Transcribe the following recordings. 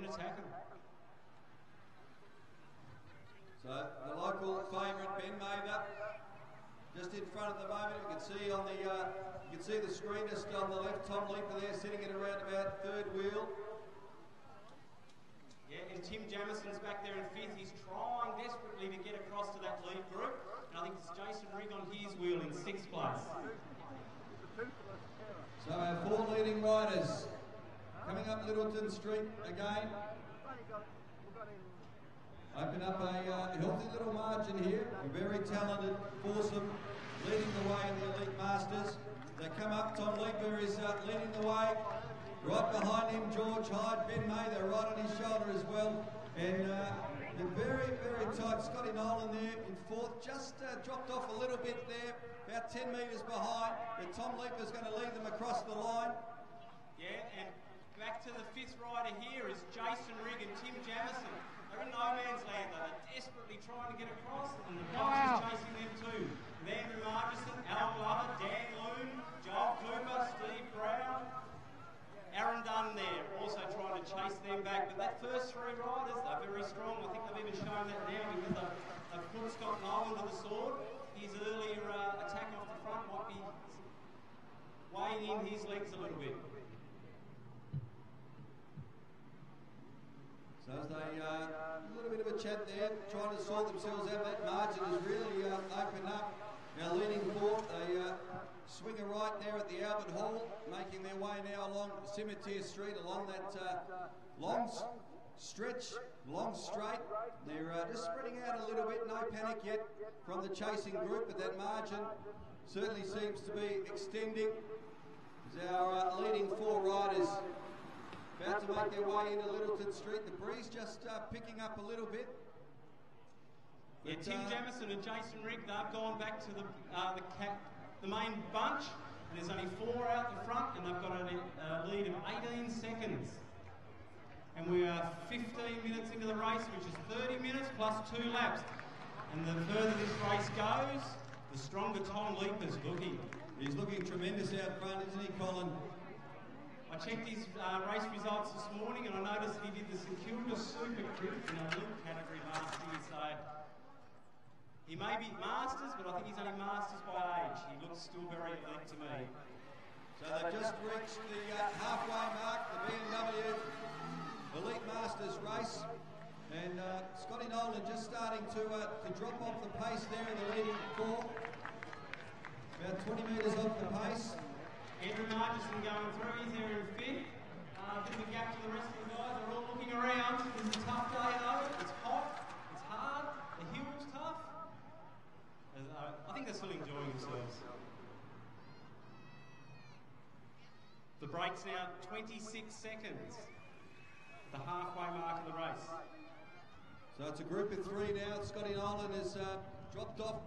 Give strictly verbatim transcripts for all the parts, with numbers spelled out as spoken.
attack them. So the local favourite, Ben Mather, just in front at the moment. You can see on the uh, you can see the screen just on the left. Tom Leeper there, sitting at around about third wheel. Yeah, and Tim Jamison's back there in fifth. He's trying desperately to get across to that lead group. And I think it's Jason Rigg on his wheel in sixth place. So our four leading riders coming up Littleton Street again. Open up a uh, healthy little margin here. A very talented foursome leading the way in the Elite Masters. They come up, Tom Leeper is uh, leading the way. Right behind him, George Hyde, Ben Mather right on his shoulder as well. And uh, they're very, very tight. Scotty Nolan there in fourth, just uh, dropped off a little bit there, about ten metres behind. But Tom Leeper's going to lead them across the line. Yeah, and back to the fifth rider here is Jason Rigg and Tim Jamison. They're in no man's land though. They're desperately trying to get across, and the bunch is chasing them too. Andrew Margison, Al Glover, Dan Loon, Joel Cooper, Steve Brown, Aaron Dunn there, also trying to chase them back. But that first three riders, they're very strong. I think they've even shown that now because they've, they've put Scott Nolan to the sword. His earlier uh, attack off the front might be weighing in his legs a little bit. So as they, uh, a little bit of a chat there, trying to sort themselves out. That margin has really uh, opened up. Now leading fourth, they uh, swing a right there at the Albert Hall, making their way now along Cemetery Street, along that uh, long stretch, long straight. They're uh, just spreading out a little bit, no panic yet from the chasing group, but that margin certainly seems to be extending. As our uh, leading four riders about to make their way into Littleton Street. The breeze just uh, picking up a little bit. Yeah, But, Tim uh, Jamison and Jason Rigg, they've gone back to the uh, the, cap, the main bunch. And there's only four out the front, and they've got a uh, lead of eighteen seconds. And we are fifteen minutes into the race, which is thirty minutes plus two laps. And the further this race goes, the stronger Tom Leeper's looking. He's looking tremendous out front, isn't he, Colin? I checked his uh, race results this morning, and I noticed he did the St Kilda Super Crit in a little category last year, so he may be Masters, but I think he's only Masters by age. He looks still very elite to me. So they've just reached the uh, halfway mark, the B M W Elite Masters race, and uh, Scotty Nolan just starting to, uh, to drop off the pace there in the leading four, about twenty metres off the pace. Andrew Margison going through, he's there in fifth. Uh, bit of a gap to the rest of the guys, they're all looking around. It's a tough day though, it's hot, it's hard, the hill's tough. Uh, I think they're still enjoying themselves. The break's now twenty-six seconds, the halfway mark of the race. So it's a group of three now. Scotty Nolan has uh, dropped off,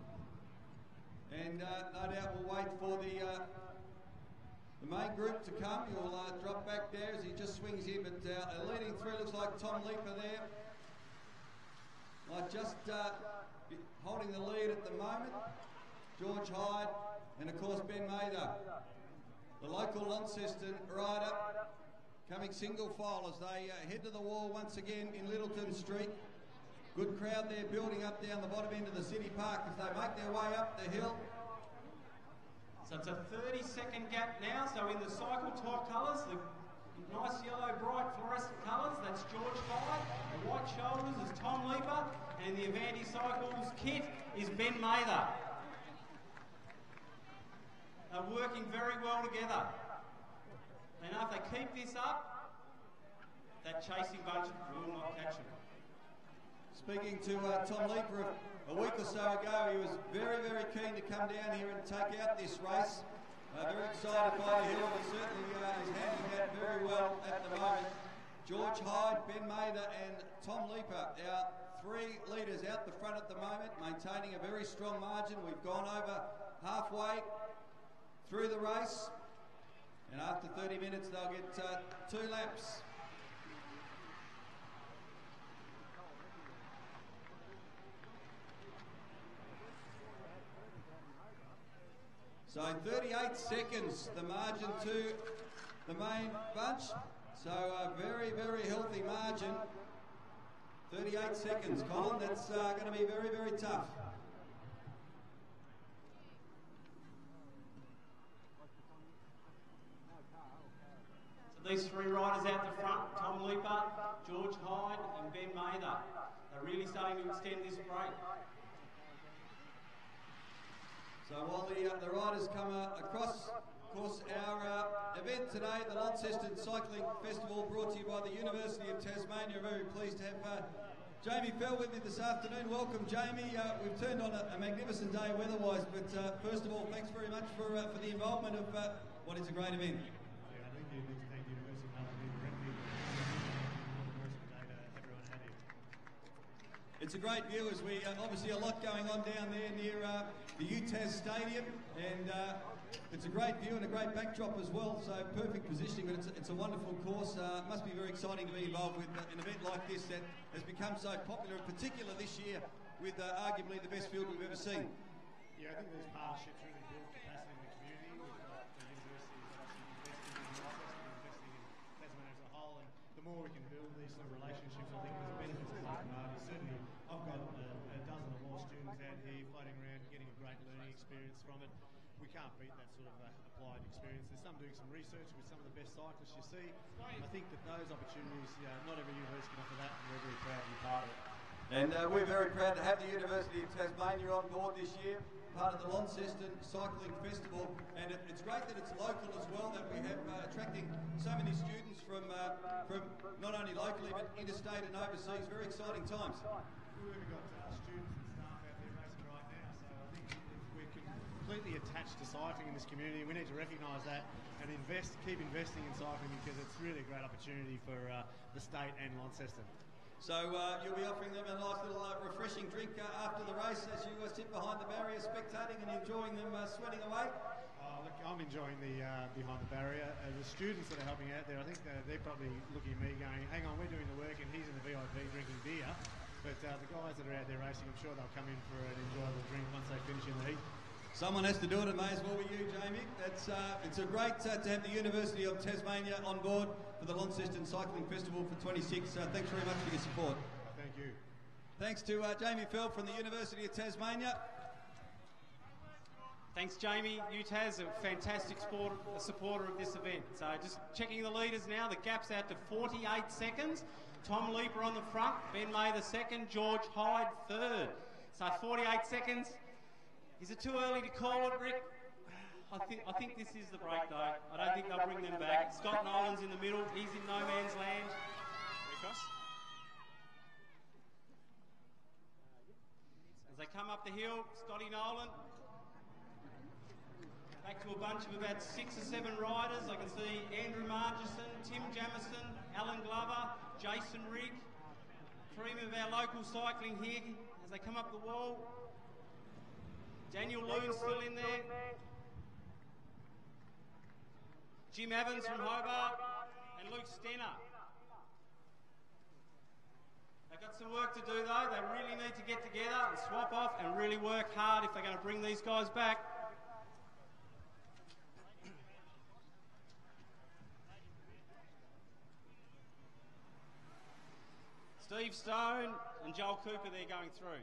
and uh, no doubt we'll wait for the uh, the main group to come. You'll uh, drop back there as he just swings in, but uh, leading through looks like Tom Leeper there. Like just uh, holding the lead at the moment. George Hyde and of course Ben Mather. The local Launceston rider coming single file as they uh, head to the wall once again in Littleton Street. Good crowd there building up down the bottom end of the city park as they make their way up the hill. So it's a thirty second gap now, so in the cycle type colours, the nice yellow bright fluorescent colours, that's George Hyde, the white shoulders is Tom Leeper, and the Avanti Cycles kit is Ben Mather. They're working very well together. They know if they keep this up, that chasing bunch will not catch them. Speaking to uh, Tom Leeper a week or so ago, he was very, very keen to come down here and take out this race. Uh, very excited by the hill, and certainly uh, is handling that very well at the moment. George Hyde, Ben Mather and Tom Leeper, our three leaders out the front at the moment, maintaining a very strong margin. We've gone over halfway through the race, and after thirty minutes they'll get uh, two laps. So in thirty-eight seconds, the margin to the main bunch. So a very, very healthy margin. thirty-eight seconds, Colin. That's uh, going to be very, very tough. So these three riders out the front, Tom Leaper, George Hyde and Ben Mather. They're really starting to extend this break. So while the, uh, the riders come uh, across, of course, our uh, event today, the Launceston Cycling Festival, brought to you by the University of Tasmania. Very pleased to have uh, Jamie Fell with me this afternoon. Welcome, Jamie. Uh, we've turned on a, a magnificent day weather-wise, but uh, first of all, thanks very much for uh, for the involvement of uh, what is a great event. Yeah, I think you need to thank the University of Melbourne for having me. Awesome day to everyone had here. It's a great view as we uh, obviously a lot going on down there near uh, the U T A S Stadium, and uh, it's a great view and a great backdrop as well. So perfect positioning, but it's a, it's a wonderful course. Uh, it must be very exciting to be involved with uh, an event like this that has become so popular, in particular this year with uh, arguably the best field we've ever seen. Yeah, I think these partnerships really build capacity in the community. We've got the university is obviously investing in Launceston, investing in Tasmania as a whole, and the more we can build these sort of relationships, I think there's benefits to both parties. Certainly, I've got a, a dozen or more students out here floating around, getting a great learning experience from it. We can't beat that sort of uh, applied experience. There's some doing some research with some of the best cyclists you see. I think that those opportunities, uh, not every university can offer that, and we're very proud to be part of it. And uh, we're very proud to have the University of Tasmania on board this year, part of the Launceston Cycling Festival, and it, it's great that it's local as well, that we have uh, attracting so many students from uh, from not only locally but interstate and overseas. Very exciting times. We've even got uh, students and staff out there racing right now, so I think we're completely attached to cycling in this community. We need to recognise that and invest, keep investing in cycling, because it's really a great opportunity for uh, the state and Launceston. So uh, you'll be offering them a nice little uh, refreshing drink uh, after the race as you uh, sit behind the barrier spectating and enjoying them uh, sweating away? Oh, look, I'm enjoying the uh, behind the barrier. Uh, the students that are helping out there, I think uh, they're probably looking at me going, hang on, we're doing the work and he's in the V I P drinking beer. But uh, the guys that are out there racing, I'm sure they'll come in for an enjoyable drink once they finish in the heat. Someone has to do it, it may as well be you, Jamie. That's, uh, it's a great uh, to have the University of Tasmania on board for the Launceston Cycling Festival for twenty-six. Uh, thanks very much for your support. Thank you. Thanks to uh, Jamie Fell from the University of Tasmania. Thanks, Jamie. U T A S, a fantastic sport, a supporter of this event. So just checking the leaders now, the gap's out to forty-eight seconds. Tom Leaper on the front, Ben Mather second, George Hyde third. So forty-eight seconds. Is it too early to call it, Rick? I think I think this is the break, though. I don't think they'll bring them back. Scott Nolan's in the middle. He's in no man's land. Across. As they come up the hill, Scotty Nolan. Back to a bunch of about six or seven riders. I can see Andrew Margison, Tim Jamison, Alan Glover, Jason Rigg. Cream of our local cycling here as they come up the wall. Daniel Loon's still in there. Jim Evans from Hobart and Luke Stenner. They've got some work to do though. They really need to get together and swap off and really work hard if they're going to bring these guys back. Steve Stone and Joel Cooper there going through.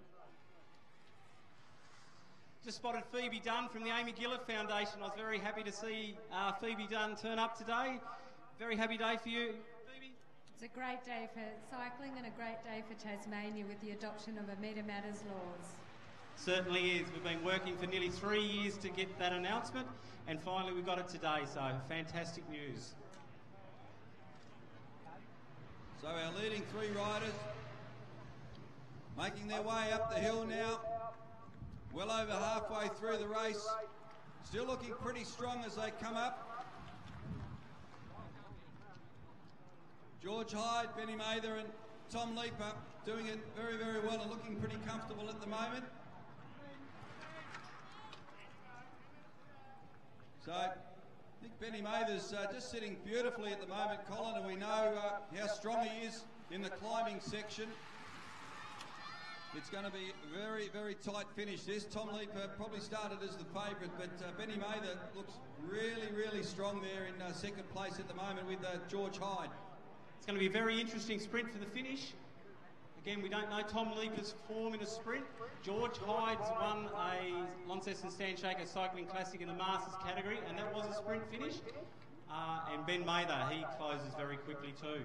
Just spotted Phoebe Dunn from the Amy Gillett Foundation. I was very happy to see uh, Phoebe Dunn turn up today. Very happy day for you, Phoebe. It's a great day for cycling and a great day for Tasmania with the adoption of a Meter Matters laws. Certainly is. We've been working for nearly three years to get that announcement, and finally we got it today, so fantastic news. So our leading three riders making their way up the hill now. Well over halfway through the race, still looking pretty strong as they come up. George Hyde, Benny Mather and Tom Leaper doing it very, very well and looking pretty comfortable at the moment. So I think Benny Mather's uh, just sitting beautifully at the moment, Colin, and we know uh, how strong he is in the climbing section. It's going to be a very, very tight finish. This Tom Leaper probably started as the favourite, but uh, Benny Mather looks really, really strong there in uh, second place at the moment with uh, George Hyde. It's going to be a very interesting sprint for the finish. Again, we don't know Tom Leaper's form in a sprint. George Hyde's won a Launceston Stand Shaker Cycling Classic in the Masters category, and that was a sprint finish. Uh, and Ben Mather, he closes very quickly too.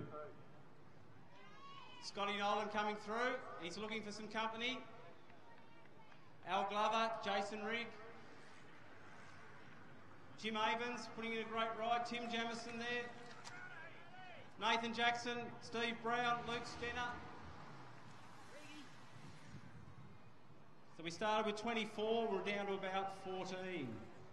Scotty Nolan coming through. He's looking for some company. Al Glover, Jason Rigg. Jim Avens putting in a great ride. Tim Jamison there. Nathan Jackson, Steve Brown, Luke Stenner. So we started with twenty-four, we're down to about fourteen.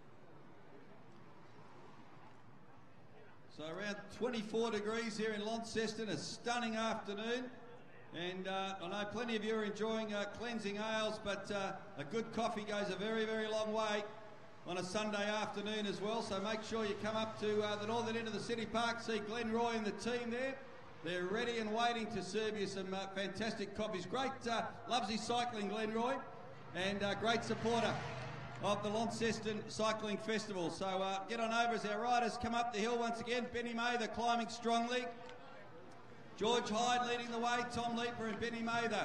So around twenty-four degrees here in Launceston, a stunning afternoon. And uh, I know plenty of you are enjoying uh, cleansing ales, but uh, a good coffee goes a very, very long way on a Sunday afternoon as well. So make sure you come up to uh, the northern end of the city park, see Glenn Roy and the team there. They're ready and waiting to serve you some uh, fantastic coffees. Great, uh, loves his cycling, Glenn Roy, and uh, great supporter of the Launceston Cycling Festival. So uh, get on over as our riders come up the hill once again. Benny Mather climbing strongly. George Hyde leading the way, Tom Leaper and Benny Mather.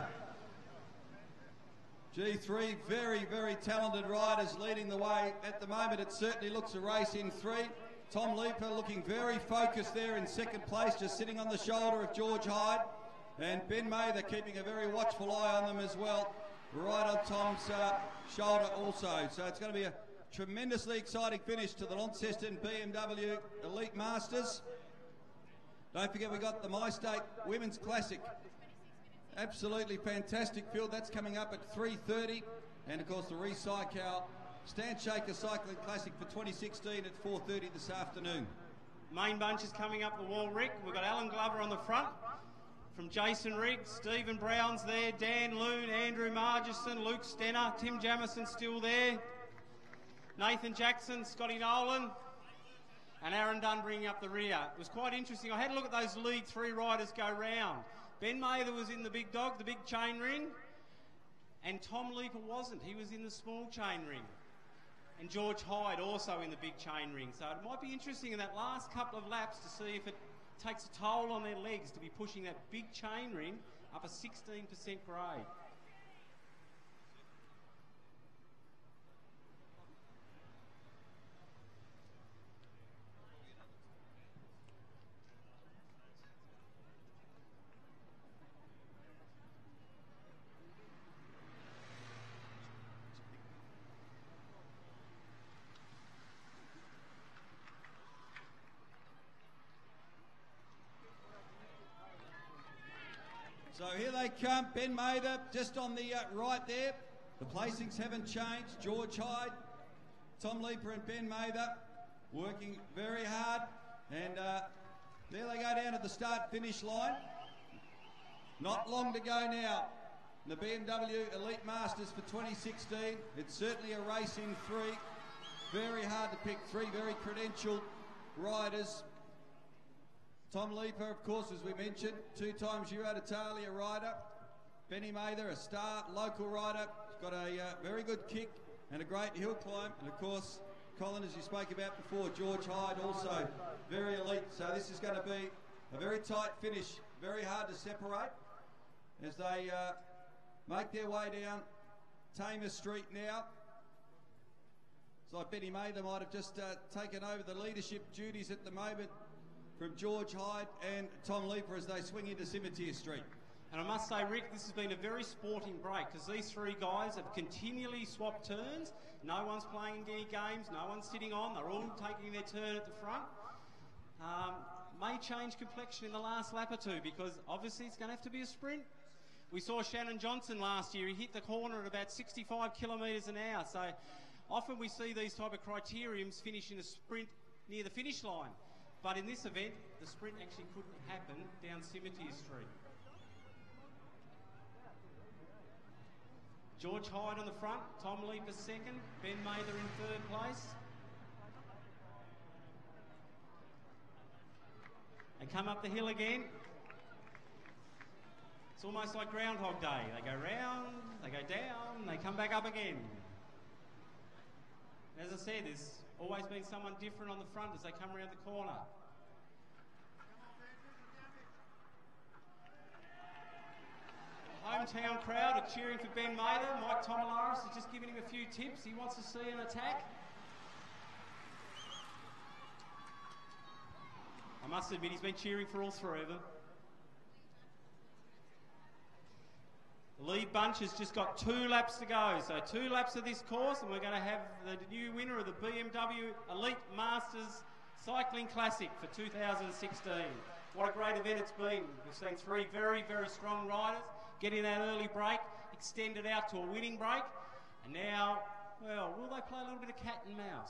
G three, very, very talented riders leading the way. At the moment, it certainly looks a race in three. Tom Leaper looking very focused there in second place, just sitting on the shoulder of George Hyde. And Ben Mather keeping a very watchful eye on them as well, right on Tom's uh, shoulder also. So it's going to be a tremendously exciting finish to the Launceston B M W Elite Masters. Don't forget we've got the MyState Women's Classic. Absolutely fantastic field. That's coming up at three thirty. And of course the Recycle Stand Shaker Cycling Classic for twenty sixteen at four thirty this afternoon. Main bunch is coming up the wall, Rick. We've got Alan Glover on the front. From Jason Rigg, Stephen Brown's there, Dan Loon, Andrew Margison, Luke Stenner, Tim Jamison still there. Nathan Jackson, Scotty Nolan. And Aaron Dunn bringing up the rear. It was quite interesting. I had a look at those lead three riders go round. Ben Mather was in the big dog, the big chain ring, and Tom Leaper wasn't. He was in the small chain ring. And George Hyde also in the big chain ring. So it might be interesting in that last couple of laps to see if it takes a toll on their legs to be pushing that big chain ring up a sixteen percent grade. So here they come, Ben Mather just on the uh, right there. The placings haven't changed. George Hyde, Tom Leaper and Ben Mather working very hard. And uh, there they go down to the start-finish line. Not long to go now. The B M W Elite Masters for twenty sixteen. It's certainly a race in three. Very hard to pick three very credentialed riders. Tom Leaper, of course, as we mentioned, two times Giro d'Italia rider. Benny Mather, a star local rider. He's got a uh, very good kick and a great hill climb. And of course, Colin, as you spoke about before, George Hyde also very elite. So this is going to be a very tight finish, very hard to separate as they uh, make their way down Tamer Street now. It's like Benny Mather might have just uh, taken over the leadership duties at the moment from George Hyde and Tom Leaper as they swing into Cimetière Street. And I must say, Rick, this has been a very sporting break because these three guys have continually swapped turns. No one's playing any games, no one's sitting on, they're all taking their turn at the front. Um, may change complexion in the last lap or two because obviously it's going to have to be a sprint. We saw Shannon Johnson last year, he hit the corner at about sixty-five kilometres an hour. So often we see these type of criteriums finish in a sprint near the finish line. But in this event, the sprint actually couldn't happen down Cimetière Street. George Hyde on the front, Tom Leaper second, Ben Mather in third place. They come up the hill again. It's almost like Groundhog Day. They go round, they go down, they come back up again. As I said, there's always been someone different on the front as they come around the corner. hometown crowd are cheering for Ben Mather. Mike Tomalaris is just giving him a few tips. He wants to see an attack. I must admit, he's been cheering for all three of them. The lead bunch has just got two laps to go. So two laps of this course, and we're going to have the new winner of the B M W Elite Masters Cycling Classic for two thousand sixteen. What a great event it's been. We've seen three very, very strong riders getting that early break, extended out to a winning break. And now, well, will they play a little bit of cat and mouse?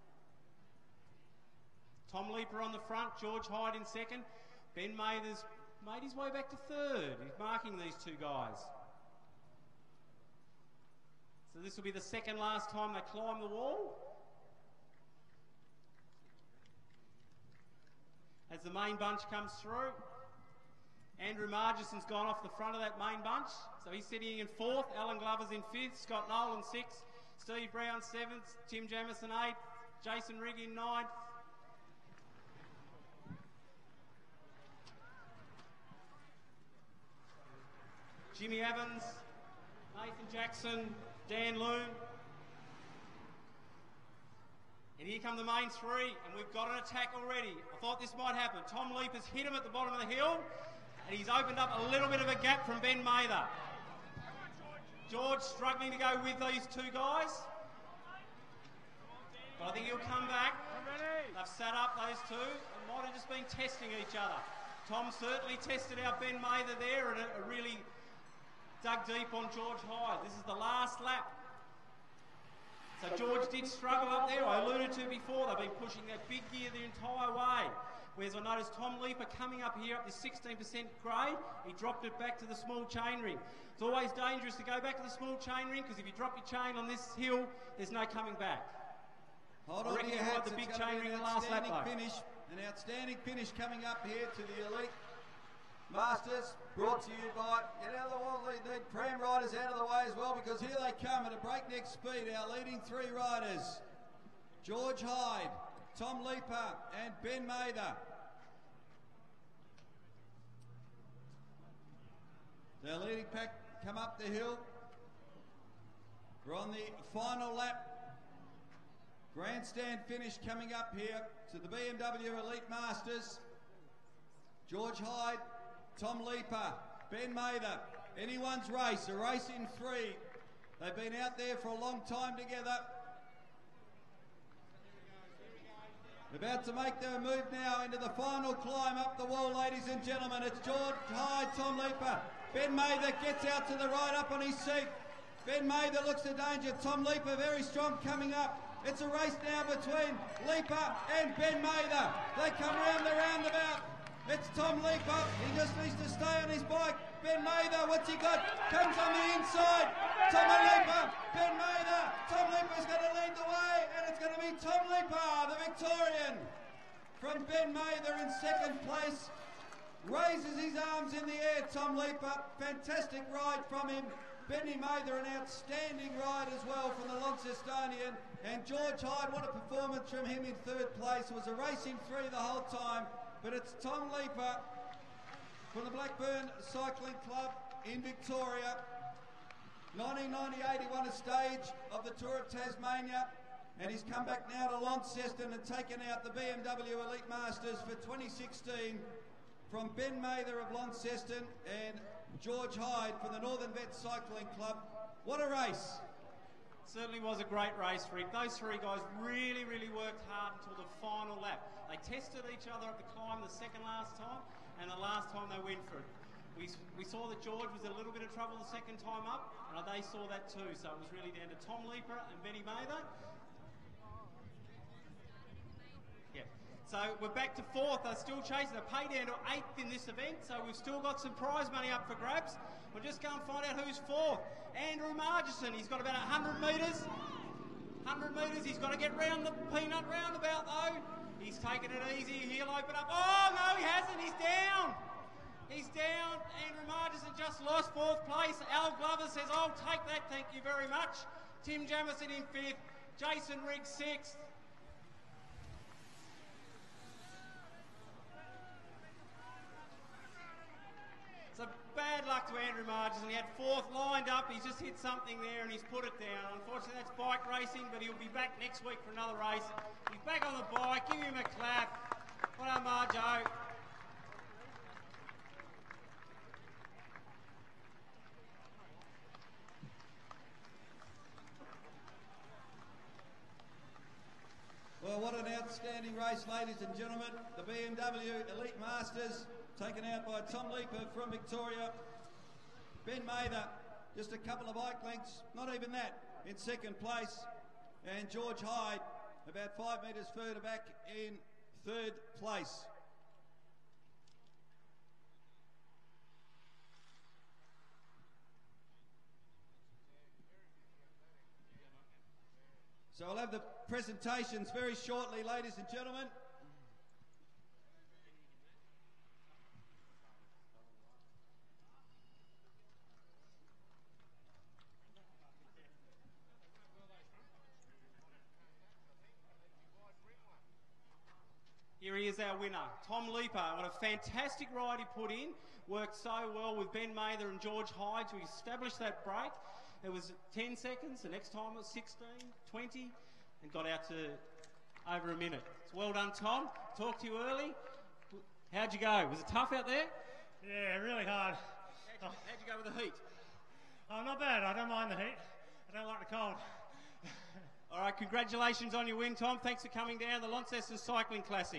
Tom Leaper on the front, George Hyde in second. Ben Mather's made his way back to third. He's marking these two guys. So this will be the second last time they climb the wall. As the main bunch comes through, Andrew Margison's gone off the front of that main bunch. So he's sitting in fourth, Alan Glover's in fifth, Scott Nolan sixth, Steve Brown seventh, Tim Jamison eighth, Jason Rigg in ninth. Jimmy Evans, Nathan Jackson, Dan Loon. And here come the main three, and we've got an attack already. I thought this might happen. Tom Leaper's hit him at the bottom of the hill, and he's opened up a little bit of a gap from Ben Mather. George struggling to go with these two guys. But I think he'll come back. They've sat up, those two, and might have just been testing each other. Tom certainly tested out Ben Mather there, and it really dug deep on George Hyde. This is the last lap. So George did struggle up there. I alluded to before, they've been pushing that big gear the entire way. Whereas I noticed Tom Leaper coming up here up this sixteen percent grade, he dropped it back to the small chain ring. It's always dangerous to go back to the small chain ring because if you drop your chain on this hill, there's no coming back. Hold I on reckon to your you hats. ride the big It's chain going to be ring an the last lap outstanding though. finish. An outstanding finish coming up here to the Elite Masters, brought to you by, get out of the wall, lead, lead pram riders out of the way as well, because here they come at a breakneck speed, our leading three riders, George Hyde, Tom Leaper and Ben Mather. Their leading pack come up the hill. We're on the final lap. Grandstand finish coming up here to the B M W Elite Masters. George Hyde, Tom Leaper, Ben Mather, anyone's race, a race in three. They've been out there for a long time together. About to make their move now into the final climb up the wall, ladies and gentlemen. It's George Hyde, Tom Leaper. Ben Mather gets out to the right up on his seat. Ben Mather looks to danger. Tom Leaper very strong coming up. It's a race now between Leaper and Ben Mather. They come round the roundabout. It's Tom Leaper. He just needs to stay on his bike. Ben Mather, what's he got? Comes on the inside. Tom Leaper, Ben Mather. Tom Leaper's going to lead the way, and it's going to be Tom Leaper, the Victorian. From Ben Mather in second place. Raises his arms in the air, Tom Leaper. Fantastic ride from him. Benny Mather, an outstanding ride as well from the Launcestonian. And George Hyde, what a performance from him in third place. It was a racing three the whole time. But it's Tom Leaper from the Blackburn Cycling Club in Victoria. nineteen ninety-eight, he won a stage of the Tour of Tasmania, and he's come back now to Launceston and taken out the B M W Elite Masters for twenty sixteen from Ben Mather of Launceston and George Hyde from the Northern Vet Cycling Club. What a race. Certainly was a great race, Rick. Those three guys really, really worked hard until the final lap. They tested each other at the climb the second last time, and the last time they went for it. We, we saw that George was in a little bit of trouble the second time up, and they saw that too. So it was really down to Tom Leaper and Benny Mather. Yeah. So we're back to fourth. They're still chasing. They pay down to eighth in this event, so we've still got some prize money up for grabs. We'll just go and find out who's fourth. Andrew Margison, he's got about one hundred metres. one hundred metres, he's got to get round the peanut roundabout though. He's taking it easy, he'll open up. Oh no, he hasn't, he's down. He's down. Andrew Margison just lost fourth place. Al Glover says, I'll take that, thank you very much. Tim Jamison in fifth. Jason Rigg sixth. It's a bad luck to Andrew Marges, and he had fourth lined up. He's just hit something there and he's put it down. Unfortunately, that's bike racing, but he'll be back next week for another race. He's back on the bike. Give him a clap. Well done, Marjo. Well, what an outstanding race, ladies and gentlemen. The B M W Elite Masters, taken out by Tom Leeper from Victoria. Ben Mather, just a couple of bike lengths, not even that, in second place. And George Hyde, about five metres further back, in third place. So I'll have the presentations very shortly, ladies and gentlemen. Here he is, our winner, Tom Leeper. What a fantastic ride he put in. Worked so well with Ben Mather and George Hyde to establish that break. It was ten seconds, the next time it was sixteen, twenty, and got out to over a minute. It's well done, Tom. Talked to you early. How'd you go? Was it tough out there? Yeah, really hard. How'd you, how'd you go with the heat? Oh, not bad. I don't mind the heat. I don't like the cold. All right, congratulations on your win, Tom. Thanks for coming down the Launceston Cycling Classic.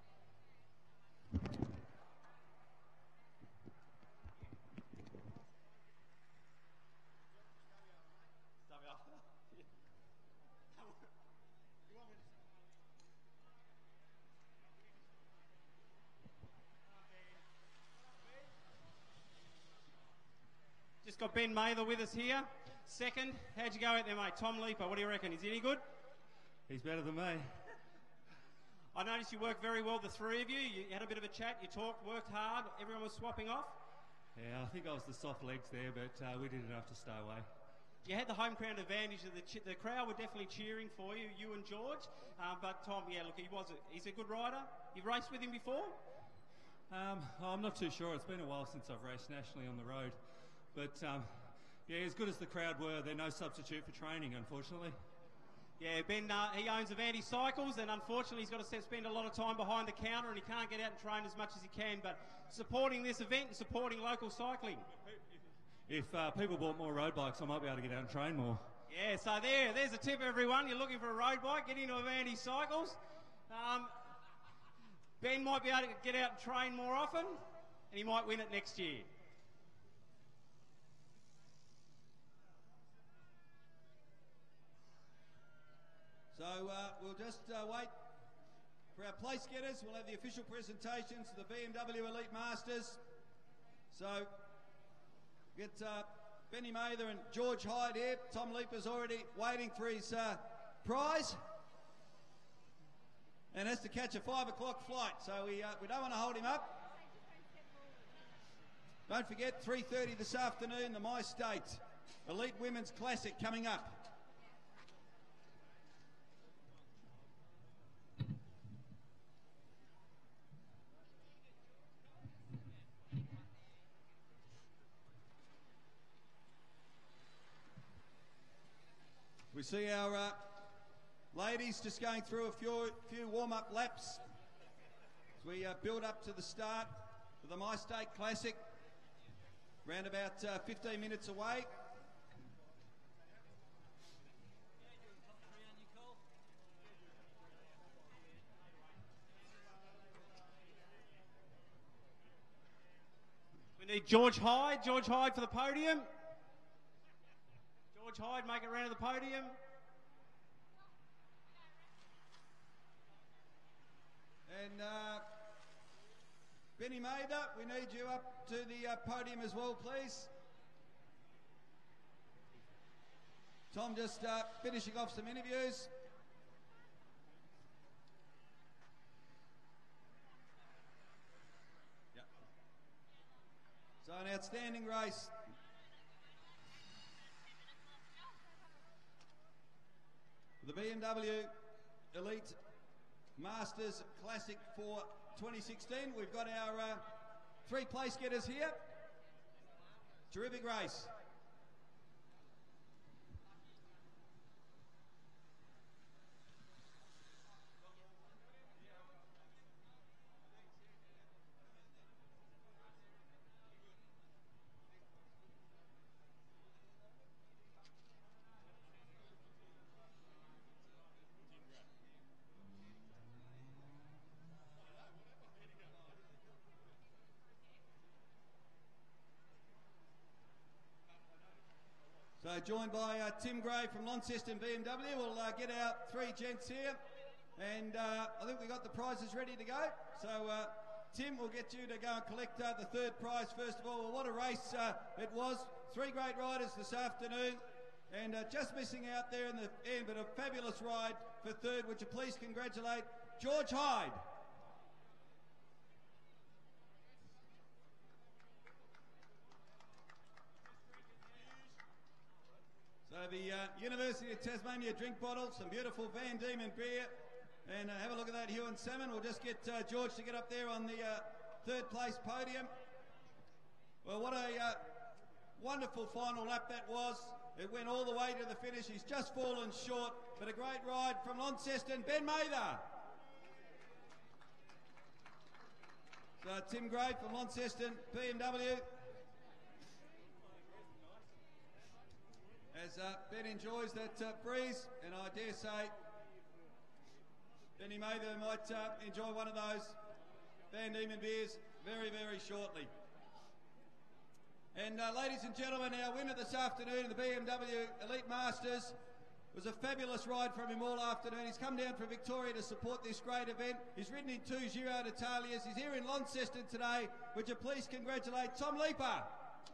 Just got Ben Mather with us here. Second, how'd you go out there, mate? Tom Leeper, what do you reckon? Is he any good? He's better than me. I noticed you worked very well, the three of you. You had a bit of a chat, you talked, worked hard, everyone was swapping off. Yeah, I think I was the soft legs there, but uh, we did enough to stay away. You had the home ground advantage. Of the, ch the crowd were definitely cheering for you, you and George. Um, but Tom, yeah, look, he was a, he's a good rider. You've raced with him before? Um, I'm not too sure. It's been a while since I've raced nationally on the road. But um, yeah, as good as the crowd were, they're no substitute for training, unfortunately. Yeah, Ben, uh, he owns Avanti Cycles, and unfortunately he's got to spend a lot of time behind the counter and he can't get out and train as much as he can, but supporting this event and supporting local cycling. If uh, people bought more road bikes, I might be able to get out and train more. Yeah, so there, there's a tip, everyone. You're looking for a road bike, get into Avanti Cycles. Um, Ben might be able to get out and train more often, and he might win it next year. So uh, we'll just uh, wait for our place getters. We'll have the official presentations of the B M W Elite Masters. So get uh, Benny Mather and George Hyde here. Tom Leeper's already waiting for his uh, prize and has to catch a five o'clock flight. So we, uh, we don't want to hold him up. Don't forget, three thirty this afternoon, the My State Elite Women's Classic coming up. We see our uh, ladies just going through a few, few warm-up laps as we uh, build up to the start of the My State Classic, around about uh, fifteen minutes away. We need George Hyde, George Hyde for the podium. George Hyde, make it around to the podium. And uh, Benny Mather, we need you up to the uh, podium as well, please. Tom just uh, finishing off some interviews. Yep. So an outstanding race. The B M W Elite Masters Classic for twenty sixteen. We've got our uh, three place getters here. Terrific race. So joined by uh, Tim Gray from Launceston B M W. We'll uh, get our three gents here, and uh, I think we've got the prizes ready to go. So uh, Tim, we'll get you to go and collect uh, the third prize first of all. Well, what a race uh, it was. Three great riders this afternoon, and uh, just missing out there in the end, but a fabulous ride for third. Would you please congratulate George Hyde. So the uh, University of Tasmania drink bottle, some beautiful Van Diemen beer, and uh, have a look at that Hewan salmon. We'll just get uh, George to get up there on the uh, third place podium. Well, what a uh, wonderful final lap that was. It went all the way to the finish. He's just fallen short, but a great ride from Launceston, Ben Mather. So Tim Gray from Launceston B M W. As uh, Ben enjoys that uh, breeze, and I dare say Benny Mather might uh, enjoy one of those Van Diemen beers very, very shortly. And uh, ladies and gentlemen, our winner this afternoon in the B M W Elite Masters was a fabulous ride from him all afternoon. He's come down from Victoria to support this great event. He's ridden in two Giro d'Italias. He's here in Launceston today. Would you please congratulate Tom Leaper?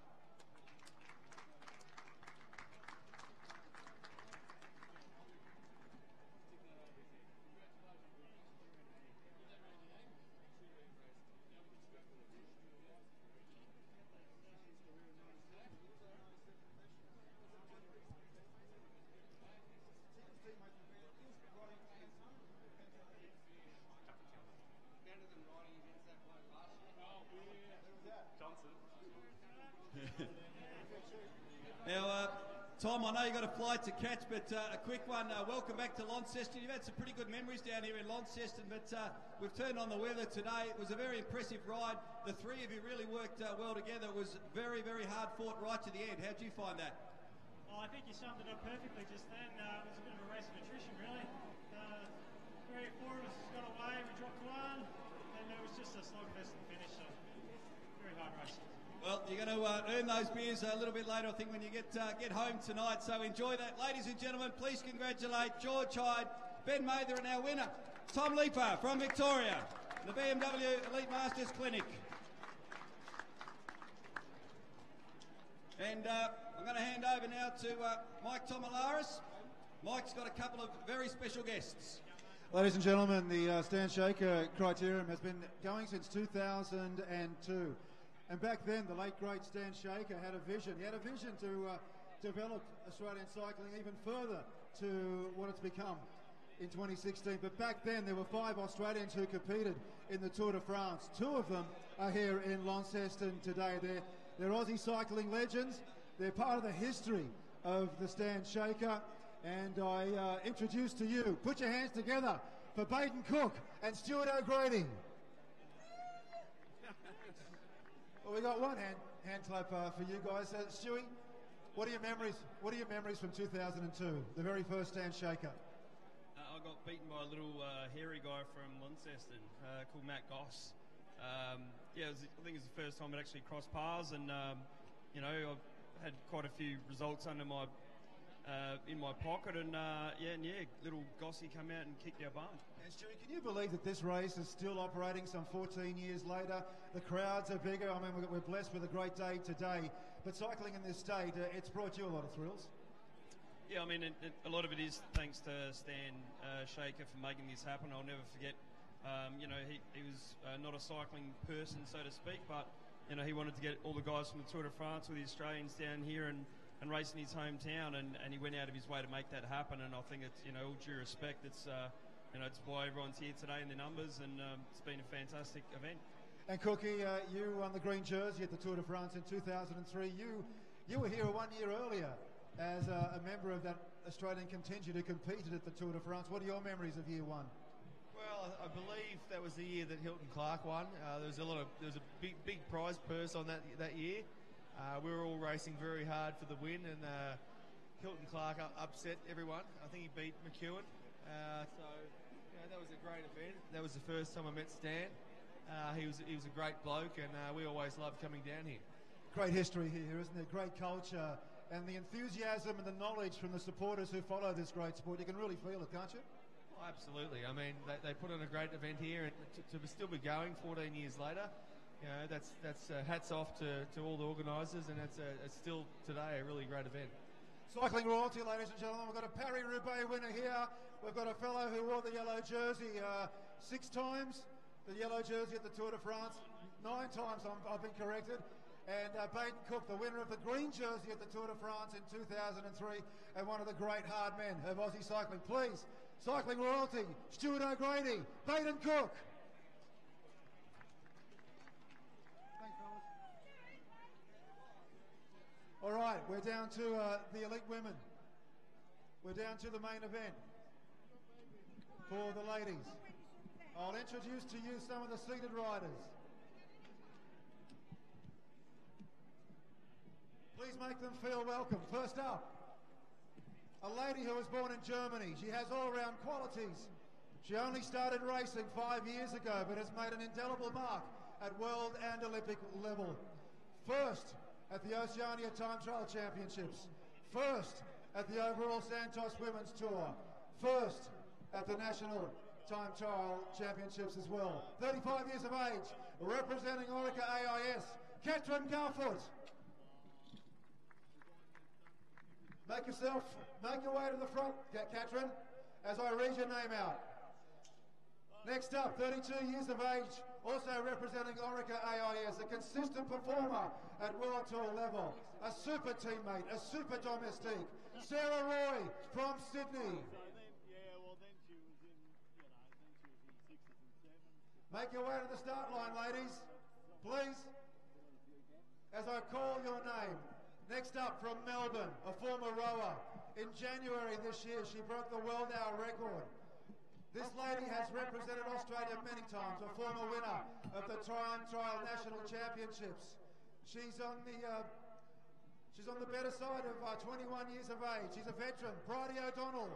Now, uh, Tom, I know you've got a flight to catch, but uh, a quick one. Uh, welcome back to Launceston. You've had some pretty good memories down here in Launceston, but uh, we've turned on the weather today. It was a very impressive ride. The three of you really worked uh, well together. It was very, very hard fought right to the end. How'd you find that? Well, I think you summed it up perfectly just then. Uh, it was a bit of a race of attrition, really. Uh, three or four of us got away, we dropped one, and it was just a slugfest at the finish, so very hard race. Well, you're going to uh, earn those beers a little bit later, I think, when you get uh, get home tonight. So enjoy that. Ladies and gentlemen, please congratulate George Hyde, Ben Mather, and our winner, Tom Leaper from Victoria, the B M W Elite Masters Clinic. And uh, I'm going to hand over now to uh, Mike Tomalaris. Mike's got a couple of very special guests. Ladies and gentlemen, the uh, Stan Shaker criterium has been going since two thousand two. And back then, the late, great Stan Shaker had a vision. He had a vision to uh, develop Australian cycling even further to what it's become in twenty sixteen. But back then, there were five Australians who competed in the Tour de France. Two of them are here in Launceston today. They're, they're Aussie cycling legends. They're part of the history of the Stan Shaker. And I uh, introduce to you, put your hands together for Baden Cook and Stuart O'Grady. Well, we got one hand hand clap uh, for you guys. Uh, Stewie, what are your memories? What are your memories from two thousand two, the very first Stan Shaker? Uh, I got beaten by a little uh, hairy guy from Launceston uh, called Matt Goss. Um, yeah, it was, I think it was the first time I'd actually crossed paths, and um, you know, I've had quite a few results under my uh, in my pocket, and uh, yeah, and yeah, little Gossy come out and kicked our bum. And Stewie, can you believe that this race is still operating some fourteen years later? The crowds are bigger. I mean, we're blessed with a great day today. But cycling in this state, uh, it's brought you a lot of thrills. Yeah, I mean, it, it, a lot of it is thanks to Stan uh, Shaker for making this happen. I'll never forget, um, you know, he, he was uh, not a cycling person, so to speak, but, you know, he wanted to get all the guys from the Tour de France with the Australians down here and, and race in his hometown, and, and he went out of his way to make that happen. And I think it's, you know, all due respect, it's... Uh, You know, it's why everyone's here today in the numbers, and um, it's been a fantastic event. And Cookie, uh, you won the green jersey at the Tour de France in two thousand three. You, you were here one year earlier as a, a member of that Australian contingent who competed at the Tour de France. What are your memories of year one? Well, I, I believe that was the year that Hilton Clark won. Uh, there was a lot of there was a big big prize purse on that that year. Uh, we were all racing very hard for the win, and uh, Hilton Clark up, upset everyone. I think he beat McEwen. Uh, so you know, that was a great event. That was the first time I met Stan. Uh, he was he was a great bloke, and uh, we always loved coming down here. Great history here, isn't there? Great culture, and the enthusiasm and the knowledge from the supporters who follow this great sport. You can really feel it, can't you? Oh, absolutely. I mean, they, they put on a great event here, and to, to still be going fourteen years later, you know, that's that's uh, hats off to, to all the organisers, and it's, a, it's still today a really great event. Cycling royalty, ladies and gentlemen. We've got a Paris-Roubaix winner here. We've got a fellow who wore the yellow jersey uh, six times, the yellow jersey at the Tour de France. Nine times, I'm, I've been corrected. And uh, Baden Cook, the winner of the green jersey at the Tour de France in two thousand three, and one of the great hard men of Aussie cycling. Please, cycling royalty, Stuart O'Grady, Baden Cook. Thanks, fellas. All right, we're down to uh, the elite women. We're down to the main event for the ladies. I'll introduce to you some of the seated riders. Please make them feel welcome. First up, a lady who was born in Germany. She has all-round qualities. She only started racing five years ago, but has made an indelible mark at world and Olympic level. First at the Oceania Time Trial Championships. First at the overall Santos Women's Tour. First at the National Time Trial Championships as well. thirty-five years of age, representing Orica A I S, Katrin Garfoot. Make yourself, make your way to the front, Katrin, as I read your name out. Next up, thirty-two years of age, also representing Orica A I S, a consistent performer at World Tour level, a super teammate, a super domestique, Sarah Roy from Sydney. Make your way to the start line, ladies, please, as I call your name. Next up from Melbourne, a former rower. In January this year, she broke the world hour record. This lady has represented Australia many times, a former winner of the Time Trial National Championships. She's on the uh, she's on the better side of uh, twenty-one years of age. She's a veteran, Bridie O'Donnell.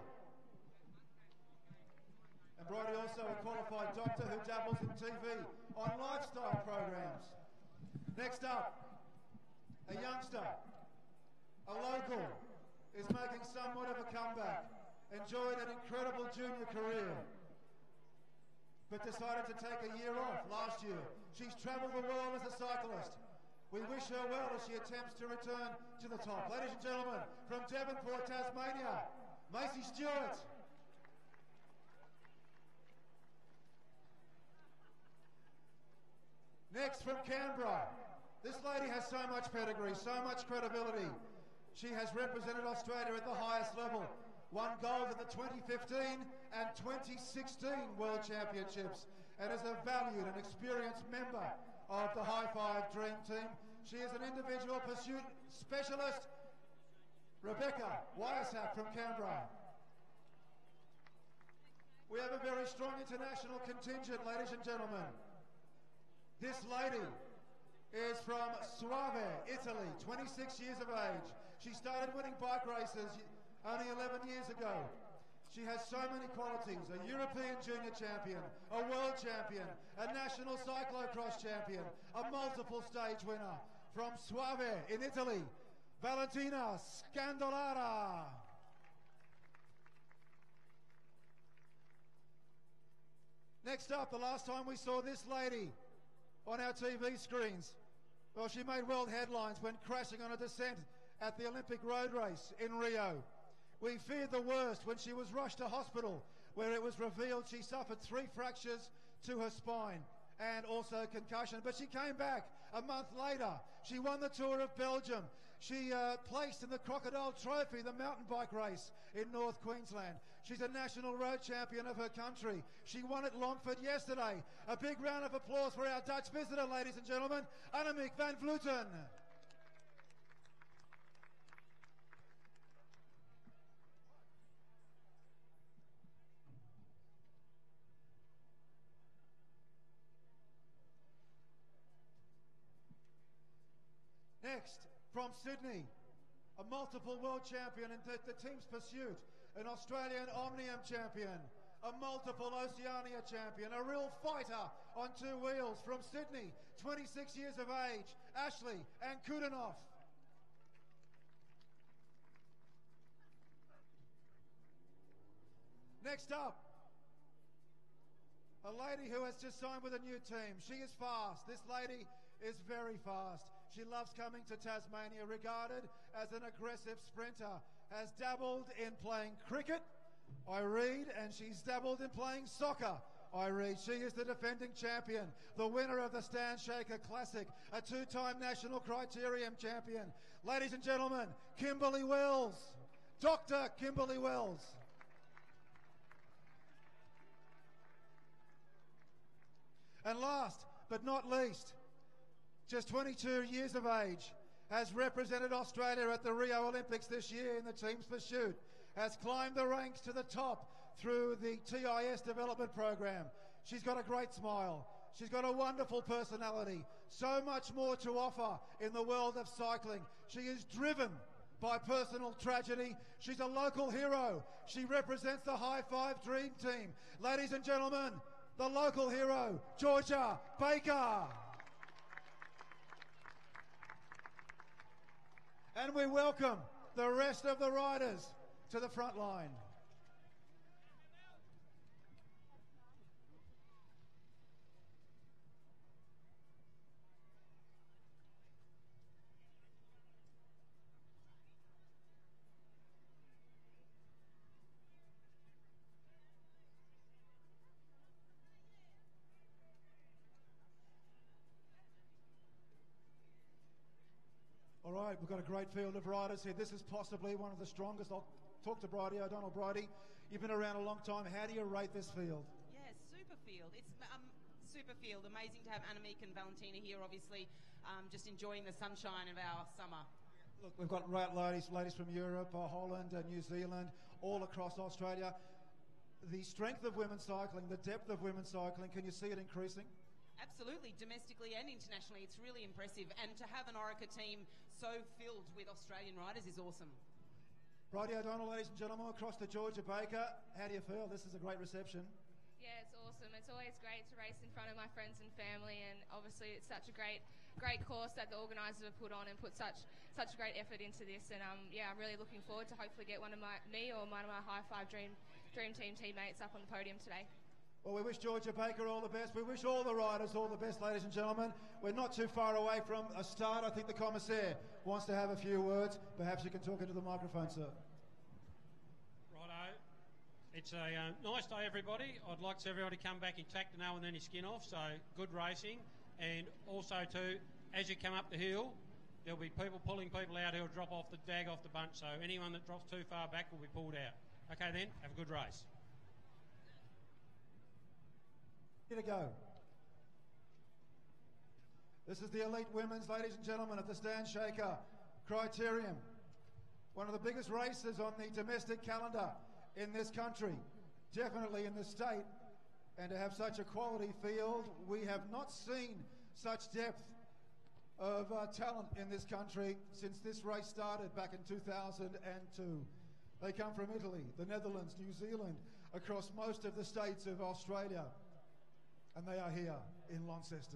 And Bridie also a qualified doctor who dabbles in T V on lifestyle programs. Next up, a youngster, a local, is making somewhat of a comeback. Enjoyed an incredible junior career, but decided to take a year off last year. She's travelled the world as a cyclist. We wish her well as she attempts to return to the top. Ladies and gentlemen, from Devonport, Tasmania, Macy Stewart. Next from Canberra, this lady has so much pedigree, so much credibility. She has represented Australia at the highest level. Won gold at the twenty fifteen and twenty sixteen World Championships, and is a valued and experienced member of the High Five Dream Team. She is an individual pursuit specialist, Rebecca Wyasak from Canberra. We have a very strong international contingent, ladies and gentlemen. This lady is from Suave, Italy, twenty-six years of age. She started winning bike races only eleven years ago. She has so many qualities: a European junior champion, a world champion, a national cyclocross champion, a multiple stage winner. From Suave in Italy, Valentina Scandolara. Next up, the last time we saw this lady on our T V screens, well, she made world headlines when crashing on a descent at the Olympic road race in Rio. We feared the worst when she was rushed to hospital, where it was revealed she suffered three fractures to her spine and also concussion. But she came back a month later. She won the Tour of Belgium. She uh, placed in the Crocodile Trophy, the mountain bike race in North Queensland. She's a national road champion of her country. She won at Longford yesterday. A big round of applause for our Dutch visitor, ladies and gentlemen, Annemiek van Vleuten. Next, from Sydney, a multiple world champion in the, the team's pursuit, an Australian Omnium champion, a multiple Oceania champion, a real fighter on two wheels from Sydney, twenty-six years of age, Ashley Ankudinoff. Next up, a lady who has just signed with a new team. She is fast. This lady is very fast. She loves coming to Tasmania, regarded as an aggressive sprinter. Has dabbled in playing cricket, I read, and she's dabbled in playing soccer, I read. She is the defending champion, the winner of the Stan Shaker Classic, a two-time national criterium champion. Ladies and gentlemen, Kimberly Wells, Doctor Kimberly Wells. And last but not least, just twenty-two years of age, has represented Australia at the Rio Olympics this year in the team's pursuit, has climbed the ranks to the top through the T I S development program. She's got a great smile. She's got a wonderful personality. So much more to offer in the world of cycling. She is driven by personal tragedy. She's a local hero. She represents the High Five Dream Team. Ladies and gentlemen, the local hero, Georgia Baker. And we welcome the rest of the riders to the front line. All right, we've got a great field of riders here. This is possibly one of the strongest. I'll talk to Bridie O'Donnell. Bridie, you've been around a long time. How do you rate this field? Yeah, super field. It's um, super field. Amazing to have Annemiek and Valentina here, obviously, um, just enjoying the sunshine of our summer. Look, we've got right ladies, ladies from Europe, uh, Holland, uh, New Zealand, all across Australia. The strength of women's cycling, the depth of women's cycling, can you see it increasing? Absolutely, domestically and internationally, it's really impressive. And to have an Orica team so filled with Australian riders is awesome. Bridie O'Donnell, ladies and gentlemen, across to Georgia Baker. How do you feel? This is a great reception. Yeah, it's awesome. It's always great to race in front of my friends and family, and obviously it's such a great, great course that the organisers have put on and put such, such great effort into this. And um, yeah, I'm really looking forward to hopefully get one of my me or one of my High Five Dream Dream Team teammates up on the podium today. Well, we wish Georgia Baker all the best. We wish all the riders all the best, ladies and gentlemen. We're not too far away from a start. I think the commissaire wants to have a few words. Perhaps you can talk into the microphone, sir. Righto. It's a uh, nice day, everybody. I'd like to everybody come back intact and no one any skin off, so good racing. And also, too, as you come up the hill, there'll be people pulling people out who'll drop off the dag off the bunch, so anyone that drops too far back will be pulled out. Okay, then, have a good race. To go. This is the elite women's, ladies and gentlemen, of the Stan Shaker Criterium. One of the biggest races on the domestic calendar in this country, definitely in the state. And to have such a quality field, we have not seen such depth of uh, talent in this country since this race started back in two thousand two. They come from Italy, the Netherlands, New Zealand, across most of the states of Australia. And they are here in Launceston.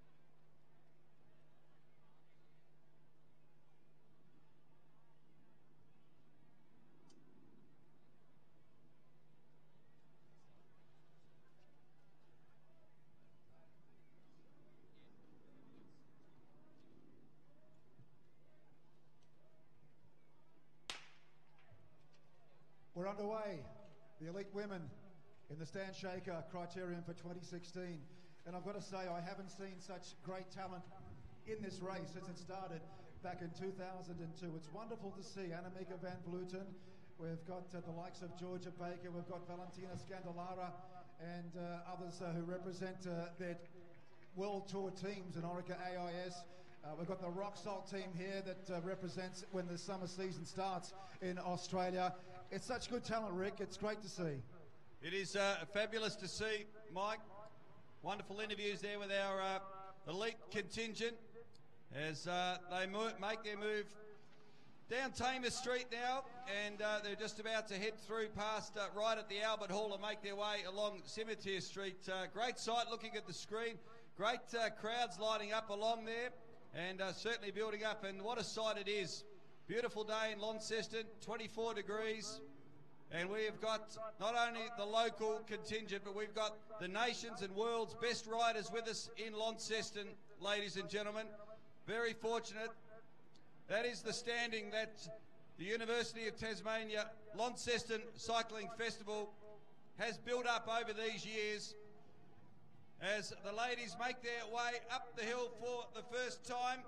We're underway. The elite women in the Stan Shaker Criterium for twenty sixteen. And I've got to say, I haven't seen such great talent in this race since it started back in two thousand two. It's wonderful to see Annemiek van Vleuten We've got uh, the likes of Georgia Baker, we've got Valentina Scandalara, and uh, others uh, who represent uh, their World Tour teams in Orica A I S. Uh, we've got the Rock Salt team here that uh, represents when the summer season starts in Australia. It's such good talent, Rick. It's great to see. It is uh, fabulous to see, Mike. Wonderful interviews there with our uh, elite contingent as uh, they mo- make their move down Tamer Street now, and uh, they're just about to head through past uh, right at the Albert Hall and make their way along Cemetery Street. Uh, great sight looking at the screen. Great uh, crowds lining up along there, and uh, certainly building up, and what a sight it is. Beautiful day in Launceston, twenty-four degrees, and we have got not only the local contingent, but we've got the nation's and world's best riders with us in Launceston, ladies and gentlemen. Very fortunate. That is the standing that the University of Tasmania Launceston Cycling Festival has built up over these years as the ladies make their way up the hill for the first time.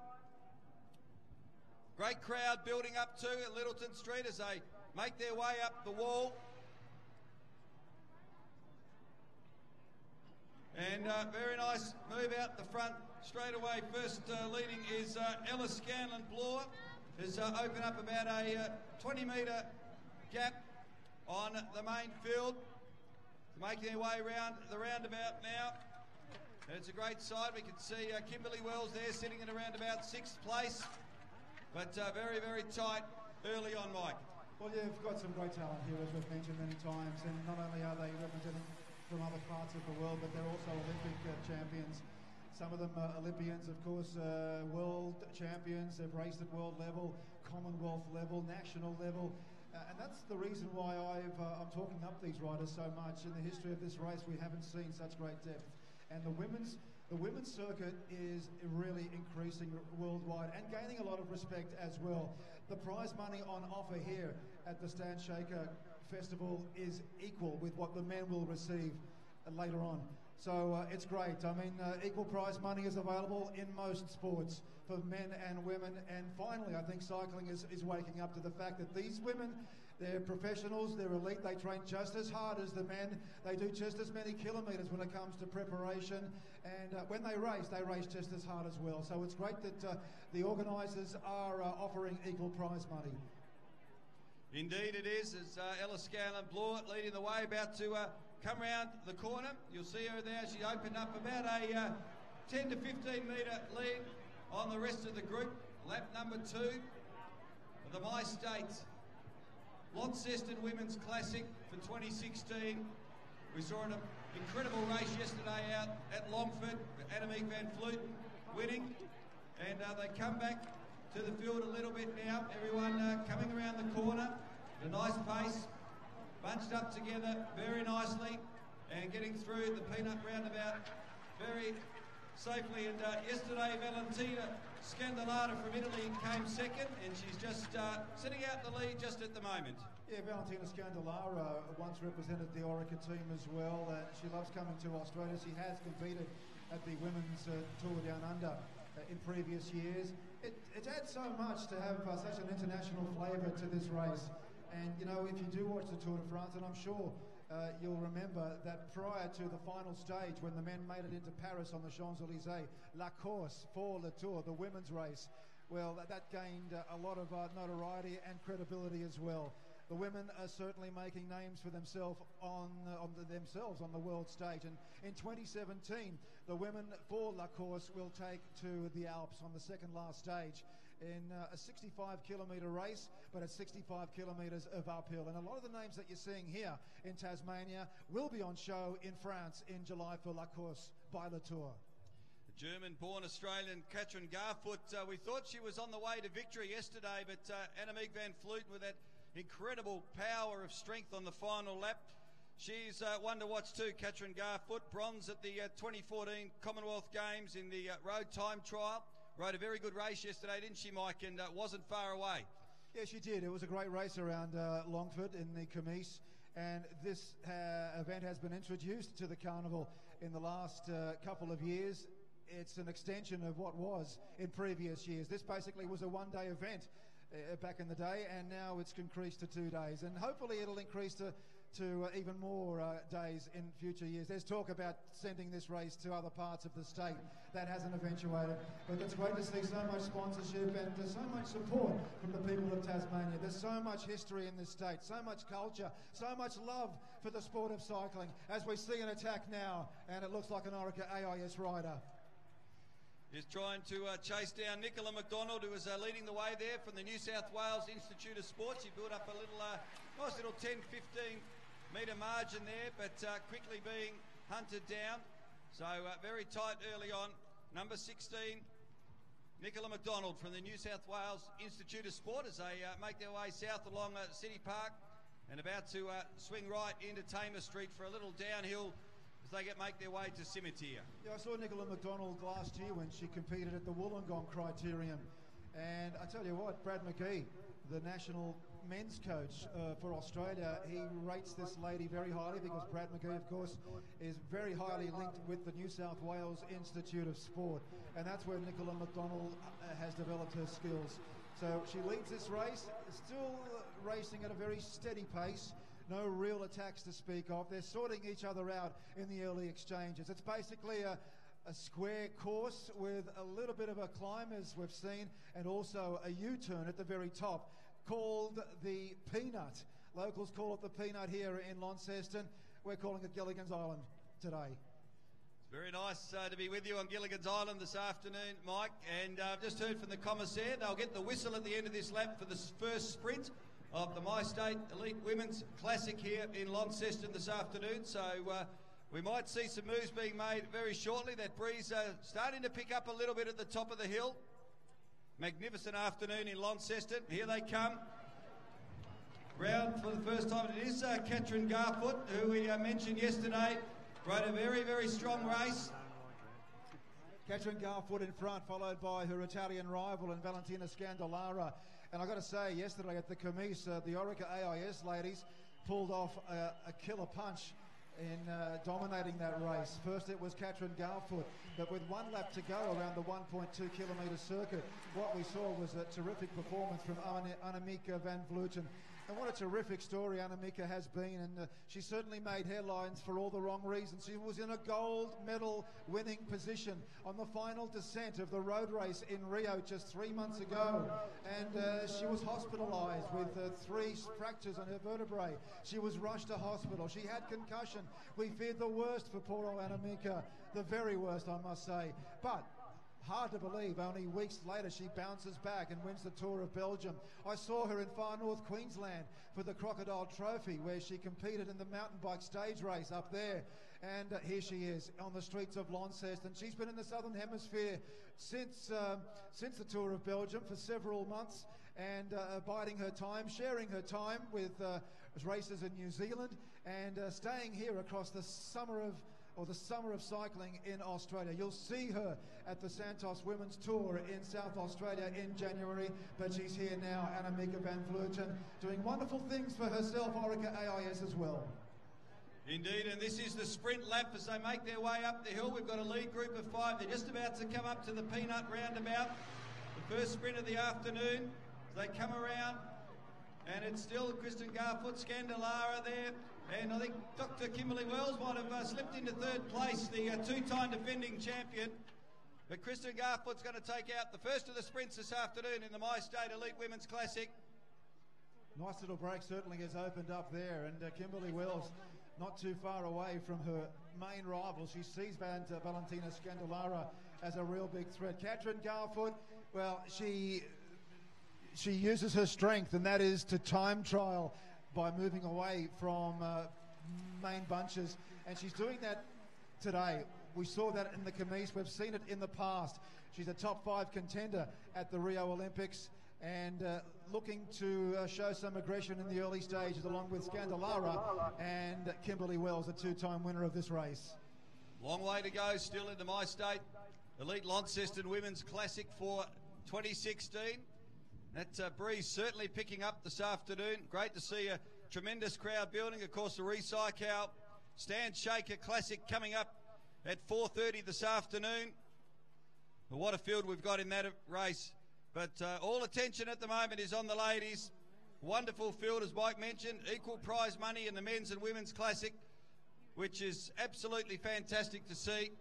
Great crowd building up too at Littleton Street as they make their way up the wall. And uh, very nice move out the front straight away. First uh, leading is uh, Ella Scanlon-Bloor, has uh, opened up about a uh, twenty metre gap on the main field. Making their way around the roundabout now. And it's a great sight. We can see uh, Kimberly Wells there sitting in around about sixth place. But uh, very, very tight early on, Mike. Well, yeah, we've got some great talent here, as we've mentioned many times, and not only are they representing from other parts of the world, but they're also Olympic uh, champions. Some of them are Olympians, of course, uh, world champions. They've raced at world level, Commonwealth level, national level. Uh, and that's the reason why I've, uh, I'm talking up these riders so much. In the history of this race, we haven't seen such great depth. And the women's the women's circuit is really increasing worldwide and gaining a lot of respect as well. The prize money on offer here at the Stan Shaker Festival is equal with what the men will receive uh, later on. So uh, it's great. I mean, uh, equal prize money is available in most sports for men and women. And finally, I think cycling is, is waking up to the fact that these women, they're professionals, they're elite, they train just as hard as the men, they do just as many kilometres when it comes to preparation, and uh, when they race, they race just as hard as well. So it's great that uh, the organisers are uh, offering equal prize money. Indeed it is, as uh, Ella Scanlon-Bloor leading the way, about to uh, come round the corner. You'll see her there, she opened up about a uh, ten to fifteen metre lead on the rest of the group. Lap number two for the My State Launceston Women's Classic for twenty sixteen. We saw an incredible race yesterday out at Longford, Annemiek van Vleuten winning, and uh, they come back to the field a little bit now. Everyone uh, coming around the corner at a nice pace, bunched up together very nicely, and getting through the peanut roundabout very safely. And uh, yesterday, Valentina Scandalara from Italy came second, and she's just uh, sitting out the lead just at the moment. Yeah, Valentina Scandalara once represented the Orica team as well. Uh, she loves coming to Australia. She has competed at the Women's uh, Tour Down Under uh, in previous years. It, it adds so much to have uh, such an international flavour to this race. And, you know, if you do watch the Tour de France, and I'm sure uh, you'll remember that prior to the final stage, when the men made it into Paris on the Champs-Élysées, La Course for Le Tour, the women's race, well, that, that gained uh, a lot of uh, notoriety and credibility as well. The women are certainly making names for themselves on, uh, on the, themselves on the world stage. And in twenty seventeen, the women for La Course will take to the Alps on the second last stage in uh, a sixty-five kilometre race, but at sixty-five kilometres of uphill. And a lot of the names that you're seeing here in Tasmania will be on show in France in July for La Course by Le Tour. German-born Australian Katrin Garfoot, uh, we thought she was on the way to victory yesterday, but uh, Annemiek van Vleuten with that incredible power of strength on the final lap. She's uh, one to watch too, Katrin Garfoot. Bronze at the uh, twenty fourteen Commonwealth Games in the uh, road time trial. Rode a very good race yesterday, didn't she, Mike? And uh, wasn't far away. Yeah, she did. It was a great race around uh, Longford in the Camise. And this uh, event has been introduced to the carnival in the last uh, couple of years. It's an extension of what was in previous years. This basically was a one-day event uh, back in the day, and now it's increased to two days. And hopefully it'll increase to to uh, even more uh, days in future years. There's talk about sending this race to other parts of the state. That hasn't eventuated. But it's great to see so much sponsorship and uh, so much support from the people of Tasmania. There's so much history in this state, so much culture, so much love for the sport of cycling. As we see an attack now, and it looks like an Orica A I S rider. Is trying to uh, chase down Nicola McDonald, who is uh, leading the way there from the New South Wales Institute of Sport. She built up a little, uh, nice little ten, fifteen metre margin there, but uh, quickly being hunted down. So uh, very tight early on. Number sixteen, Nicola McDonald from the New South Wales Institute of Sport as they uh, make their way south along uh, City Park and about to uh, swing right into Tamer Street for a little downhill as they get make their way to Cimetiere. Yeah, I saw Nicola McDonald last year when she competed at the Wollongong Criterium, and I tell you what, Brad McGee, the national men's coach uh, for Australia, he rates this lady very highly because Brad McGee, of course, is very highly linked with the New South Wales Institute of Sport, and that's where Nicola McDonald uh, has developed her skills. So she leads this race, still racing at a very steady pace. No real attacks to speak of. They're sorting each other out in the early exchanges. It's basically a, a square course with a little bit of a climb, as we've seen, and also a U-turn at the very top, called the Peanut. Locals call it the Peanut here in Launceston. We're calling it Gilligan's Island today. It's very nice uh, to be with you on Gilligan's Island this afternoon, Mike. And uh, I've just heard from the commissaire. They'll get the whistle at the end of this lap for the first sprint of the MyState Elite Women's Classic here in Launceston this afternoon. So uh, we might see some moves being made very shortly. That breeze uh, starting to pick up a little bit at the top of the hill. Magnificent afternoon in Launceston. Here they come. Round for the first time. It is uh, Katrin Garfoot, who we uh, mentioned yesterday, rode a very, very strong race. Katrin Garfoot in front, followed by her Italian rival and Valentina Scandalara. And I've got to say, yesterday at the Camise, uh, the Orica A I S ladies pulled off a, a killer punch in uh, dominating that race. First it was Katrin Garfoot, but with one lap to go around the one point two kilometre circuit, what we saw was a terrific performance from Annemieke van Vleuten. And what a terrific story Annemieke has been, and uh, she certainly made headlines for all the wrong reasons. She was in a gold medal winning position on the final descent of the road race in Rio just three months ago, and uh, she was hospitalised with uh, three fractures on her vertebrae. She was rushed to hospital. She had concussion. We feared the worst for poor old Annemieke, the very worst, I must say. But hard to believe, only weeks later she bounces back and wins the Tour of Belgium. I saw her in far north Queensland for the Crocodile Trophy, where she competed in the mountain bike stage race up there. And uh, here she is on the streets of Launceston. She's been in the Southern Hemisphere since, um, since the Tour of Belgium for several months, and uh, biding her time, sharing her time with uh, races in New Zealand, and uh, staying here across the summer of or the summer of cycling in Australia. You'll see her at the Santos Women's Tour in South Australia in January, but she's here now, Annemieke van Vleuten, doing wonderful things for herself, Orica A I S as well. Indeed, and this is the sprint lap as they make their way up the hill. We've got a lead group of five. They're just about to come up to the Peanut roundabout. The first sprint of the afternoon. As they come around, and it's still Kristen Garfoot, Scandalara there. And I think Doctor Kimberly Wells might have uh, slipped into third place, the uh, two-time defending champion. But Kristen Garfoot's going to take out the first of the sprints this afternoon in the MyState Elite Women's Classic. Nice little break certainly has opened up there, and uh, Kimberly Wells not too far away from her main rival. She sees Van, uh, Valentina Scandalara as a real big threat. Katrin Garfoot, well, she she uses her strength, and that is to time trial by moving away from uh, main bunches, and she's doing that today. We saw that in the Camise. We've seen it in the past. She's a top five contender at the Rio Olympics, and uh, looking to uh, show some aggression in the early stages, along with Scandalara and Kimberly Wells, a two-time winner of this race. Long way to go still in the MyState Elite Launceston Women's Classic for twenty sixteen. That uh, breeze certainly picking up this afternoon. Great to see a tremendous crowd building. Of course, the Recycle Stand Shaker Classic coming up at four thirty this afternoon. But what a field we've got in that race. But uh, all attention at the moment is on the ladies. Wonderful field, as Mike mentioned. Equal prize money in the men's and women's classic, which is absolutely fantastic to see.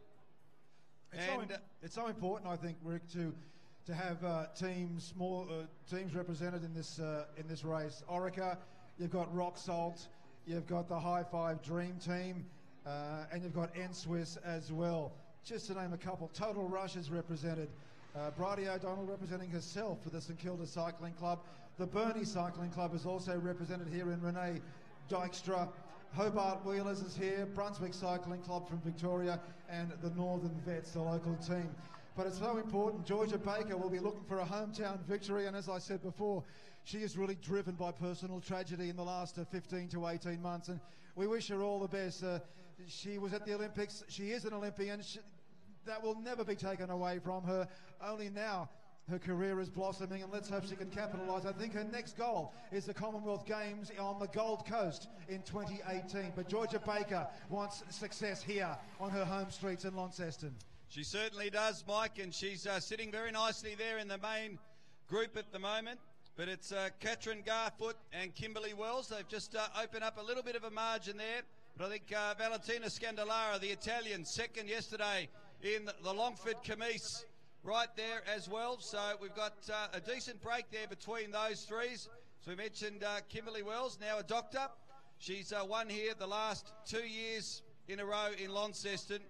It's, and, so, in, it's so important, I think, Rick, to to have uh, teams, small uh, teams represented in this uh, in this race. Orica, you've got Rock Salt, you've got the High Five Dream Team, uh, and you've got N-Swiss as well. Just to name a couple. Total Rush is represented. Uh, Bridie O'Donnell representing herself for the St Kilda Cycling Club. The Burnie Cycling Club is also represented here in Renee Dykstra. Hobart Wheelers is here, Brunswick Cycling Club from Victoria, and the Northern Vets, the local team. But it's so important. Georgia Baker will be looking for a hometown victory, and as I said before, she is really driven by personal tragedy in the last uh, fifteen to eighteen months, and we wish her all the best. Uh, she was at the Olympics. She is an Olympian. She, that will never be taken away from her. Only now her career is blossoming, and let's hope she can capitalise. I think her next goal is the Commonwealth Games on the Gold Coast in twenty eighteen. But Georgia Baker wants success here on her home streets in Launceston. She certainly does, Mike, and she's uh, sitting very nicely there in the main group at the moment. But it's uh, Katrin Garfoot and Kimberly Wells. They've just uh, opened up a little bit of a margin there. But I think uh, Valentina Scandalara, the Italian, second yesterday in the Longford Camise, right there as well. So we've got uh, a decent break there between those threes. So we mentioned uh, Kimberly Wells, now a doctor. She's uh, won here the last two years in a row in Launceston.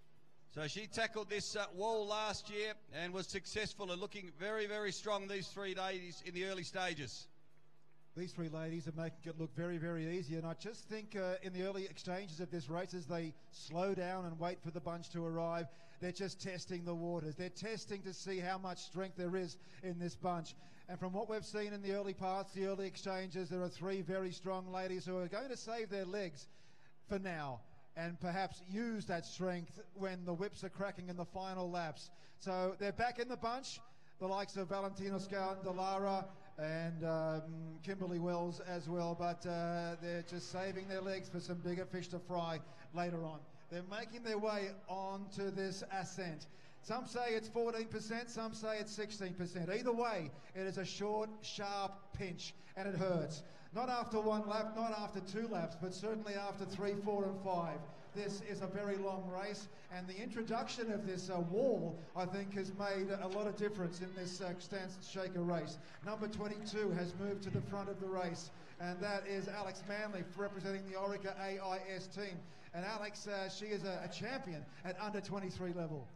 So she tackled this uh, wall last year and was successful and looking very, very strong, these three ladies, in the early stages. These three ladies are making it look very, very easy. And I just think uh, in the early exchanges of this race, as they slow down and wait for the bunch to arrive, they're just testing the waters. They're testing to see how much strength there is in this bunch. And from what we've seen in the early parts, the early exchanges, there are three very strong ladies who are going to save their legs for now and perhaps use that strength when the whips are cracking in the final laps. So they're back in the bunch, the likes of Valentino Scandalara and um, Kimberly Wells as well, but uh, they're just saving their legs for some bigger fish to fry later on. They're making their way onto this ascent. Some say it's fourteen percent, some say it's sixteen percent. Either way, it is a short, sharp pinch, and it hurts. Not after one lap, not after two laps, but certainly after three, four, and five. This is a very long race, and the introduction of this uh, wall, I think, has made a lot of difference in this uh, Stance Shaker race. Number twenty-two has moved to the front of the race, and that is Alex Manley representing the Orica A I S team. And Alex, uh, she is a, a champion at under twenty-three level.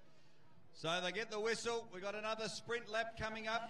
So they get the whistle. We've got another sprint lap coming up.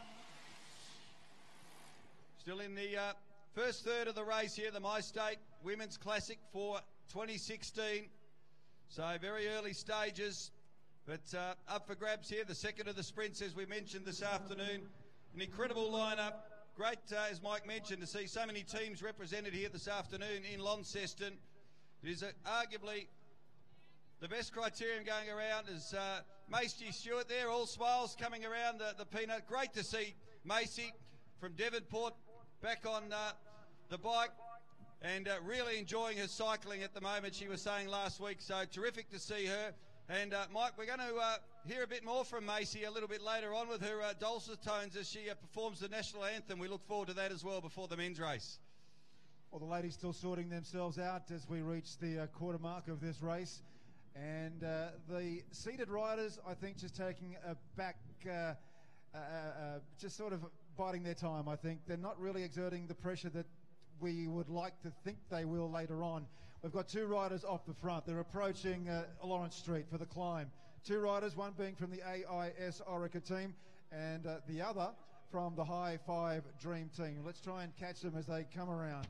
Still in the uh, first third of the race here, the MyState Women's Classic for twenty sixteen. So very early stages, but uh, up for grabs here. The second of the sprints, as we mentioned this afternoon. An incredible lineup. Great, uh, as Mike mentioned, to see so many teams represented here this afternoon in Launceston. It is uh, arguably the best criterium going around. Is uh, Macy Stewart there, all smiles coming around the, the peanut. Great to see Macy from Devonport back on uh, the bike and uh, really enjoying her cycling at the moment, she was saying last week. So terrific to see her. And uh, Mike, we're going to uh, hear a bit more from Macy a little bit later on with her uh, dulcet tones as she uh, performs the national anthem. We look forward to that as well before the men's race. Well, the ladies still sorting themselves out as we reach the uh, quarter mark of this race. And uh, the seated riders, I think, just taking a back, uh, uh, uh, just sort of biding their time, I think. They're not really exerting the pressure that we would like to think they will later on. We've got two riders off the front. They're approaching uh, Lawrence Street for the climb. Two riders, one being from the A I S Orica team and uh, the other from the High Five Dream team. Let's try and catch them as they come around.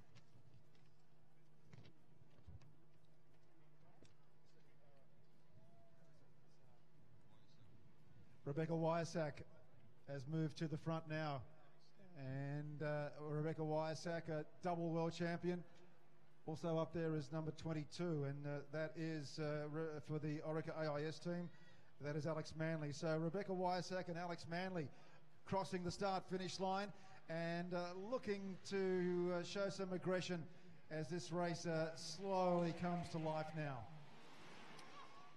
Rebecca Wyasak has moved to the front now. And uh, Rebecca Wyasak, a double world champion. Also up there is number twenty-two, and uh, that is uh, for the Orica A I S team. That is Alex Manley. So Rebecca Wyasak and Alex Manley crossing the start-finish line and uh, looking to uh, show some aggression as this race uh, slowly comes to life now.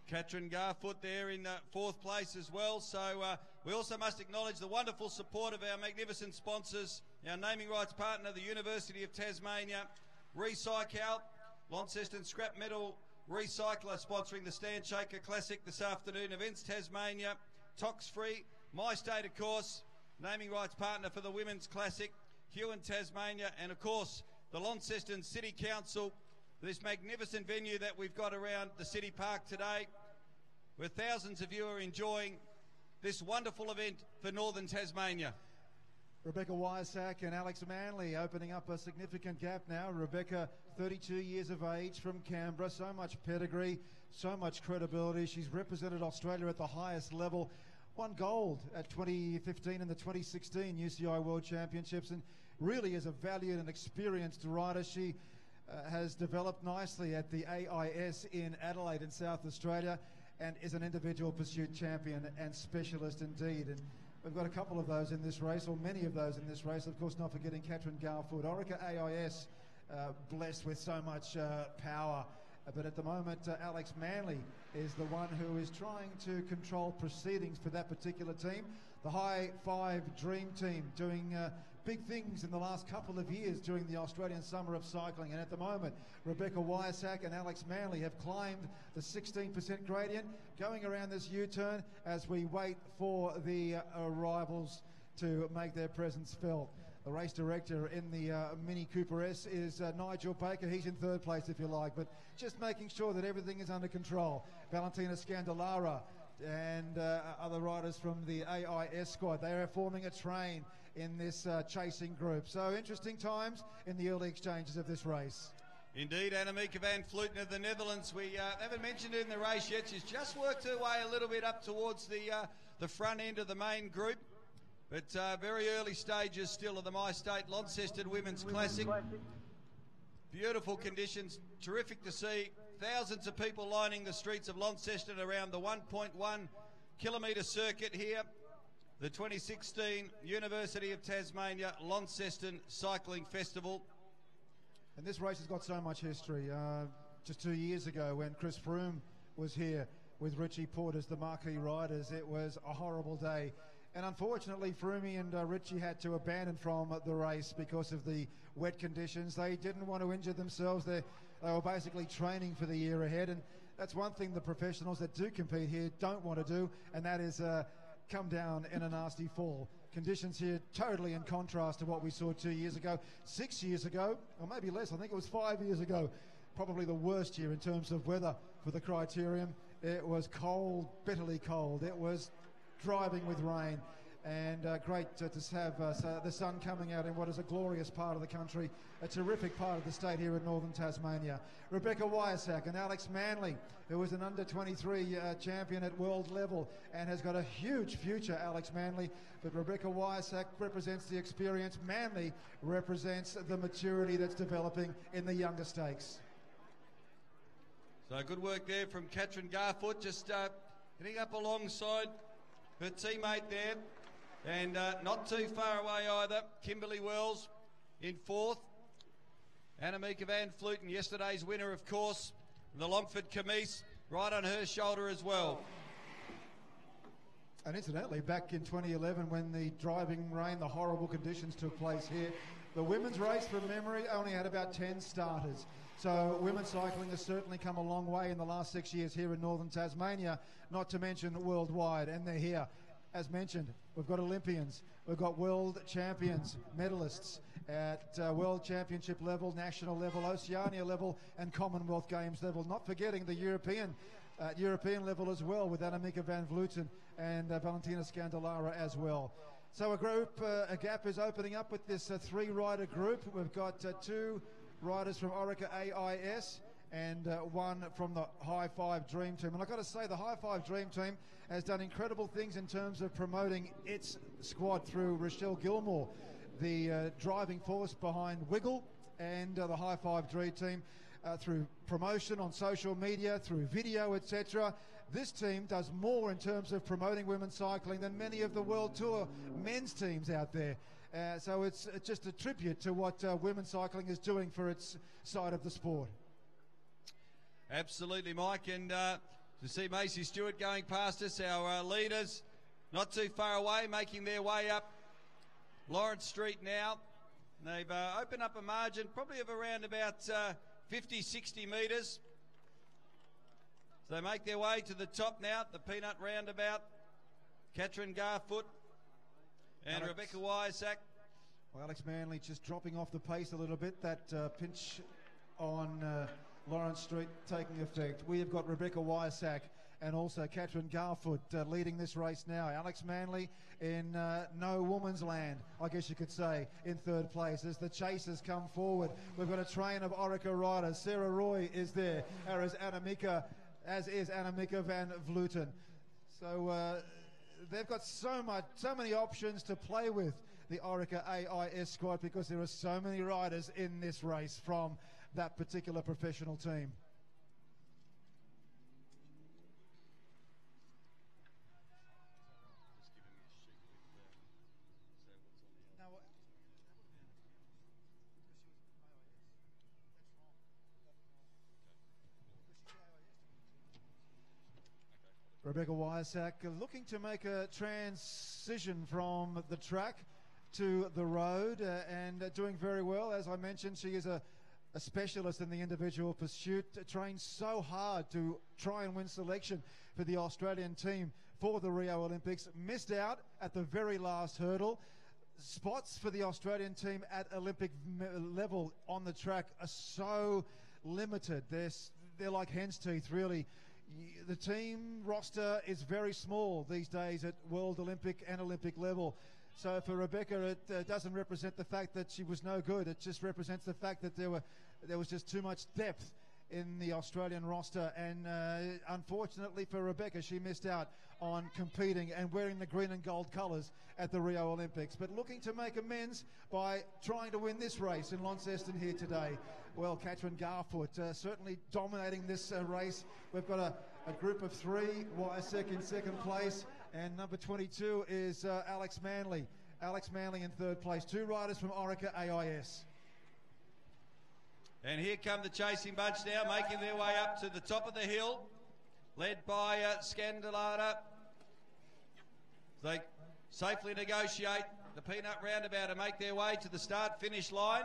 Katrin Garfoot there in uh, fourth place as well. So uh, we also must acknowledge the wonderful support of our magnificent sponsors, our naming rights partner, the University of Tasmania, Recycal, Launceston Scrap Metal Recycler sponsoring the Stan Shaker Classic this afternoon, Events Tasmania, Tox Free, My State of course, naming rights partner for the Women's Classic, Huon Tasmania, and of course the Launceston City Council, this magnificent venue that we've got around the City Park today, where thousands of you are enjoying this wonderful event for Northern Tasmania. Rebecca Wyasack and Alex Manley opening up a significant gap now. Rebecca, thirty-two years of age from Canberra, so much pedigree, so much credibility. She's represented Australia at the highest level, won gold at twenty fifteen and the twenty sixteen U C I World Championships, and really is a valued and experienced rider. She uh, has developed nicely at the A I S in Adelaide in South Australia and is an individual pursuit champion and specialist indeed. And we've got a couple of those in this race, or many of those in this race. Of course, not forgetting Katrin Garfoot. Orica A I S, uh, blessed with so much uh, power. Uh, but at the moment, uh, Alex Manley is the one who is trying to control proceedings for that particular team. The High Five Dream Team doing uh, big things in the last couple of years during the Australian Summer of Cycling. And at the moment, Rebecca Wyasack and Alex Manley have climbed the sixteen percent gradient, going around this U-turn as we wait for the uh, arrivals to make their presence felt. The race director in the uh, Mini Cooper S is uh, Nigel Baker. He's in third place, if you like, but just making sure that everything is under control. Valentina Scandalara and uh, other riders from the A I S squad, they are forming a train in this uh, chasing group. So interesting times in the early exchanges of this race. Indeed, Annemieke van Vleuten of the Netherlands. We uh, haven't mentioned her in the race yet. She's just worked her way a little bit up towards the uh, the front end of the main group. But uh, very early stages still of the My State Launceston Women's Classic. Beautiful conditions, terrific to see. Thousands of people lining the streets of Launceston around the one point one kilometre circuit here. The twenty sixteen University of Tasmania Launceston Cycling Festival. And this race has got so much history. Uh, just two years ago when Chris Froome was here with Richie Porte as the marquee riders, it was a horrible day. And unfortunately, Froome and uh, Richie had to abandon from the race because of the wet conditions. They didn't want to injure themselves. They, they were basically training for the year ahead. And that's one thing the professionals that do compete here don't want to do, and that is uh, come down in a nasty fall. Conditions here totally in contrast to what we saw two years ago. Six years ago, or maybe less, I think it was five years ago, probably the worst year in terms of weather for the Criterium. It was cold, bitterly cold. It was driving with rain, and uh, great uh, to have uh, so the sun coming out in what is a glorious part of the country, a terrific part of the state here in Northern Tasmania. Rebecca Wyasack and Alex Manley, who was an under twenty-three uh, champion at world level and has got a huge future, Alex Manley, but Rebecca Wyasack represents the experience. Manley represents the maturity that's developing in the younger stakes. So good work there from Katrin Garfoot, just uh, hitting up alongside her teammate there, and uh, not too far away either, Kimberly Wells in fourth. Annemieke van Vleuten, yesterday's winner, of course, the Longford Camise, right on her shoulder as well. And incidentally, back in twenty eleven, when the driving rain, the horrible conditions took place here, the women's race, from memory, only had about ten starters. So women's cycling has certainly come a long way in the last six years here in Northern Tasmania, not to mention worldwide, and they're here. As mentioned, we've got Olympians, we've got world champions, medalists at uh, world championship level, national level, Oceania level, and Commonwealth Games level, not forgetting the European uh, European level as well, with Annemieke van Vleuten and uh, Valentina Scandalara as well. So a group, uh, a gap is opening up with this uh, three-rider group. We've got uh, two riders from Orica A I S and uh, one from the High Five Dream Team. And I've got to say, the High Five Dream Team has done incredible things in terms of promoting its squad through Rochelle Gilmore, the uh, driving force behind Wiggle, and uh, the High Five Dream Team uh, through promotion on social media, through video, et cetera. This team does more in terms of promoting women's cycling than many of the World Tour men's teams out there. Uh, so it's, it's just a tribute to what uh, women's cycling is doing for its side of the sport. Absolutely, Mike. And uh, To see Macy Stewart going past us, our uh, leaders not too far away, making their way up Lawrence Street now. They've uh, opened up a margin probably of around about uh, fifty, sixty metres. So they make their way to the top now, the Peanut Roundabout. Katrin Garfoot and Alex. Rebecca Wyasak. Well, Alex Manley just dropping off the pace a little bit. That uh, pinch on uh, Lawrence Street taking effect. We have got Rebecca Wyasak and also Katrin Garfoot uh, leading this race now. Alex Manley in uh, no woman's land, I guess you could say, in third place as the chasers come forward. We've got a train of Orica riders. Sarah Roy is there, as is Annemieke, as is Annemieke van Vleuten. So uh, they've got so much, so many options to play with, the Orica A I S squad, because there are so many riders in this race from that particular professional team. Rebecca Wyasak looking to make a transition from the track to the road uh, and uh, doing very well. As I mentioned, she is a, a specialist in the individual pursuit, uh, trained so hard to try and win selection for the Australian team for the Rio Olympics. Missed out at the very last hurdle. Spots for the Australian team at Olympic level on the track are so limited. They're, they're like hen's teeth, really. The team roster is very small these days at World Olympic and Olympic level. So for Rebecca, it uh, doesn't represent the fact that she was no good. It just represents the fact that there were there was just too much depth in the Australian roster. And uh, unfortunately for Rebecca, she missed out on competing and wearing the green and gold colours at the Rio Olympics. But looking to make amends by trying to win this race in Launceston here today. Well, Katrin Garfoot uh, certainly dominating this uh, race. We've got a, a group of three, Wyasak in second place, and number twenty-two is uh, Alex Manley. Alex Manley in third place. Two riders from Orica A I S. And here come the chasing bunch now, making their way up to the top of the hill, led by uh, Scandalata. They safely negotiate the Peanut Roundabout and make their way to the start-finish line.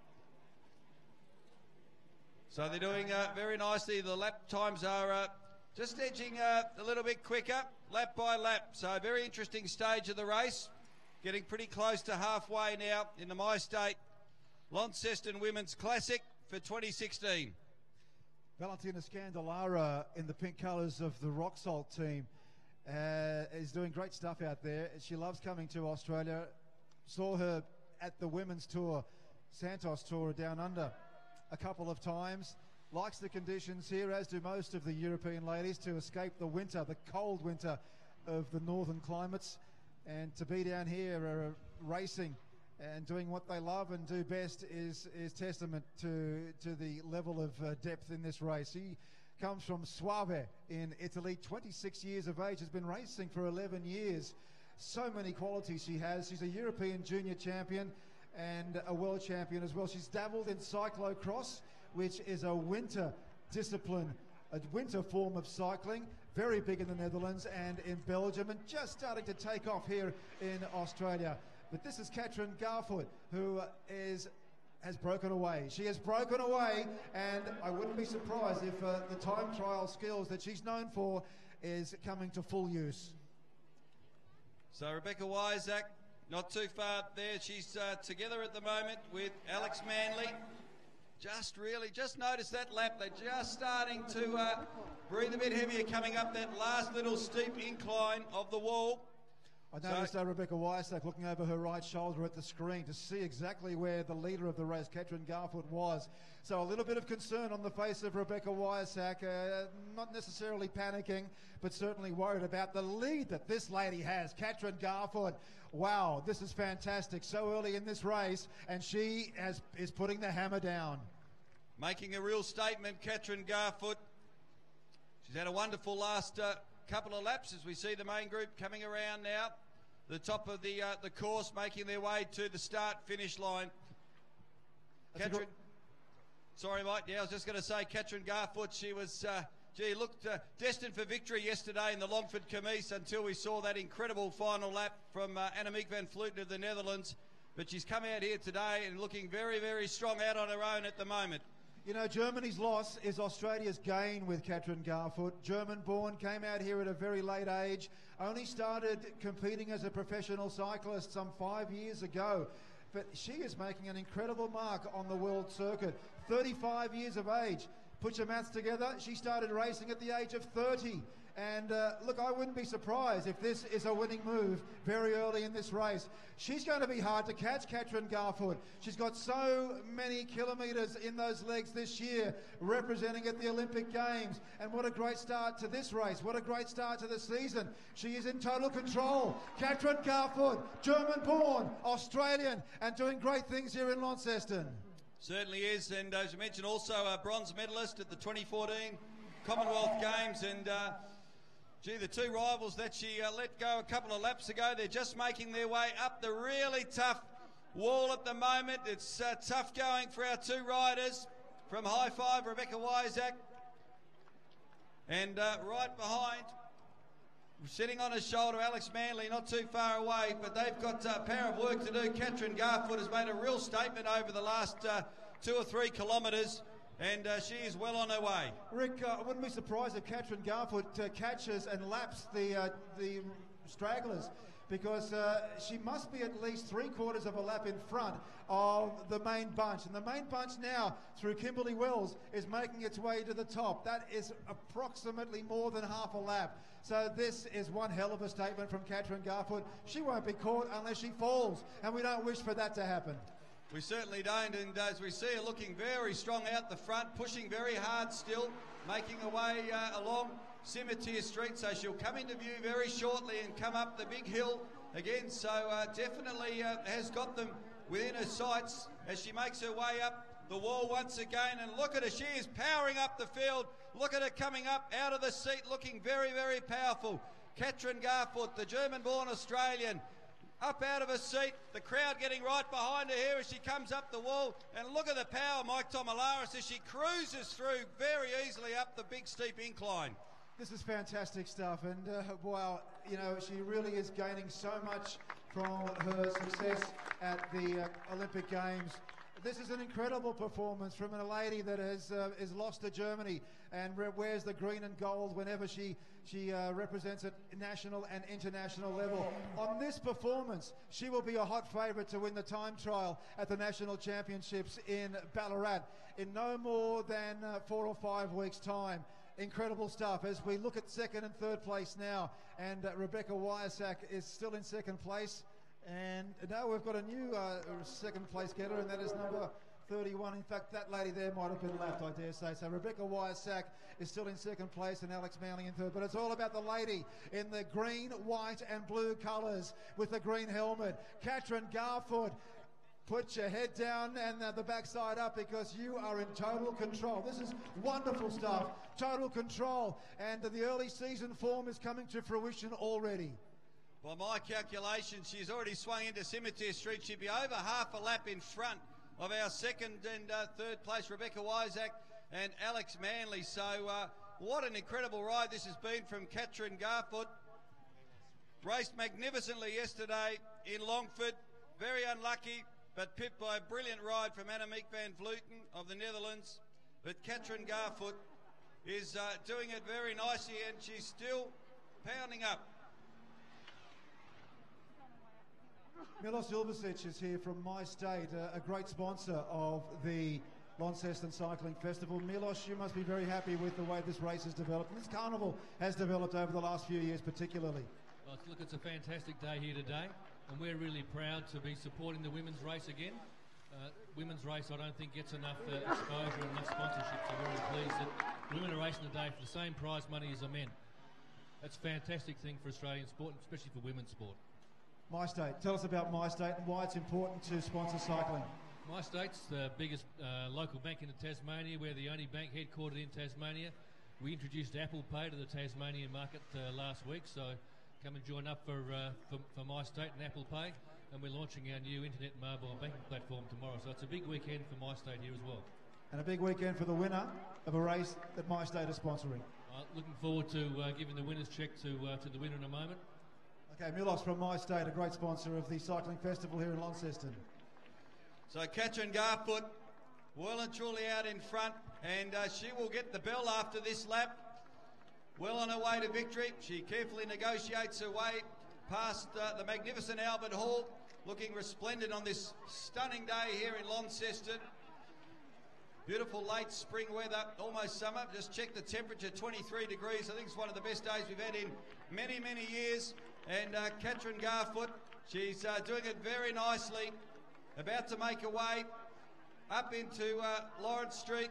So they're doing uh, very nicely. The lap times are uh, just edging uh, a little bit quicker, lap by lap. So a very interesting stage of the race. Getting pretty close to halfway now in the MyState Launceston Women's Classic for twenty sixteen. Valentina Scandalara in the pink colours of the Rock Salt team uh, is doing great stuff out there. She loves coming to Australia. Saw her at the Women's Tour, Santos Tour down under a couple of times. Likes the conditions here, as do most of the European ladies, to escape the winter, the cold winter of the northern climates, and to be down here uh, racing and doing what they love and do best is is testament to to the level of uh, depth in this race. He comes from Suave in Italy, twenty-six years of age, has been racing for eleven years. So many qualities she has. She's a European junior champion and a world champion as well. She's dabbled in cyclocross, which is a winter discipline, a winter form of cycling, very big in the Netherlands and in Belgium, and just starting to take off here in Australia. But this is Katrin Garfoot, who is has broken away. She has broken away, and I wouldn't be surprised if uh, the time trial skills that she's known for is coming to full use. So Rebecca Wyasak, not too far there. She's uh, together at the moment with Alex Manley. Just really, just notice that lap. They're just starting to uh, breathe a bit heavier coming up that last little steep incline of the wall. I noticed so, uh, Rebecca Wyasak looking over her right shoulder at the screen to see exactly where the leader of the race, Katrin Garfoot, was. So a little bit of concern on the face of Rebecca Wyasak, uh, not necessarily panicking, but certainly worried about the lead that this lady has. Katrin Garfoot, wow, this is fantastic. So early in this race, and she has, is putting the hammer down. Making a real statement, Katrin Garfoot. She's had a wonderful last uh, couple of laps as we see the main group coming around now. The top of the uh, the course, making their way to the start-finish line. Katrin, sorry, Mike. Yeah, I was just going to say, Katrin Garfoot. She was uh, gee, looked uh, destined for victory yesterday in the Longford Camise until we saw that incredible final lap from uh, Annemiek van Vleuten of the Netherlands. But she's come out here today and looking very, very strong out on her own at the moment. You know, Germany's loss is Australia's gain with Katrin Garfoot. German-born, came out here at a very late age, only started competing as a professional cyclist some five years ago. But she is making an incredible mark on the world circuit. thirty-five years of age. Put your maths together, she started racing at the age of thirty. And uh, look, I wouldn't be surprised if this is a winning move very early in this race. She's going to be hard to catch, Katrin Garfoot. She's got so many kilometres in those legs this year, representing at the Olympic Games. And what a great start to this race. What a great start to the season. She is in total control. Katrin Garfoot, German-born, Australian, and doing great things here in Launceston. Certainly is, and as you mentioned, also a bronze medalist at the twenty fourteen Commonwealth Games. And uh, gee, the two rivals that she uh, let go a couple of laps ago, they're just making their way up the really tough wall at the moment. It's uh, tough going for our two riders. From High Five, Rebecca Wysack, and uh, right behind, sitting on his shoulder, Alex Manley, not too far away, but they've got a pair of work to do. Katrin Garfoot has made a real statement over the last uh, two or three kilometres, and uh, she is well on her way. Rick, uh, I wouldn't be surprised if Katrin Garfoot uh, catches and laps the, uh, the stragglers, because uh, she must be at least three quarters of a lap in front of the main bunch. And the main bunch now, through Kimberley Wells, is making its way to the top. That is approximately more than half a lap. So this is one hell of a statement from Katrin Garfoot. She won't be caught unless she falls, and we don't wish for that to happen. We certainly don't, and as we see her looking very strong out the front, pushing very hard still, making her way uh, along Cimetière Street, so she'll come into view very shortly and come up the big hill again. So uh, definitely uh, has got them within her sights as she makes her way up the wall once again. And look at her, she is powering up the field. Look at her coming up out of the seat, looking very, very powerful. Katrin Garfoot, the German-born Australian, up out of her seat, the crowd getting right behind her here as she comes up the wall. And look at the power, Mike Tomalaris, as she cruises through very easily up the big steep incline. This is fantastic stuff, and uh, wow, you know, she really is gaining so much from her success at the uh, Olympic Games. This is an incredible performance from a lady that has uh, is lost to Germany and wears the green and gold whenever she she uh, represents at national and international level. On this performance, she will be a hot favourite to win the time trial at the National Championships in Ballarat in no more than uh, four or five weeks' time. Incredible stuff as we look at second and third place now, and uh, Rebecca Wysack is still in second place. And now we've got a new uh, second place getter, and that is number thirty-one. In fact, that lady there might have been left, I dare say. So Rebecca Wysack is still in second place and Alex Manley in third. But it's all about the lady in the green, white and blue colours with the green helmet. Katrin Garfoot, put your head down and uh, the backside up, because you are in total control. This is wonderful stuff. Total control. And uh, the early season form is coming to fruition already. By my calculations, she's already swung into Cimetière Street. She'd be over half a lap in front of our second and uh, third place, Rebecca Wysack and Alex Manley. So uh, what an incredible ride this has been from Katrin Garfoot. Raced magnificently yesterday in Longford. Very unlucky, but pipped by a brilliant ride from Annemiek van Vleuten of the Netherlands. But Katrin Garfoot is uh, doing it very nicely, and she's still pounding up. Milos Ilvasic is here from My State, uh, a great sponsor of the Launceston Cycling Festival. Milos, you must be very happy with the way this race has developed, and this carnival has developed over the last few years particularly. Well, look, it's a fantastic day here today, and we're really proud to be supporting the women's race again. Uh, women's race, I don't think, gets enough uh, exposure and enough sponsorship, so we're really pleased that the women are racing today for the same prize money as the men. That's a fantastic thing for Australian sport, especially for women's sport. My State, tell us about My State and why it's important to sponsor cycling. My State's the biggest uh, local bank in Tasmania. We're the only bank headquartered in Tasmania. We introduced Apple Pay to the Tasmanian market uh, last week, so come and join up for, uh, for, for My State and Apple Pay, and we're launching our new internet mobile banking platform tomorrow, so it's a big weekend for My State here as well. And a big weekend for the winner of a race that My State is sponsoring. Uh, looking forward to uh, giving the winner's check to uh, to the winner in a moment. Okay, Milos from My State, a great sponsor of the cycling festival here in Launceston. So Katrin Garfoot well and truly out in front, and uh, she will get the bell after this lap. Well on her way to victory. She carefully negotiates her way past uh, the magnificent Albert Hall, looking resplendent on this stunning day here in Launceston. Beautiful late spring weather, almost summer. Just check the temperature, twenty-three degrees. I think it's one of the best days we've had in many, many years. And uh, Katrin Garfoot, she's uh, doing it very nicely. About to make her way up into uh, Lawrence Street.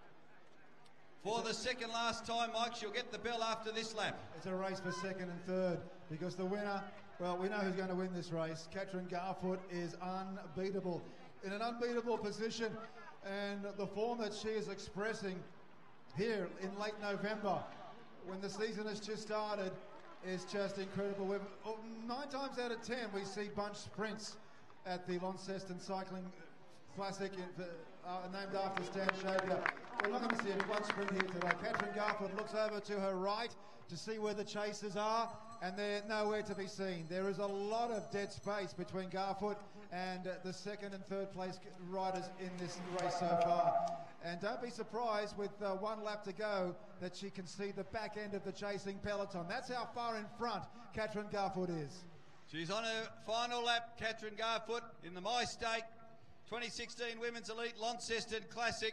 For the second last time, Mike, she'll get the bell after this lap. It's a race for second and third because the winner, well, we know who's going to win this race. Katrin Garfoot is unbeatable, in an unbeatable position, and the form that she is expressing here in late November, when the season has just started, is just incredible. We've, oh, nine times out of ten, we see bunch sprints at the Launceston Cycling Classic, in, uh, named after Stan Shaker. We're not going to see a bunch sprint here today. Katrin Garfoot looks over to her right to see where the chasers are, and they're nowhere to be seen. There is a lot of dead space between Garfoot and uh, the second and third place riders in this race so far. And don't be surprised with uh, one lap to go that she can see the back end of the chasing peloton. That's how far in front Katrin Garfoot is. She's on her final lap, Katrin Garfoot, in the My State twenty sixteen Women's Elite Launceston Classic.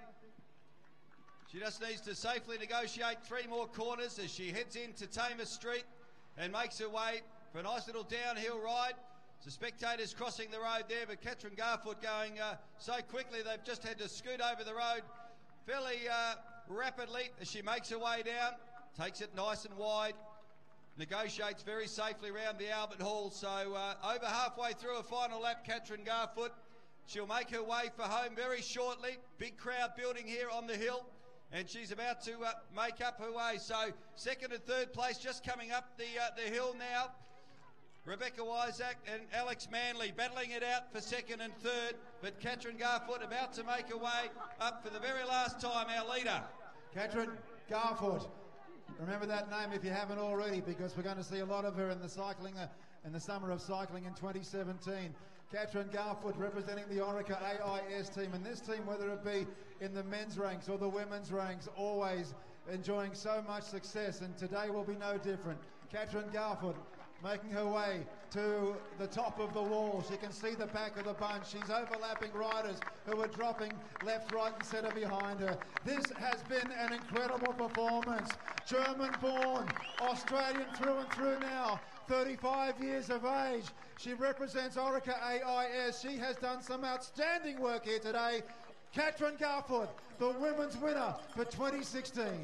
She just needs to safely negotiate three more corners as she heads into Tamer Street and makes her way for a nice little downhill ride. The spectators crossing the road there, but Katrin Garfoot going uh, so quickly they've just had to scoot over the road fairly uh, rapidly as she makes her way down, takes it nice and wide, negotiates very safely around the Albert Hall. So uh, over halfway through her final lap, Katrin Garfoot, she'll make her way for home very shortly. Big crowd building here on the hill, and she's about to uh, make up her way. So second and third place just coming up the, uh, the hill now. Rebecca Wisak and Alex Manley battling it out for second and third, but Katrin Garfoot about to make her way up for the very last time, our leader. Katrin Garfoot. Remember that name if you haven't already, because we're going to see a lot of her in the cycling, uh, in the summer of cycling in twenty seventeen. Katrin Garfoot representing the Orica A I S team, and this team, whether it be in the men's ranks or the women's ranks, always enjoying so much success, and today will be no different. Katrin Garfoot making her way to the top of the wall. She can see the back of the bunch. She's overlapping riders who are dropping left, right and centre behind her. This has been an incredible performance. German-born, Australian through and through now, thirty-five years of age. She represents Orica A I S. She has done some outstanding work here today. Katrin Garfoot, the women's winner for twenty sixteen.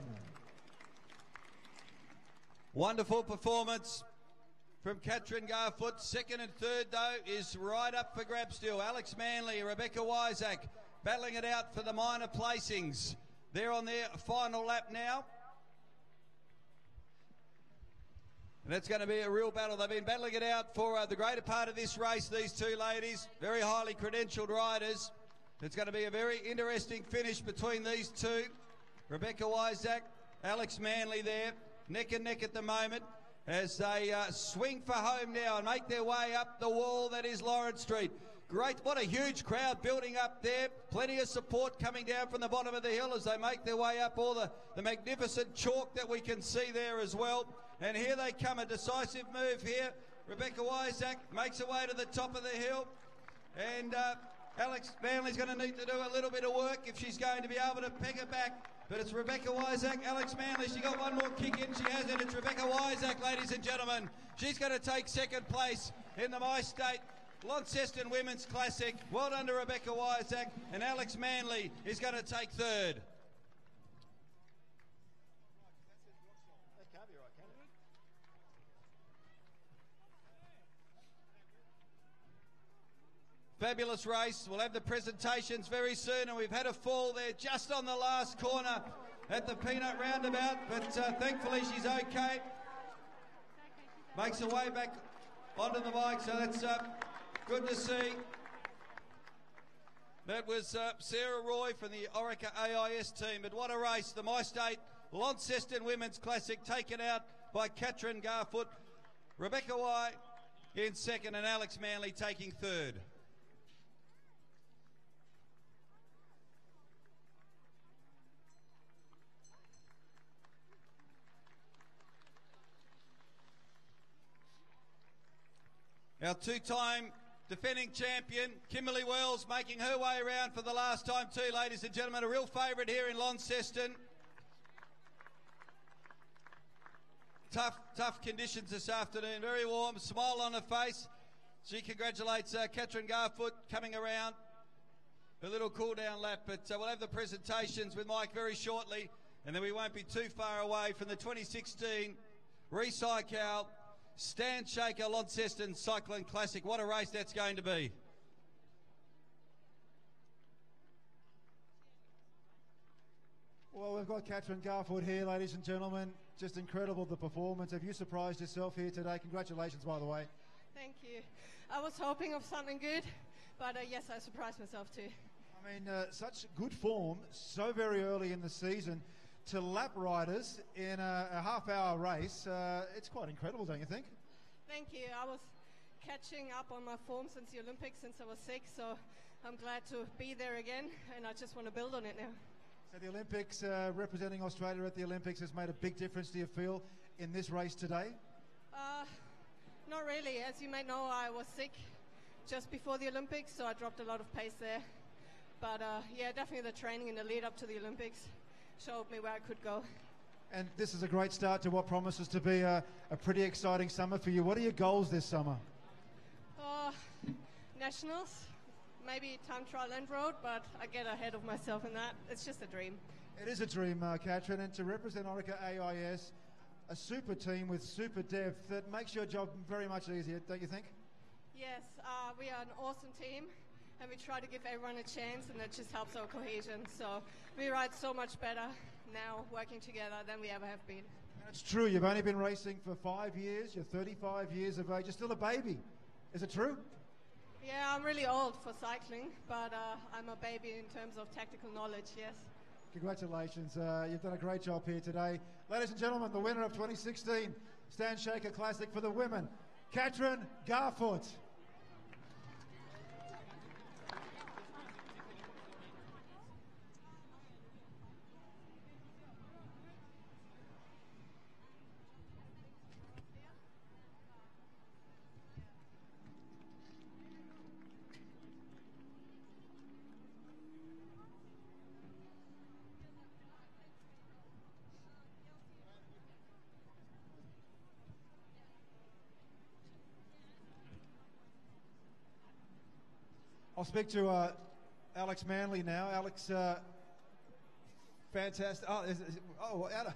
Wonderful performance from Katrin Garfoot. Second and third, though, is right up for grabs still. Alex Manley, Rebecca Wisak battling it out for the minor placings. They're on their final lap now. And that's going to be a real battle. They've been battling it out for uh, the greater part of this race, these two ladies. Very highly credentialed riders. It's going to be a very interesting finish between these two. Rebecca Wisak, Alex Manley there, neck and neck at the moment, as they uh, swing for home now and make their way up the wall that is Lawrence Street. Great, what a huge crowd building up there. Plenty of support coming down from the bottom of the hill as they make their way up all the, the magnificent chalk that we can see there as well. And here they come, a decisive move here. Rebecca Wisak makes her way to the top of the hill. And uh, Alex Manley's going to need to do a little bit of work if she's going to be able to peg her back. But it's Rebecca Wisak, Alex Manley. She got one more kick in. She has it. It's Rebecca Wisak, ladies and gentlemen. She's going to take second place in the My State Launceston Women's Classic. Well done to Rebecca Wisak. And Alex Manley is going to take third. Fabulous race. We'll have the presentations very soon, and we've had a fall there just on the last corner at the Peanut Roundabout, but uh, thankfully she's okay. Makes her way back onto the bike, so that's uh, good to see. That was uh, Sarah Roy from the Orica A I S team, but what a race. The My State Launceston Women's Classic, taken out by Katrin Garfoot. Rebecca White in second and Alex Manley taking third. Our two-time defending champion, Kimberly Wells, making her way around for the last time too, ladies and gentlemen. A real favourite here in Launceston. Tough, tough conditions this afternoon. Very warm, smile on her face. She congratulates uh, Katrin Garfoot coming around. A little cool-down lap, but uh, we'll have the presentations with Mike very shortly, and then we won't be too far away from the twenty sixteen Recycle Stan Shaker Launceston Cycling Classic. What a race that's going to be. Well, we've got Katrin Garfoot here, ladies and gentlemen. Just incredible, the performance. Have you surprised yourself here today? Congratulations, by the way. Thank you. I was hoping of something good, but uh, yes, I surprised myself too. I mean, uh, such good form so very early in the season. To lap riders in a, a half-hour race, uh, it's quite incredible, don't you think? Thank you. I was catching up on my form since the Olympics, since I was sick, so I'm glad to be there again, and I just want to build on it now. So the Olympics, uh, representing Australia at the Olympics, has made a big difference, do you feel, in this race today? Uh, not really. As you may know, I was sick just before the Olympics, so I dropped a lot of pace there. But uh, yeah, definitely the training in the lead up to the Olympics showed me where I could go. And this is a great start to what promises to be a, a pretty exciting summer for you. What are your goals this summer? Uh, nationals, maybe time trial end road, but I get ahead of myself in that. It's just a dream. It is a dream, uh, Katrin, and to represent Orica A I S, a super team with super depth, that makes your job very much easier, don't you think? Yes, uh, we are an awesome team, and we try to give everyone a chance, and it just helps our cohesion. So we ride so much better now working together than we ever have been. And it's true, you've only been racing for five years, you're thirty-five years of age, you're still a baby. Is it true? Yeah, I'm really old for cycling, but uh, I'm a baby in terms of tactical knowledge, yes. Congratulations, uh, you've done a great job here today. Ladies and gentlemen, the winner of twenty sixteen Stan Shaker Classic for the women, Katrin Garfoot. I'll speak to uh, Alex Manley now. Alex, uh, fantastic. Oh, is, is, oh, Anna.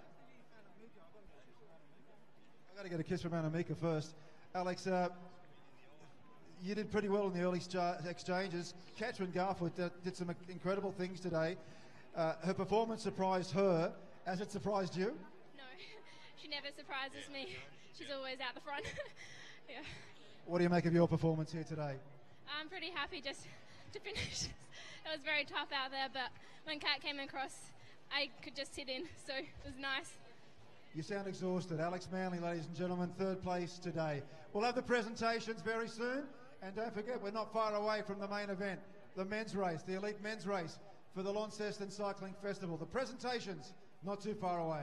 I've got to get a kiss from Annamieka first. Alex, uh, you did pretty well in the early exchanges. Katrin Garfoot uh, did some incredible things today. Uh, her performance surprised her. Has it surprised you? No, she never surprises me. She's always out the front. Yeah. What do you make of your performance here today? I'm pretty happy just to finish. It was very tough out there, but when Kat came across, I could just sit in, so it was nice. You sound exhausted. Alex Manley, ladies and gentlemen, third place today. We'll have the presentations very soon, and don't forget, we're not far away from the main event, the men's race, the elite men's race for the Launceston Cycling Festival. The presentations not too far away.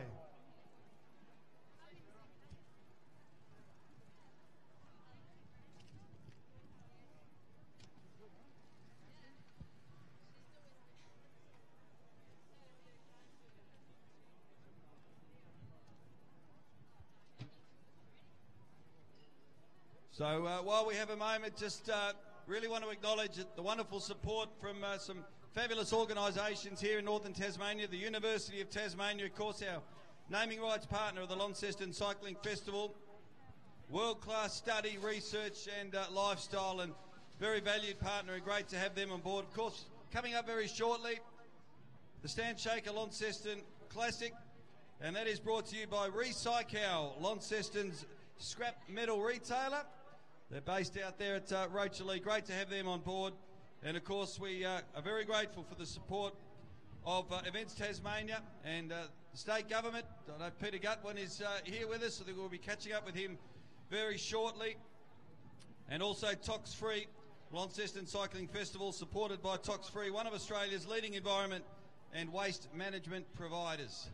So uh, while we have a moment, just uh, really want to acknowledge the wonderful support from uh, some fabulous organisations here in northern Tasmania, the University of Tasmania, of course, our naming rights partner of the Launceston Cycling Festival, world-class study, research and uh, lifestyle, and very valued partner, and great to have them on board. Of course, coming up very shortly, the Stan Shaker Launceston Classic, and that is brought to you by Recycle, Launceston's scrap metal retailer. They're based out there at uh, Rochalee. Great to have them on board. And of course, we uh, are very grateful for the support of uh, Events Tasmania and uh, the state government. I know Peter Gutwin is uh, here with us, so we'll be catching up with him very shortly. And also Tox Free, Launceston Cycling Festival, supported by Tox Free, one of Australia's leading environment and waste management providers.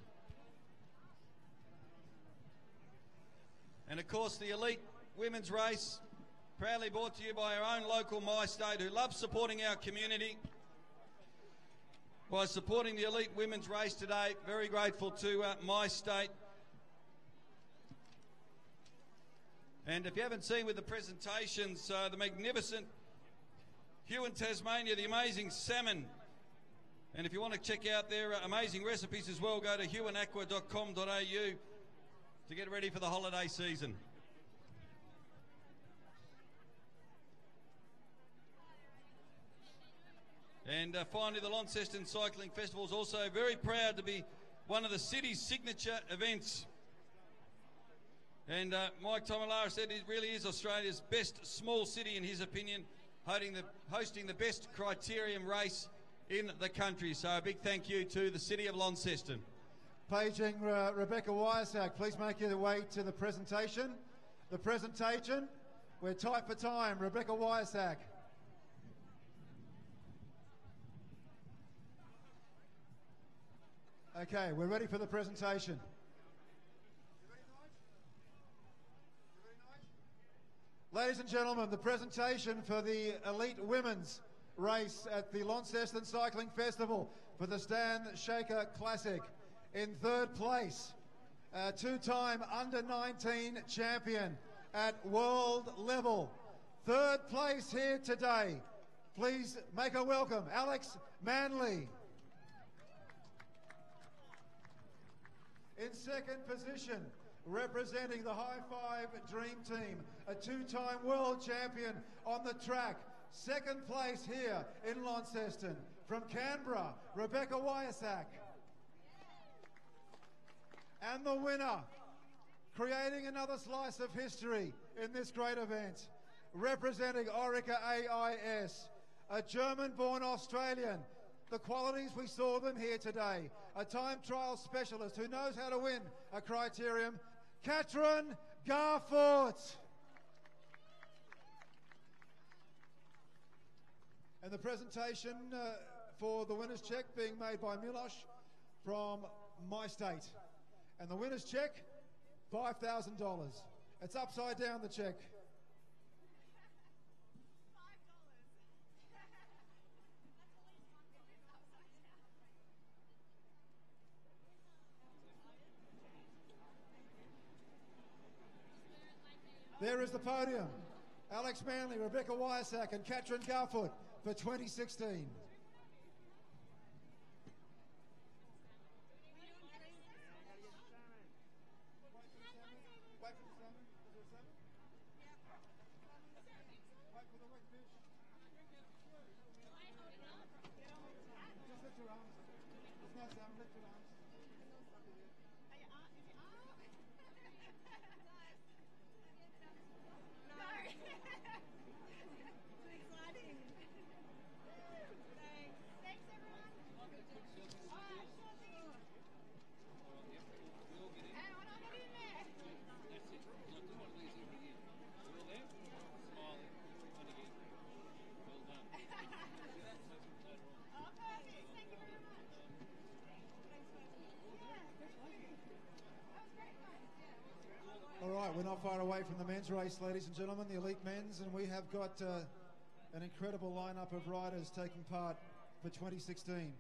And of course the elite women's race, proudly brought to you by our own local MyState, who loves supporting our community by supporting the elite women's race today. Very grateful to uh, MyState. And if you haven't seen with the presentations, uh, the magnificent Huon Tasmania, the amazing salmon. And if you want to check out their uh, amazing recipes as well, go to huon aqua dot com dot a u to get ready for the holiday season. And uh, finally, the Launceston Cycling Festival is also very proud to be one of the city's signature events. And uh, Mike Tomolara said it really is Australia's best small city, in his opinion, hosting the, hosting the best criterium race in the country. So a big thank you to the City of Launceston. Paging uh, Rebecca Wyasak, please make your way to the presentation. The presentation, we're tight for time. Rebecca Wyasak. Okay, we're ready for the presentation. Ladies and gentlemen, the presentation for the elite women's race at the Launceston Cycling Festival for the Stan Shaker Classic. In third place, a two-time under nineteen champion at world level. Third place here today. Please make a welcome, Alex Manley. In second position, representing the High Five Dream Team, a two-time world champion on the track. Second place here in Launceston, from Canberra, Rebecca Wyasak. And the winner, creating another slice of history in this great event, representing Orica A I S, a German-born Australian. The qualities, we saw them here today. A time trial specialist who knows how to win a criterium, Katrin Garfort. And the presentation uh, for the winner's check being made by Milosh from MyState. And the winner's check, five thousand dollars. It's upside down, the check. There is the podium. Alex Manley, Rebecca Wyasak and Katrin Garfort for twenty sixteen. We're not far away from the men's race, ladies and gentlemen, the elite men's, and we have got uh, an incredible lineup of riders taking part for twenty sixteen.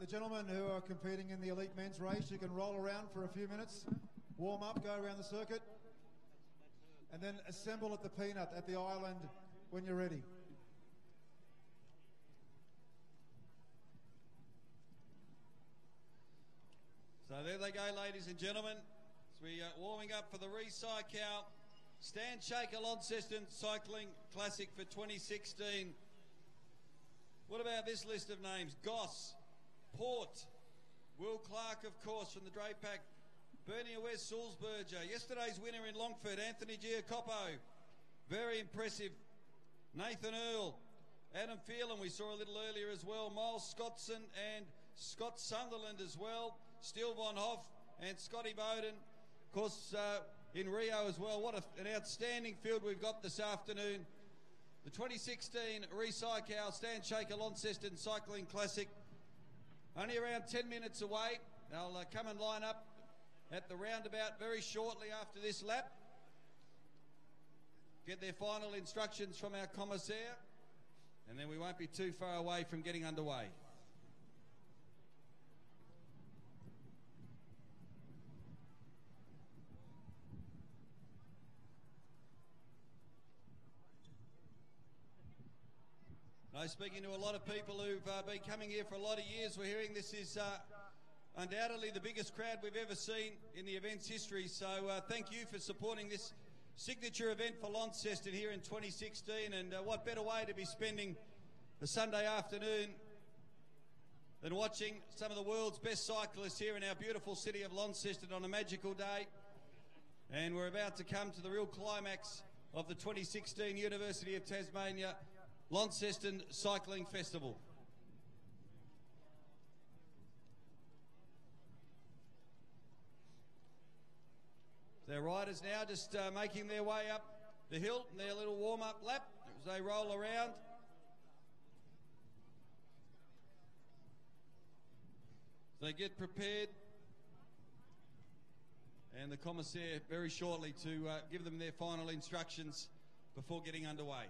the gentlemen who are competing in the elite men's race, you can roll around for a few minutes, warm up, go around the circuit, and then assemble at the Peanut at the island when you're ready. So there they go, ladies and gentlemen. As we are warming up for the Recycle Stan Shaker Launceston Cycling Classic for twenty sixteen. What about this list of names? Goss, Port, Will Clark, of course, from the Drapac, Bernie West Sulzberger. Yesterday's winner in Longford, Anthony Giacopo. Very impressive. Nathan Earl, Adam Phelan, we saw a little earlier as well. Miles Scottson and Scott Sunderland as well. Steele Von Hoff and Scotty Bowden. Of course, uh, in Rio as well. What a, an outstanding field we've got this afternoon. The twenty sixteen Recycle Stan Shaker Launceston Cycling Classic. Only around ten minutes away. They'll uh, come and line up at the roundabout very shortly after this lap. Get their final instructions from our commissaire. And then we won't be too far away from getting underway. Now, speaking to a lot of people who've uh, been coming here for a lot of years, we're hearing this is uh, undoubtedly the biggest crowd we've ever seen in the event's history. So uh, thank you for supporting this signature event for Launceston here in twenty sixteen. And uh, what better way to be spending a Sunday afternoon than watching some of the world's best cyclists here in our beautiful city of Launceston on a magical day. And we're about to come to the real climax of the twenty sixteen University of Tasmania Launceston Cycling Festival. Their riders now just uh, making their way up the hill in their little warm-up lap as they roll around. They get prepared, and the commissaire very shortly to uh, give them their final instructions before getting underway.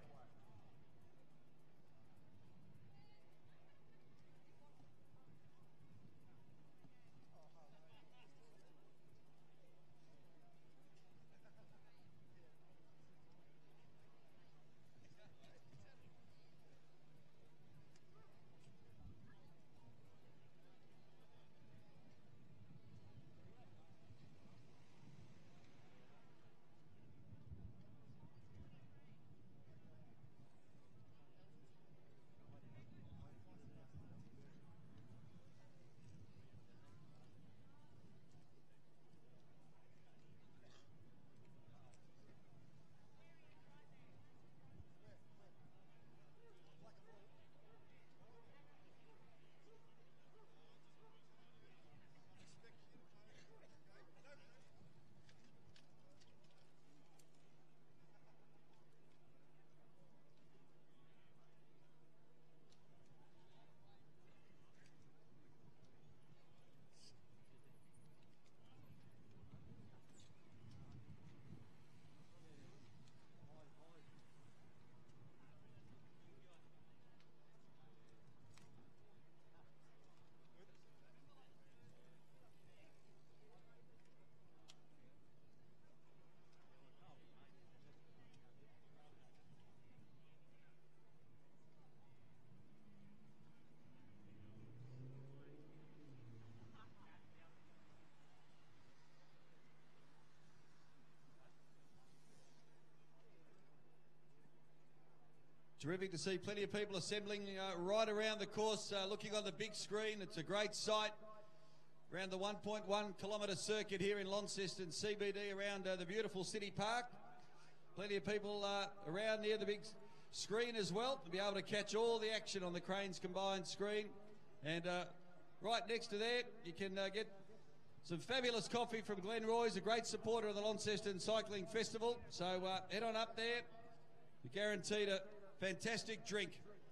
Terrific to see plenty of people assembling uh, right around the course, uh, looking on the big screen. It's a great sight around the one point one kilometre circuit here in Launceston C B D, around uh, the beautiful city park. Plenty of people uh, around near the big screen as well to be able to catch all the action on the Cranes combined screen. And uh, right next to there, you can uh, get some fabulous coffee from Glen Roy's, a great supporter of the Launceston Cycling Festival. So uh, head on up there. You're guaranteed a fantastic drink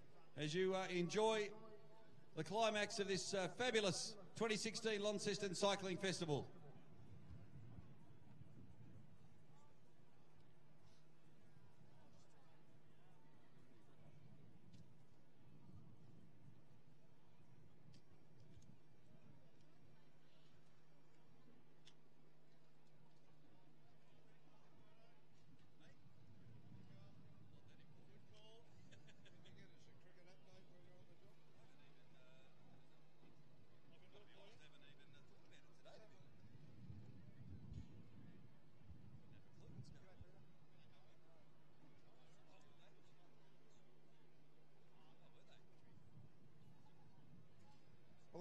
as you uh, enjoy the climax of this uh, fabulous twenty sixteen Launceston Cycling Festival.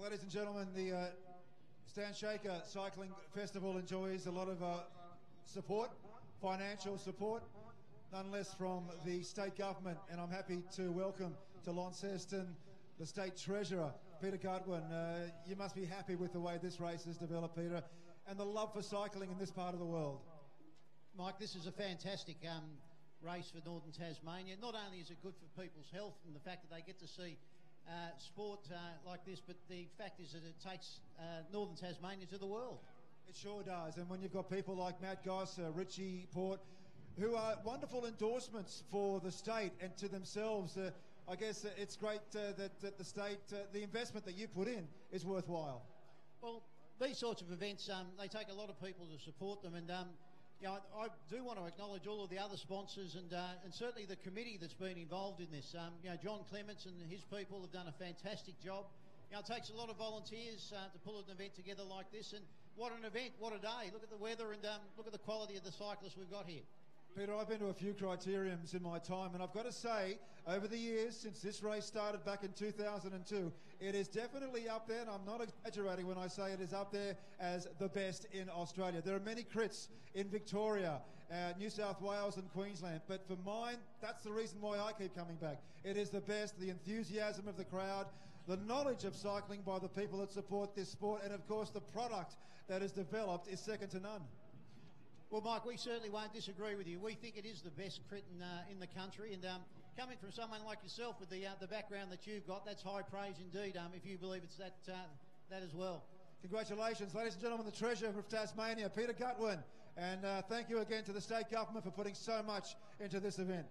Ladies and gentlemen, the uh, Stan Shaker Cycling Festival enjoys a lot of uh, support, financial support, none less from the state government, and I'm happy to welcome to Launceston the State Treasurer, Peter Gutwin. Uh, you must be happy with the way this race has developed, Peter, and the love for cycling in this part of the world. Mike, this is a fantastic um, race for Northern Tasmania. Not only is it good for people's health and the fact that they get to see uh, sport uh, like this, but the fact is that it takes uh, Northern Tasmania to the world. It sure does, and when you've got people like Matt Goss, uh, Richie Port, who are wonderful endorsements for the state and to themselves, uh, I guess uh, it's great uh, that, that the state, uh, the investment that you put in is worthwhile. Well, these sorts of events, um, they take a lot of people to support them, and um, you know, I, I do want to acknowledge all of the other sponsors and uh, and certainly the committee that's been involved in this. Um, you know, John Clements and his people have done a fantastic job. You know, it takes a lot of volunteers uh, to pull an event together like this, and what an event, what a day. Look at the weather and um, look at the quality of the cyclists we've got here. Peter, I've been to a few criteriums in my time, and I've got to say, over the years, since this race started back in two thousand two, it is definitely up there, and I'm not exaggerating when I say it is up there as the best in Australia. There are many crits in Victoria, uh, New South Wales and Queensland, but for mine, that's the reason why I keep coming back. It is the best, the enthusiasm of the crowd, the knowledge of cycling by the people that support this sport, and of course the product that is developed is second to none. Well, Mike, we certainly won't disagree with you. We think it is the best crit in, uh, in the country, and um, coming from someone like yourself with the uh, the background that you've got, that's high praise indeed, um, if you believe it's that, uh, that as well. Congratulations, ladies and gentlemen, the Treasurer of Tasmania, Peter Gutwin, and uh, thank you again to the state government for putting so much into this event.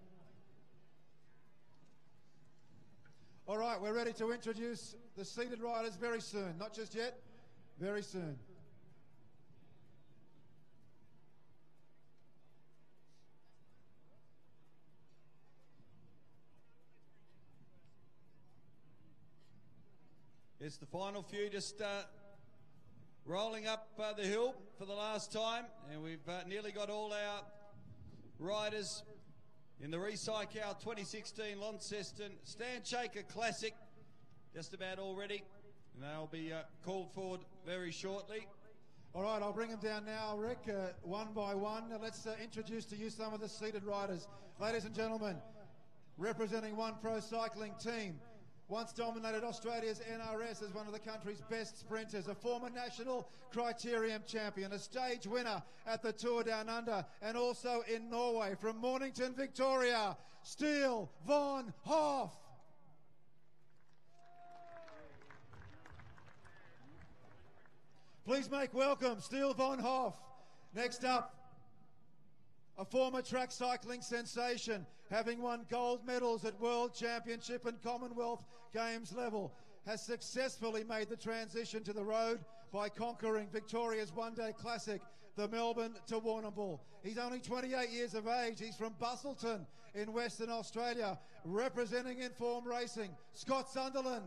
All right, we're ready to introduce the seated riders very soon. Not just yet, very soon. It's the final few just uh, rolling up uh, the hill for the last time, and we've uh, nearly got all our riders in the Recycle twenty sixteen Launceston Stan Shaker Classic just about all ready, and they'll be uh, called forward very shortly. All right, I'll bring them down now, Rick, uh, one by one. Now let's uh, introduce to you some of the seated riders. Ladies and gentlemen, representing One Pro Cycling Team, once dominated Australia's N R S as one of the country's best sprinters, a former national criterium champion, a stage winner at the Tour Down Under, and also in Norway from Mornington, Victoria, Steele von Hoff. Please make welcome Steele von Hoff. Next up, a former track cycling sensation, having won gold medals at World Championship and Commonwealth Games level, has successfully made the transition to the road by conquering Victoria's one-day classic, the Melbourne to Warrnambool. He's only twenty-eight years of age. He's from Busselton in Western Australia, representing Inform Racing, Scott Sunderland.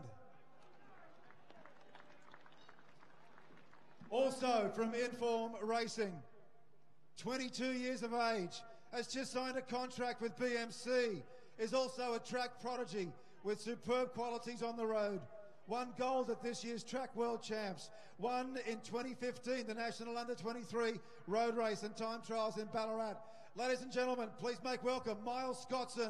Also from Inform Racing, twenty-two years of age, has just signed a contract with B M C, is also a track prodigy with superb qualities on the road. Won gold at this year's Track World Champs, won in twenty fifteen the National Under twenty-three Road Race and Time Trials in Ballarat. Ladies and gentlemen, please make welcome Miles Scottson.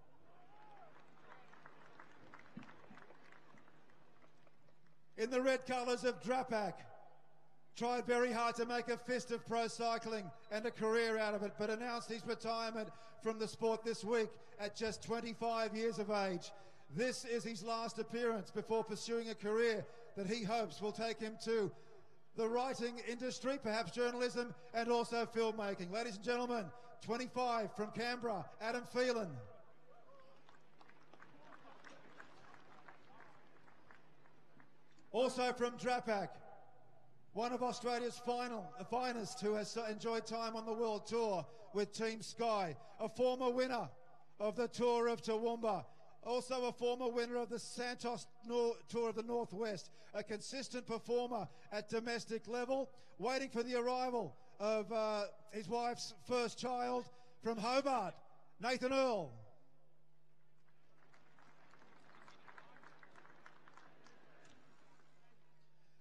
In the red colours of Drapac, tried very hard to make a fist of pro cycling and a career out of it, but announced his retirement from the sport this week at just twenty-five years of age. This is his last appearance before pursuing a career that he hopes will take him to the writing industry, perhaps journalism, and also filmmaking. Ladies and gentlemen, twenty-five from Canberra, Adam Phelan. Also from Drapac, one of Australia's final, uh, finest who has enjoyed time on the World Tour with Team Sky, a former winner of the Tour of Toowoomba, also a former winner of the Santos Nor- Tour of the Northwest, a consistent performer at domestic level, waiting for the arrival of uh, his wife's first child from Hobart, Nathan Earl.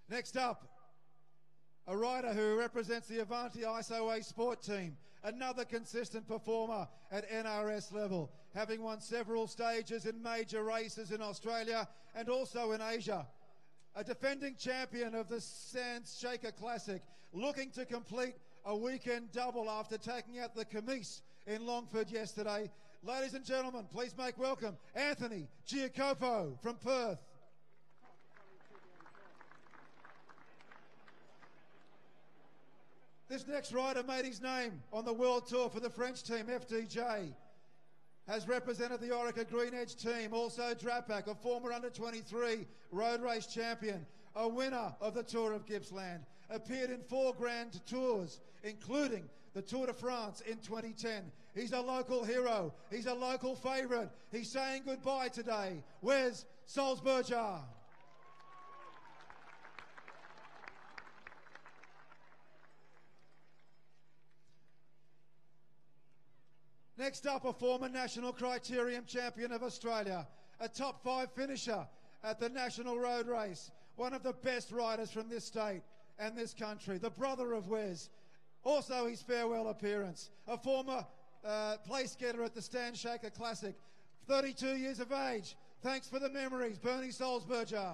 Next up, a rider who represents the Avanti I S O A Sport Team, another consistent performer at N R S level, having won several stages in major races in Australia and also in Asia. A defending champion of the Sands Shaker Classic, looking to complete a weekend double after taking out the Camise in Longford yesterday. Ladies and gentlemen, please make welcome Anthony Giacopo from Perth. This next rider made his name on the World Tour for the French team, F D J. Has represented the Orica Green Edge team, also Drapac, a former under twenty-three road race champion, a winner of the Tour of Gippsland, appeared in four Grand Tours, including the Tour de France in twenty ten. He's a local hero. He's a local favourite. He's saying goodbye today. Wes Sulzberger. Next up, a former National Criterium champion of Australia, a top five finisher at the National Road Race, one of the best riders from this state and this country, the brother of Wes. Also his farewell appearance, a former uh, place getter at the Stan Shaker Classic, thirty-two years of age. Thanks for the memories, Bernie Sulzberger.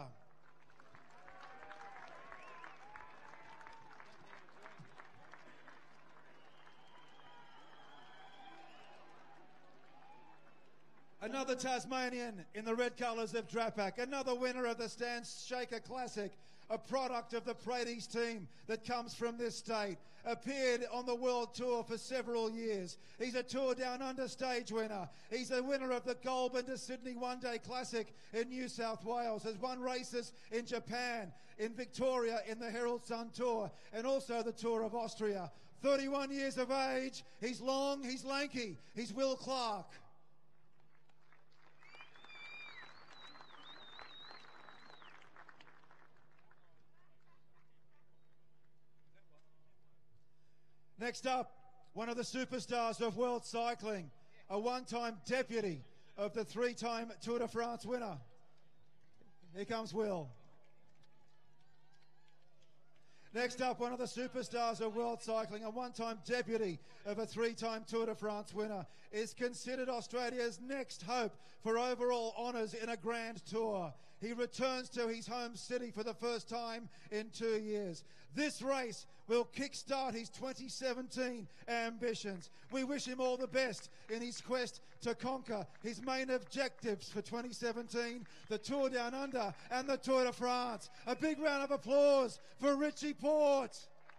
Another Tasmanian in the red colours of Drapac, another winner of the Stan Shaker Classic, a product of the Praties team that comes from this state, appeared on the World Tour for several years. He's a Tour Down Under stage winner. He's a winner of the Goulburn to Sydney One Day Classic in New South Wales, has won races in Japan, in Victoria in the Herald Sun Tour, and also the Tour of Austria. thirty-one years of age, he's long, he's lanky, he's Will Clark. Next up, one of the superstars of world cycling, a one-time deputy of the three-time Tour de France winner. Here comes Will. Next up, one of the superstars of world cycling, a one-time deputy of a three-time Tour de France winner, is considered Australia's next hope for overall honours in a Grand Tour. He returns to his home city for the first time in two years. This race will kickstart his twenty seventeen ambitions. We wish him all the best in his quest to conquer his main objectives for twenty seventeen, the Tour Down Under and the Tour de France. A big round of applause for Richie Port.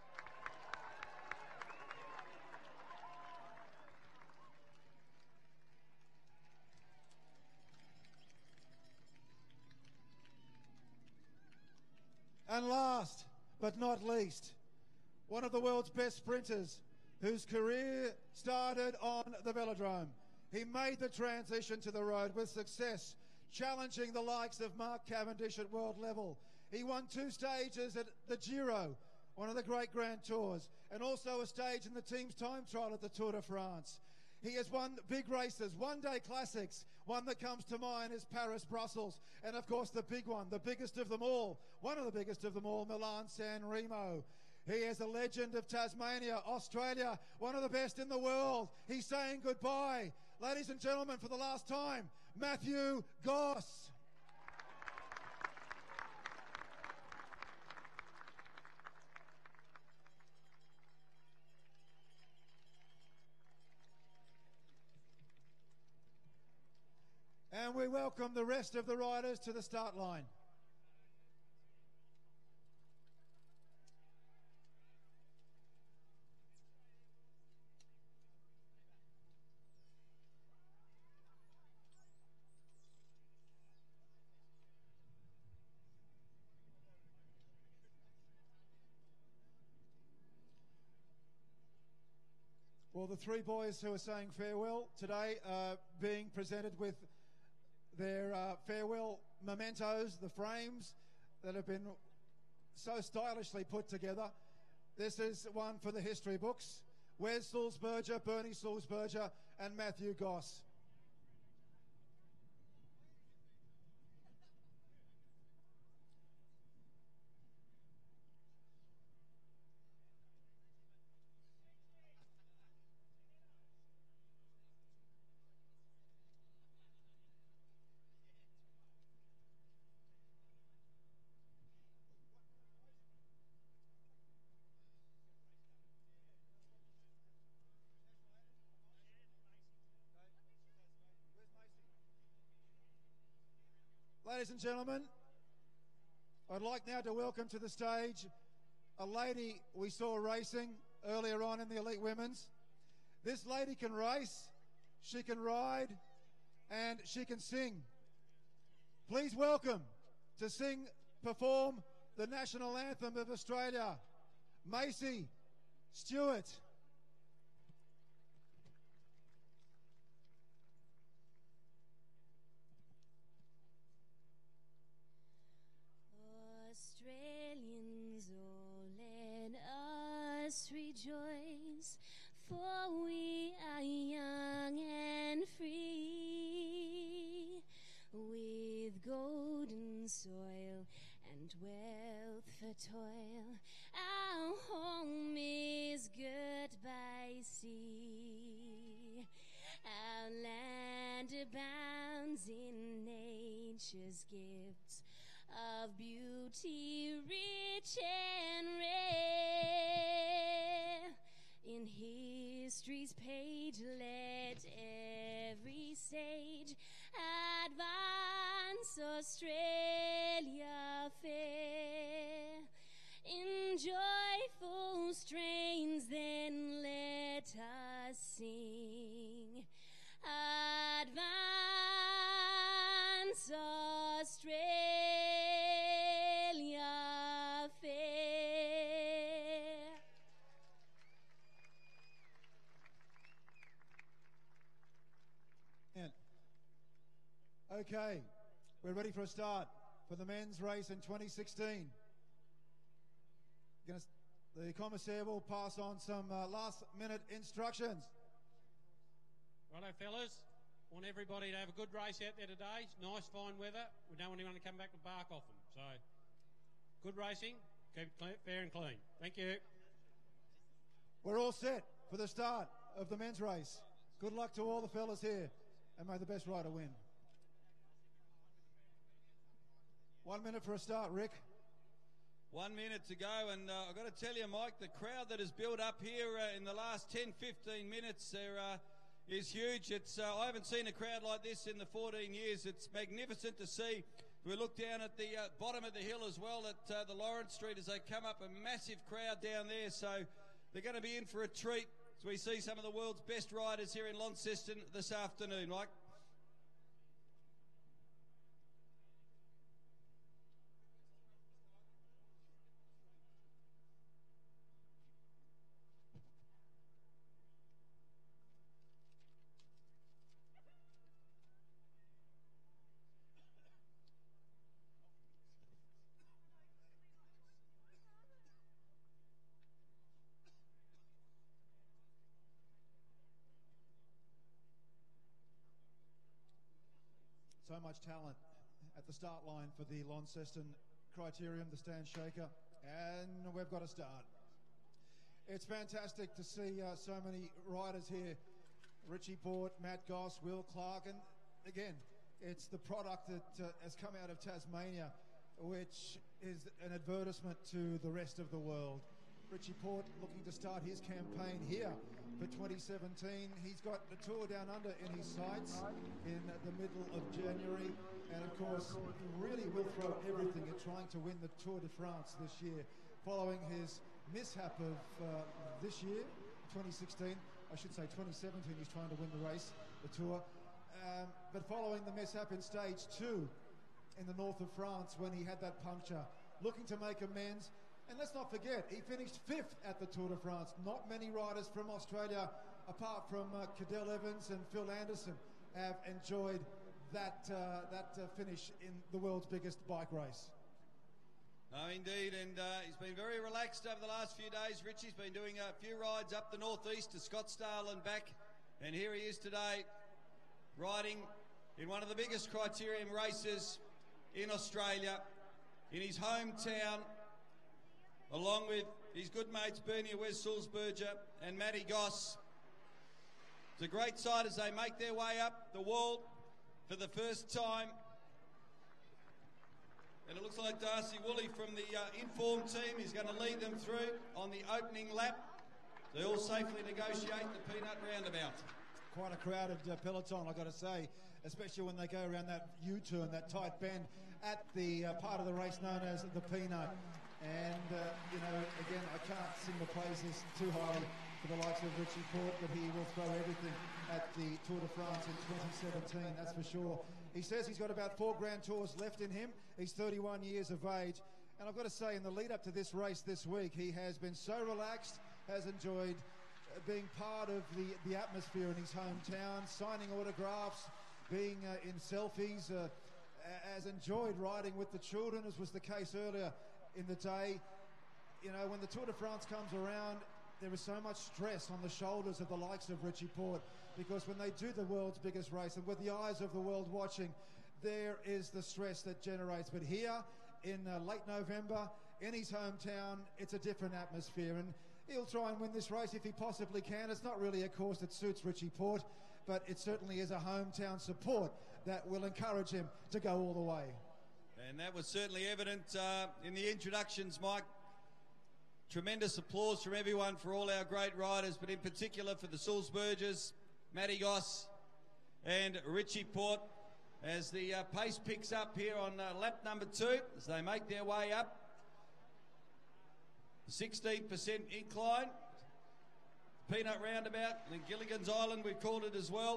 And last but not least, one of the world's best sprinters whose career started on the velodrome. He made the transition to the road with success, challenging the likes of Mark Cavendish at world level. He won two stages at the Giro, one of the great Grand Tours, and also a stage in the team's time trial at the Tour de France. He has won big races, one-day classics. One that comes to mind is Paris-Brussels. And, of course, the big one, the biggest of them all, one of the biggest of them all, Milan-San Remo. He is a legend of Tasmania, Australia, one of the best in the world. He's saying goodbye. Ladies and gentlemen, for the last time, Matthew Goss. And we welcome the rest of the riders to the start line. Well, the three boys who are saying farewell today are being presented with their uh, farewell mementos, the frames that have been so stylishly put together. This is one for the history books. Wes Sulzberger, Bernie Sulzberger, and Matthew Goss. Ladies and gentlemen, I'd like now to welcome to the stage a lady we saw racing earlier on in the Elite Women's. This lady can race, she can ride, and she can sing. Please welcome to sing, perform the national anthem of Australia, Macy Stewart. Australians, all let us rejoice, for we are young and free, with golden soil and wealth for toil. Our home is girt by sea. Our land abounds in nature's gifts of beauty rich and rare. In history's page let every sage advance Australia fair. In joyful strains then let us sing, advance Australia fair. And, okay, we're ready for a start for the men's race in twenty sixteen. Gonna, the commissaire will pass on some uh, last-minute instructions. Righto, fellas. Want everybody to have a good race out there today. It's nice, fine weather. We don't want anyone to come back with bark off them. So, good racing. Keep it clean, fair and clean. Thank you. We're all set for the start of the men's race. Good luck to all the fellas here, and may the best rider win. One minute for a start, Rick. One minute to go, and uh, I've got to tell you, Mike, the crowd that has built up here uh, in the last ten, fifteen minutes there uh, is huge. It's uh, I haven't seen a crowd like this in the fourteen years. It's magnificent to see. We look down at the uh, bottom of the hill as well at uh, the Lawrence Street as they come up, a massive crowd down there. So they're going to be in for a treat as we see some of the world's best riders here in Launceston this afternoon, Mike. So much talent at the start line for the Launceston Criterium, the Stan Shaker, and we've got to start. It's fantastic to see uh, so many riders here. Richie Port, Matt Goss, Will Clark, and again, it's the product that uh, has come out of Tasmania, which is an advertisement to the rest of the world. Richie Port looking to start his campaign here for twenty seventeen. He's got the Tour Down Under in his sights in the middle of January, and of course really will throw everything at trying to win the Tour de France this year, following his mishap of uh, this year, twenty sixteen. I should say twenty seventeen, he's trying to win the race, the Tour. Um, but following the mishap in stage two in the north of France when he had that puncture, looking to make amends. And let's not forget, he finished fifth at the Tour de France. Not many riders from Australia, apart from uh, Cadel Evans and Phil Anderson, have enjoyed that, uh, that uh, finish in the world's biggest bike race. Oh, indeed, and uh, he's been very relaxed over the last few days. Richie's been doing a few rides up the northeast to Scottsdale and back, and here he is today, riding in one of the biggest Criterium races in Australia, in his hometown, along with his good mates Bernie Wes Sulzberger and Matty Goss. It's a great sight as they make their way up the wall for the first time. And it looks like Darcy Woolley from the uh, Inform team is going to lead them through on the opening lap. They all safely negotiate the Peanut Roundabout. Quite a crowded uh, peloton, I've got to say, especially when they go around that U-turn, that tight bend at the uh, part of the race known as the Peanut. And, uh, you know, again, I can't sing the praises too highly for the likes of Richie Porte, but he will throw everything at the Tour de France in twenty seventeen, that's for sure. He says he's got about four Grand Tours left in him. He's thirty-one years of age. And I've got to say, in the lead up to this race this week, he has been so relaxed, has enjoyed uh, being part of the, the atmosphere in his hometown, signing autographs, being uh, in selfies, uh, has enjoyed riding with the children, as was the case earlier in the day. You know, when the Tour de France comes around, there is so much stress on the shoulders of the likes of Richie Porte, because when they do the world's biggest race and with the eyes of the world watching, there is the stress that generates. But here in uh, late November, in his hometown, it's a different atmosphere, and he'll try and win this race if he possibly can. It's not really a course that suits Richie Porte, but it certainly is a hometown support that will encourage him to go all the way. And that was certainly evident uh, in the introductions, Mike. Tremendous applause from everyone for all our great riders, but in particular for the Sulzbergers, Matty Goss and Richie Porte, as the uh, pace picks up here on uh, lap number two, as they make their way up. sixteen percent incline, Peanut Roundabout, and Gilligan's Island, we've called it as well.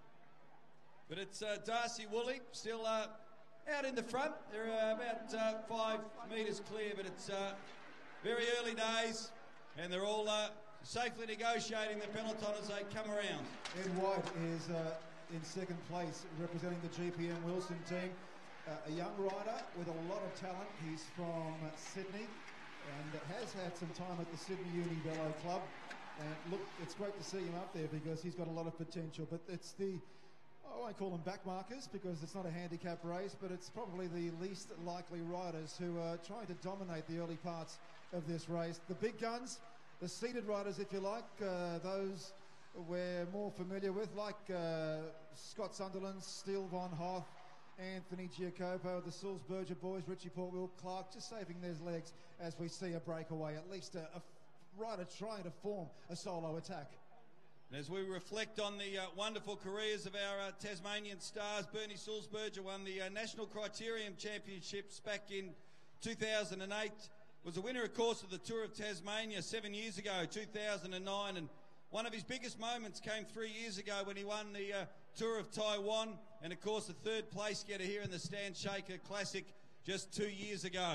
But it's uh, Darcy Woolley still uh, out in the front. They're uh, about uh, five metres clear, but it's uh, very early days, and they're all uh, safely negotiating the peloton as they come around. Ed White is uh, in second place, representing the G P M Wilson team. Uh, a young rider with a lot of talent. He's from uh, Sydney and has had some time at the Sydney Uni Velo Club. And look, it's great to see him up there because he's got a lot of potential. But it's the, I won't call them backmarkers because it's not a handicap race, but it's probably the least likely riders who are trying to dominate the early parts of this race. The big guns, the seated riders, if you like, uh, those we're more familiar with, like uh, Scott Sunderland, Steele Von Hoff, Anthony Giacopo, the Sulzberger boys, Richie Porte, Will Clark, just saving their legs as we see a breakaway, at least a, a rider trying to form a solo attack. And as we reflect on the uh, wonderful careers of our uh, Tasmanian stars, Bernie Sulzberger won the uh, National Criterium Championships back in two thousand eight, was a winner, of course, of the Tour of Tasmania seven years ago, two thousand nine, and one of his biggest moments came three years ago when he won the uh, Tour of Taiwan, and of course the third place getter here in the Stan Shaker Classic just two years ago.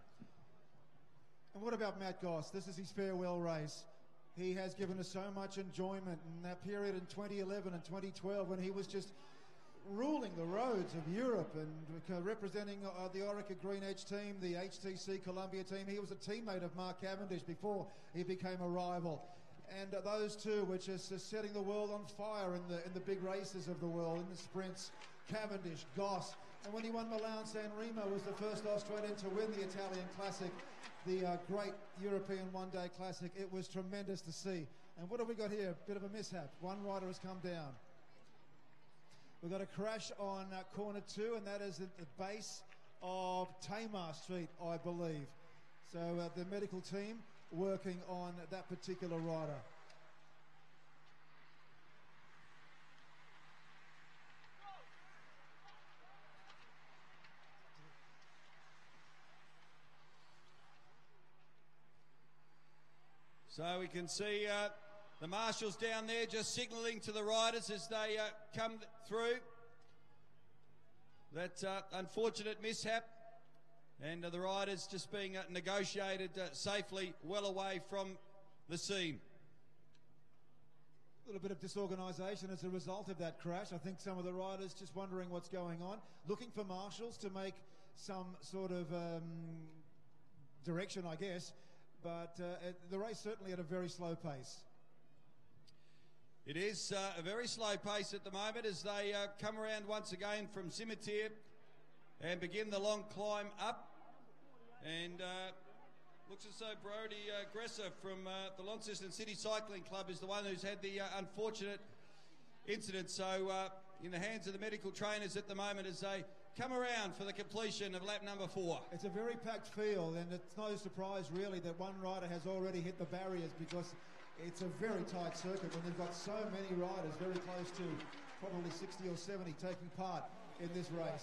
And what about Matt Goss? This is his farewell race. He has given us so much enjoyment in that period in twenty eleven and twenty twelve when he was just ruling the roads of Europe and uh, representing uh, the Orica Green Edge team, the H T C Columbia team. He was a teammate of Mark Cavendish before he became a rival. And uh, those two were just uh, setting the world on fire in the in the big races of the world, in the sprints. Cavendish, Goss, and when he won Milan San Remo, was the first Australian to win the Italian Classic, the uh, great European one-day classic. It was tremendous to see. And what have we got here? A bit of a mishap. One rider has come down. We've got a crash on uh, corner two, and that is at the base of Tamar Street, I believe. So uh, the medical team working on that particular rider. So we can see uh, the marshals down there just signalling to the riders as they uh, come th through. That uh, unfortunate mishap, and uh, the riders just being uh, negotiated uh, safely well away from the scene. A little bit of disorganisation as a result of that crash. I think some of the riders just wondering what's going on, looking for marshals to make some sort of um, direction, I guess. But uh, the race certainly at a very slow pace. It is uh, a very slow pace at the moment as they uh, come around once again from Cimetière and begin the long climb up. And uh, looks as though Brodie uh, Gresser from uh, the Launceston City Cycling Club is the one who's had the uh, unfortunate incident. So uh, in the hands of the medical trainers at the moment as they come around for the completion of lap number four. It's a very packed field, and it's no surprise really that one rider has already hit the barriers, because it's a very tight circuit when you've got so many riders, very close to probably sixty or seventy taking part in this race.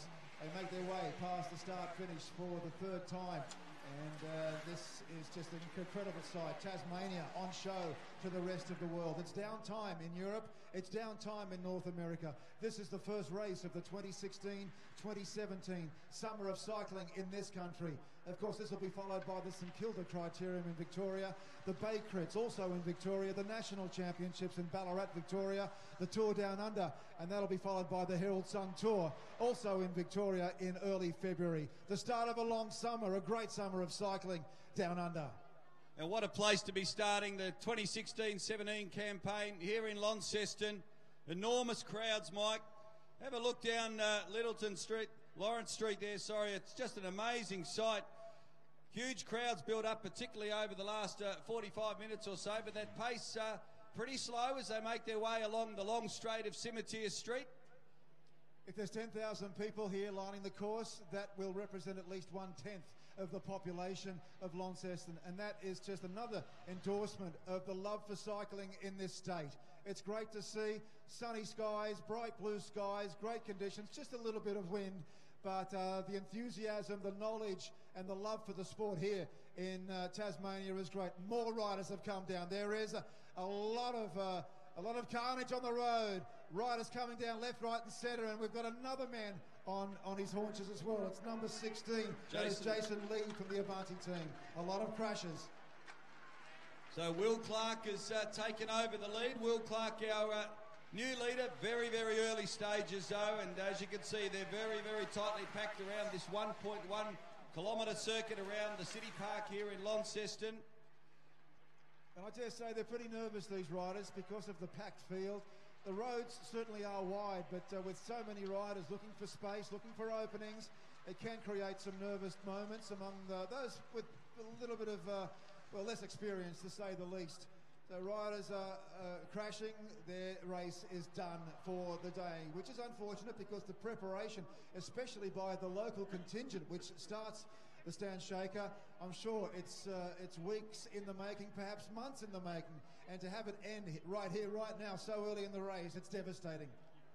They make their way past the start-finish for the third time. And uh, this is just an incredible sight. Tasmania on show to the rest of the world. It's downtime in Europe. It's downtime in North America. This is the first race of the twenty sixteen twenty seventeen Summer of Cycling in this country. Of course, this will be followed by the St Kilda Criterium in Victoria, the Bay Crits also in Victoria, the National Championships in Ballarat, Victoria, the Tour Down Under, and that'll be followed by the Herald Sun Tour, also in Victoria in early February. The start of a long summer, a great summer of cycling down under. And what a place to be starting the twenty sixteen seventeen campaign here in Launceston. Enormous crowds, Mike. Have a look down uh, Littleton Street, Lawrence Street there, sorry. It's just an amazing sight. Huge crowds built up, particularly over the last uh, forty-five minutes or so, but that pace uh, pretty slow as they make their way along the long straight of Cimetière Street. If there's ten thousand people here lining the course, that will represent at least one-tenth of the population of Launceston, and that is just another endorsement of the love for cycling in this state. It's great to see sunny skies, bright blue skies, great conditions, just a little bit of wind, but uh, the enthusiasm, the knowledge and the love for the sport here in uh, Tasmania is great. More riders have come down. There is a, a lot of uh, a lot of carnage on the road. Riders coming down left, right and centre, and we've got another man on, on his haunches as well. It's number sixteen. That is Jason Lee from the Avanti team. A lot of crashes. So Will Clark has uh, taken over the lead. Will Clark, our uh, new leader, very, very early stages though, and as you can see, they're very, very tightly packed around this one point one kilometre circuit around the city park here in Launceston. And I dare say they're pretty nervous, these riders, because of the packed field. The roads certainly are wide, but uh, with so many riders looking for space, looking for openings, it can create some nervous moments among the, those with a little bit of, uh, well, less experience, to say the least. So riders are uh, crashing, their race is done for the day, which is unfortunate because the preparation, especially by the local contingent, which starts the Stand Shaker, I'm sure it's uh, it's weeks in the making, perhaps months in the making, and to have it end right here, right now, so early in the race, it's devastating.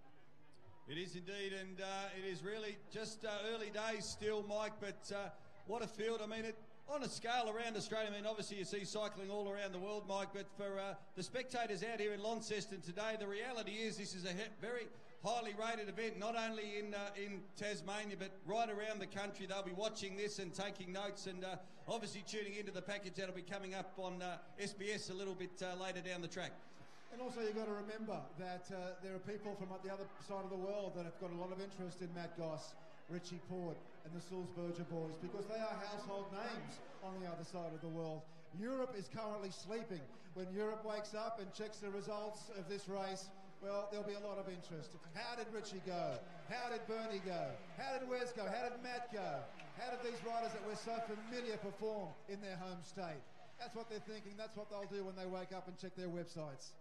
It is indeed, and uh, it is really just uh, early days still, Mike, but uh, what a field. I mean, it, on a scale around Australia, I mean, obviously you see cycling all around the world, Mike, but for uh, the spectators out here in Launceston today, the reality is this is a he very highly rated event, not only in uh, in Tasmania, but right around the country. They'll be watching this and taking notes, and uh, obviously tuning into the package that'll be coming up on uh, S B S a little bit uh, later down the track. And also you've got to remember that uh, there are people from the other side of the world that have got a lot of interest in Matt Goss, Richie Port and the Sulzberger boys, because they are household names on the other side of the world. Europe is currently sleeping. When Europe wakes up and checks the results of this race, well, there'll be a lot of interest. How did Richie go? How did Bernie go? How did Wes go? How did Matt go? How did these riders that we're so familiar perform in their home state? That's what they're thinking. That's what they'll do when they wake up and check their websites.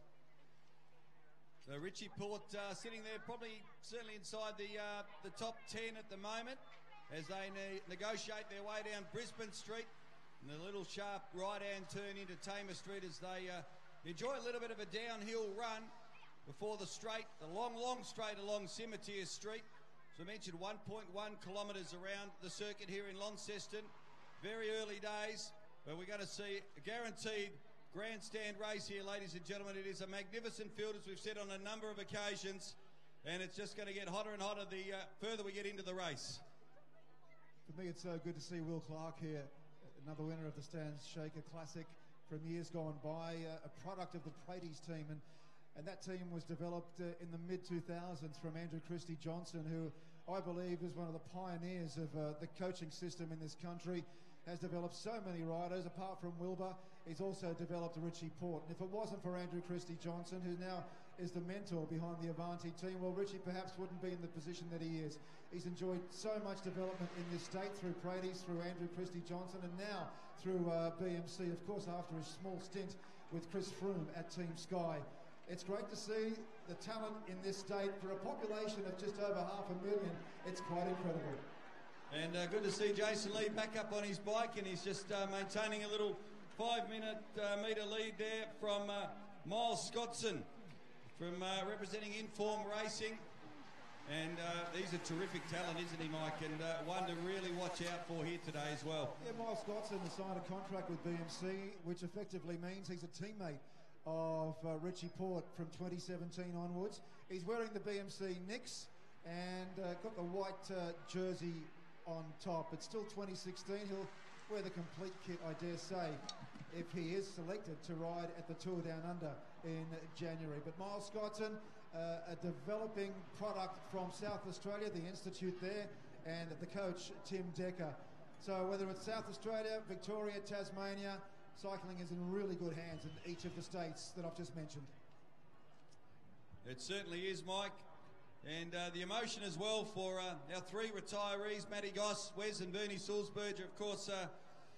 So Richie Port uh, sitting there probably certainly inside the uh, the top ten at the moment as they ne negotiate their way down Brisbane Street and a little sharp right-hand turn into Tamer Street as they uh, enjoy a little bit of a downhill run before the straight, the long, long straight along Cimetière Street. As I mentioned, one point one kilometres around the circuit here in Launceston. Very early days, but we're going to see a guaranteed grandstand race here, ladies and gentlemen. It is a magnificent field, as we've said on a number of occasions, and it's just going to get hotter and hotter the uh, further we get into the race. For me, it's so good to see Will Clark here, another winner of the Stand Shaker Classic from years gone by, uh, a product of the Praties team, and And that team was developed uh, in the mid two thousands from Andrew Christie Johnson, who I believe is one of the pioneers of uh, the coaching system in this country, has developed so many riders. Apart from Wilbur, he's also developed Richie Port. And if it wasn't for Andrew Christie Johnson, who now is the mentor behind the Avanti team, well, Richie perhaps wouldn't be in the position that he is. He's enjoyed so much development in this state through Praties, through Andrew Christie Johnson, and now through uh, B M C, of course, after his small stint with Chris Froome at Team Sky. It's great to see the talent in this state for a population of just over half a million. It's quite incredible. And uh, good to see Jason Lee back up on his bike, and he's just uh, maintaining a little five-minute uh, metre lead there from uh, Miles Scottson from uh, representing Inform Racing. And uh, he's a terrific talent, isn't he, Mike? And uh, one to really watch out for here today as well. Yeah, Miles Scottson has signed a contract with B M C, which effectively means he's a teammate of uh, Richie Port from twenty seventeen onwards. He's wearing the B M C Knicks and uh, got the white uh, jersey on top. It's still twenty sixteen. He'll wear the complete kit, I dare say, if he is selected to ride at the Tour Down Under in January. But Miles Scottson, uh, a developing product from South Australia, the institute there, and the coach, Tim Decker. So whether it's South Australia, Victoria, Tasmania, cycling is in really good hands in each of the states that I've just mentioned. It certainly is, Mike. And uh, the emotion as well for uh, our three retirees, Matty Goss, Wes and Bernie Sulzberger. Of course, uh,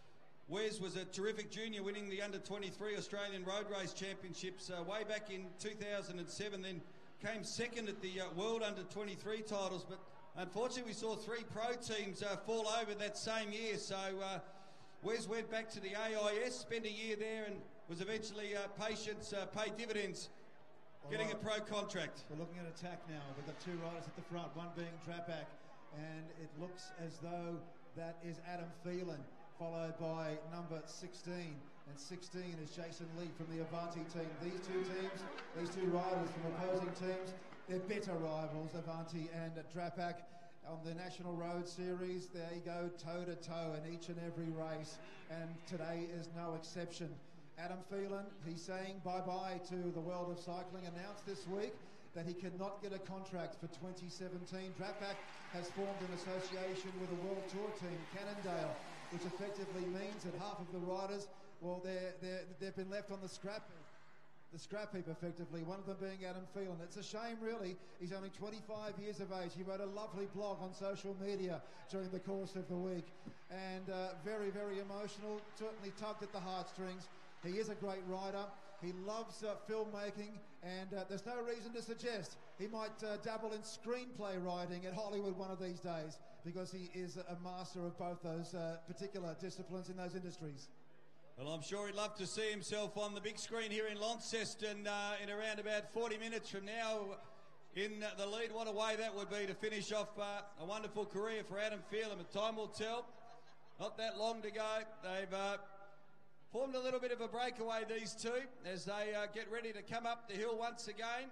Wes was a terrific junior, winning the under twenty-three Australian Road Race Championships uh, way back in two thousand seven, then came second at the uh, World under twenty-three titles. But unfortunately, we saw three pro teams uh, fall over that same year. So uh, Wes went back to the A I S, spent a year there, and was eventually uh, patience uh, paid dividends, getting a pro contract. We're looking at attack now. We've got two riders at the front, one being Trapak, and it looks as though that is Adam Phelan, followed by number sixteen. And sixteen is Jason Lee from the Avanti team. These two teams, these two riders from opposing teams, they're bitter rivals, Avanti and Trapak. On the National Road Series, they go toe-to-toe in each and every race, and today is no exception. Adam Phelan, he's saying bye-bye to the world of cycling, announced this week that he cannot get a contract for twenty seventeen. Trapak has formed an association with a World Tour team, Cannondale, which effectively means that half of the riders, well, they're, they're, they've been left on the scrap the scrap heap, effectively, one of them being Adam Phelan. It's a shame, really. He's only twenty-five years of age. He wrote a lovely blog on social media during the course of the week, and uh, very, very emotional, certainly tugged at the heartstrings. He is a great rider. He loves uh, filmmaking, and uh, there's no reason to suggest he might uh, dabble in screenplay writing at Hollywood one of these days, because he is a master of both those uh, particular disciplines in those industries. Well, I'm sure he'd love to see himself on the big screen here in Launceston uh, in around about forty minutes from now in uh, the lead. What a way that would be to finish off uh, a wonderful career for Adam Phelan, but time will tell. Not that long to go. They've uh, formed a little bit of a breakaway, these two, as they uh, get ready to come up the hill once again.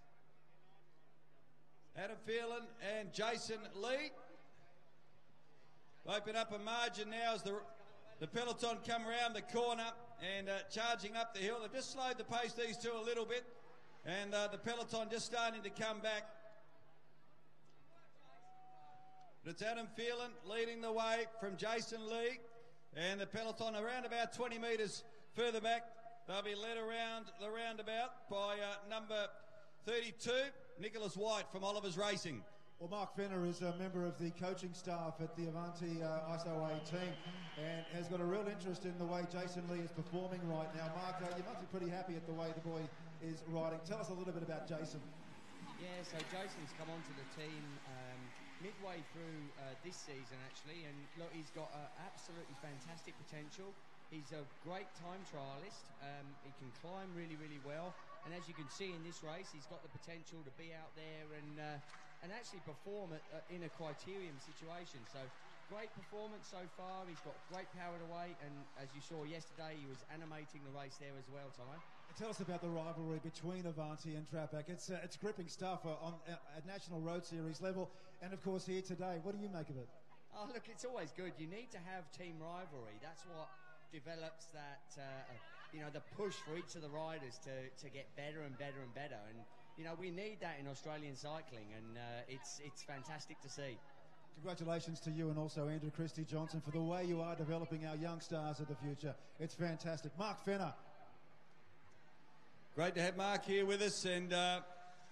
Adam Phelan and Jason Lee open up a margin now as the, the peloton come around the corner and uh, charging up the hill. They've just slowed the pace, these two, a little bit, and uh, the peloton just starting to come back. But it's Adam Phelan leading the way from Jason Lee, and the peloton around about twenty metres further back. They'll be led around the roundabout by uh, number thirty-two, Nicholas White from Oliver's Racing. Well, Mark Fenner is a member of the coaching staff at the Avanti uh, I S O A team, and has got a real interest in the way Jason Lee is performing right now. Mark, uh, you must be pretty happy at the way the boy is riding. Tell us a little bit about Jason. Yeah, so Jason's come onto the team um, midway through uh, this season, actually, and look, he's got uh, absolutely fantastic potential. He's a great time trialist. Um, he can climb really, really well, and as you can see in this race, he's got the potential to be out there and uh, and actually perform at, uh, in a criterium situation. So great performance so far. He's got great power to weight, and as you saw yesterday, he was animating the race there as well, Ty. Tell us about the rivalry between Avanti and Trapak. It's uh, it's gripping stuff uh, on uh, at National Road Series level, and of course here today. What do you make of it? Oh, look, it's always good. You need to have team rivalry. That's what develops that, uh, you know, the push for each of the riders to, to get better and better and better. And, you know, we need that in Australian cycling, and uh, it's it's fantastic to see. Congratulations to you and also Andrew Christie Johnson for the way you are developing our young stars of the future. It's fantastic. Mark Fenner. Great to have Mark here with us, and uh,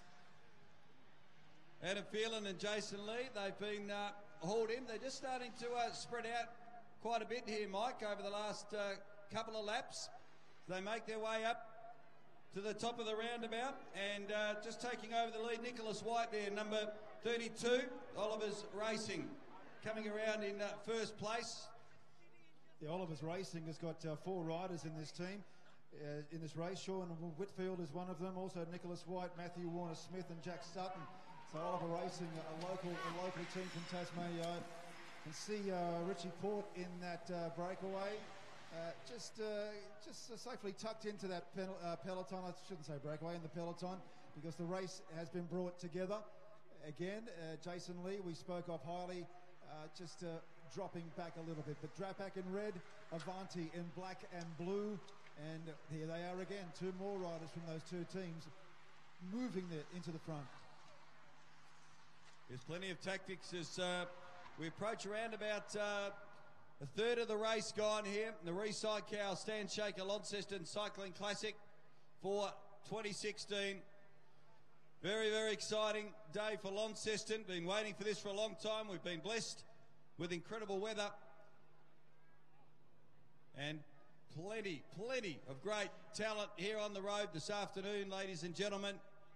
Adam Phelan and Jason Lee, they've been uh, hauled in. They're just starting to uh, spread out quite a bit here, Mike, over the last uh, couple of laps. They make their way up to the top of the roundabout, and uh, just taking over the lead, Nicholas White there, number thirty-two, Oliver's Racing, coming around in uh, first place. The Oliver's Racing has got uh, four riders in this team. Uh, in this race, Sean Whitfield is one of them, also Nicholas White, Matthew Warner-Smith and Jack Sutton So Oliver Racing, a local, a local team from Tasmania. You can see uh, Richie Port in that uh, breakaway. Uh, just uh, just uh, safely tucked into that pen, uh, peloton. I shouldn't say breakaway, in the peloton, because the race has been brought together. Again, uh, Jason Lee, we spoke of highly, uh, just uh, dropping back a little bit. But Drapac in red, Avanti in black and blue. And here they are again, two more riders from those two teams moving it into the front. There's plenty of tactics as uh, we approach around about uh, a third of the race gone here. The Recycow Stan Shaker Launceston Cycling Classic for twenty sixteen. Very, very exciting day for Launceston. Been waiting for this for a long time. We've been blessed with incredible weather and plenty, plenty of great talent here on the road this afternoon, ladies and gentlemen.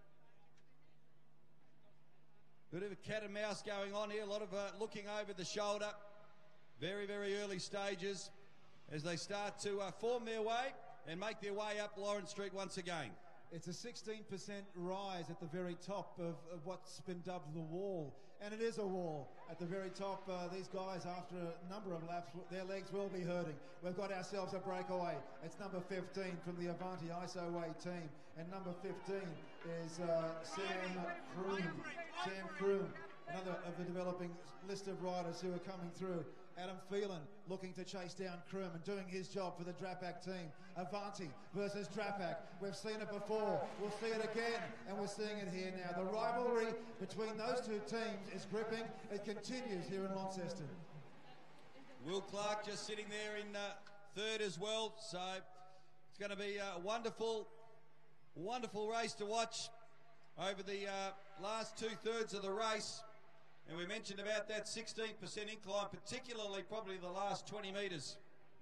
Bit of a cat and mouse going on here, a lot of uh, looking over the shoulder. Very, very early stages as they start to uh, form their way and make their way up Lawrence Street once again. It's a sixteen percent rise at the very top of, of what's been dubbed the wall. And it is a wall. At the very top, uh, these guys, after a number of laps, their legs will be hurting. We've got ourselves a breakaway. It's number fifteen from the Avanti I S O Way team. And number fifteen is uh, Sam Kroom. Sam Kroom, another of the developing list of riders who are coming through. Adam Phelan looking to chase down Kroom and doing his job for the Drapac team. Avanti versus Drapac. We've seen it before. We'll see it again, and we're seeing it here now. The rivalry between those two teams is gripping. It continues here in Launceston. Will Clark just sitting there in uh, third as well. So it's going to be a wonderful, wonderful race to watch over the uh, last two-thirds of the race. And we mentioned about that sixteen percent incline, particularly probably the last twenty metres.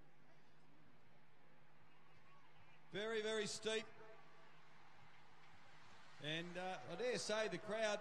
Very, very steep. And uh, I dare say the crowd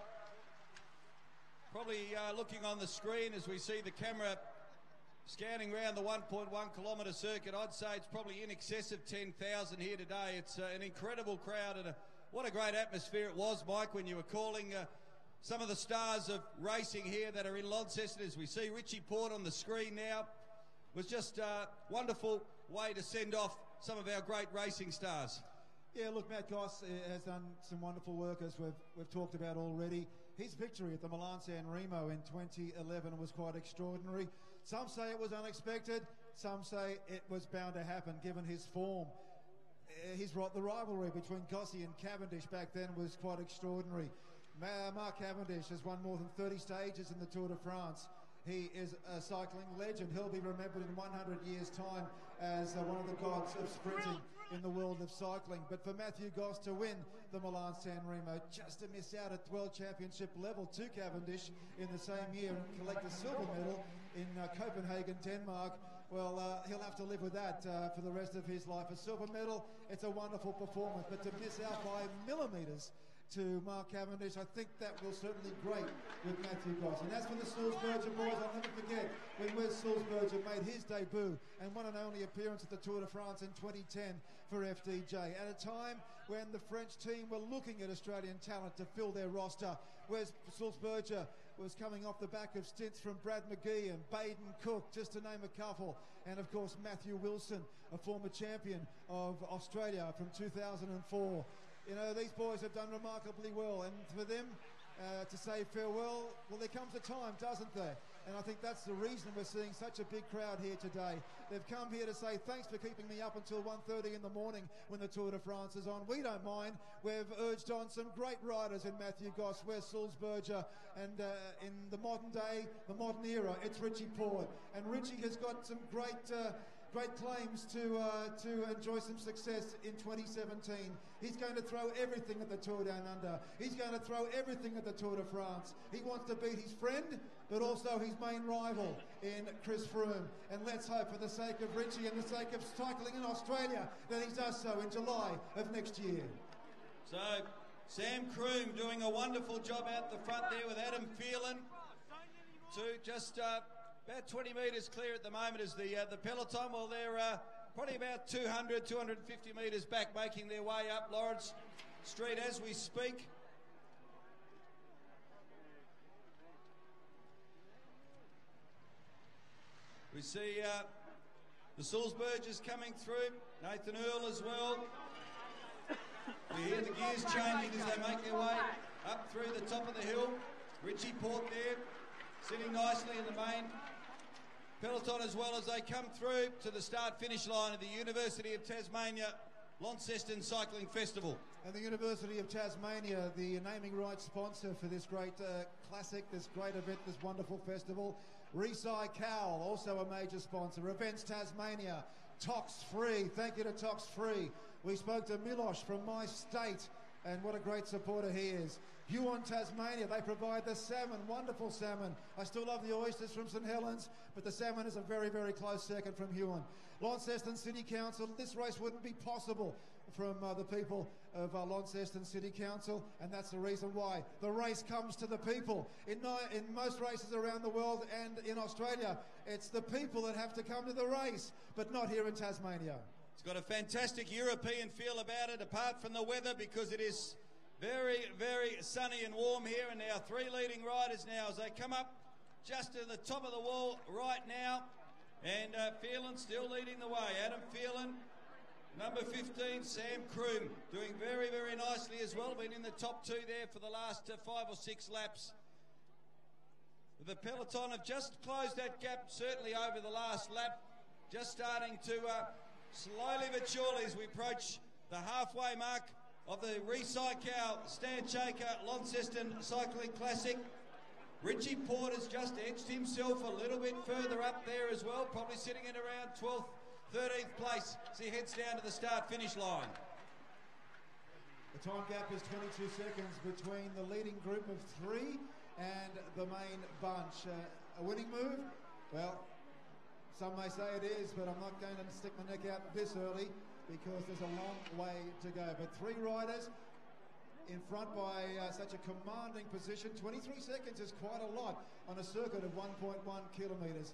probably uh, looking on the screen as we see the camera scanning around the one point one kilometre circuit. I'd say it's probably in excess of ten thousand here today. It's uh, an incredible crowd, and a, what a great atmosphere it was, Mike, when you were calling uh, some of the stars of racing here that are in Launceston. As we see Richie Port on the screen now, was just a wonderful way to send off some of our great racing stars. Yeah, look, Matt Goss has done some wonderful work, as we've, we've talked about already. His victory at the Milan San Remo in twenty eleven was quite extraordinary. Some say it was unexpected, some say it was bound to happen given his form. His, the rivalry between Gossi and Cavendish back then was quite extraordinary. Mark Cavendish has won more than thirty stages in the Tour de France. He is a cycling legend. He'll be remembered in one hundred years' time as uh, one of the gods of sprinting in the world of cycling. But for Matthew Goss to win the Milan San Remo, just to miss out at World Championship level to Cavendish in the same year and collect a silver medal in uh, Copenhagen, Denmark, well, uh, he'll have to live with that uh, for the rest of his life. A silver medal, it's a wonderful performance, but to miss out by millimetres to Mark Cavendish, I think that will certainly grate with Matthew Goss. And as for the Sulzberger boys, I'll never forget when Wes Sulzberger made his debut and one and only appearance at the Tour de France in twenty ten for F D J. At a time when the French team were looking at Australian talent to fill their roster, Wes Sulzberger was coming off the back of stints from Brad McGee and Baden Cook, just to name a couple. And of course, Matthew Wilson, a former champion of Australia from two thousand four. You know, these boys have done remarkably well, and for them uh, to say farewell, well, there comes a time, doesn't there? And I think that's the reason we're seeing such a big crowd here today. They've come here to say thanks for keeping me up until one thirty in the morning when the Tour de France is on. We don't mind. We've urged on some great riders in Matthew Goss, Wes Sulzberger, and uh, in the modern day, the modern era, it's Richie Port. And Richie has got some great... Uh, Great claims to uh, to enjoy some success in twenty seventeen. He's going to throw everything at the Tour Down Under. He's going to throw everything at the Tour de France. He wants to beat his friend, but also his main rival in Chris Froome. And let's hope, for the sake of Richie and the sake of cycling in Australia, that he does so in July of next year. So, Sam Kroom doing a wonderful job out the front there with Adam Phelan to just... Uh, About twenty metres clear at the moment is the uh, the peloton. Well, they're uh, probably about two hundred, two hundred fifty metres back, making their way up Lawrence Street as we speak. We see uh, the Sulzbergers coming through, Nathan Earl as well. We hear the gears changing as they make their way up through the top of the hill. Richie Port there, sitting nicely in the main peloton as well as they come through to the start-finish line of the University of Tasmania Launceston Cycling Festival. And the University of Tasmania, the naming rights sponsor for this great uh, classic, this great event, this wonderful festival. Recycal, also a major sponsor. Events Tasmania, Tox Free, thank you to Tox Free. We spoke to Milosh from my state, and what a great supporter he is. Huon Tasmania, they provide the salmon, wonderful salmon. I still love the oysters from St Helens, but the salmon is a very, very close second from Huon. Launceston City Council, this race wouldn't be possible from uh, the people of uh, Launceston City Council, and that's the reason why. The race comes to the people. In, no, in most races around the world and in Australia, it's the people that have to come to the race, but not here in Tasmania. It's got a fantastic European feel about it, apart from the weather, because it is very, very sunny and warm here. And our three leading riders now as they come up just to the top of the wall right now. And uh, Phelan still leading the way. Adam Phelan, number fifteen, Sam Kroom, doing very, very nicely as well. Been in the top two there for the last uh, five or six laps. The peloton have just closed that gap, certainly over the last lap. Just starting to uh, slowly but surely as we approach the halfway mark of the Recycle Stan Shaker Launceston Cycling Classic. Richie Port has just edged himself a little bit further up there as well, probably sitting at around twelfth, thirteenth place as he heads down to the start-finish line. The time gap is twenty-two seconds between the leading group of three and the main bunch. Uh, a winning move? Well, some may say it is, but I'm not going to stick my neck out this early because there's a long way to go. But three riders in front by uh, such a commanding position. twenty-three seconds is quite a lot on a circuit of one point one kilometres.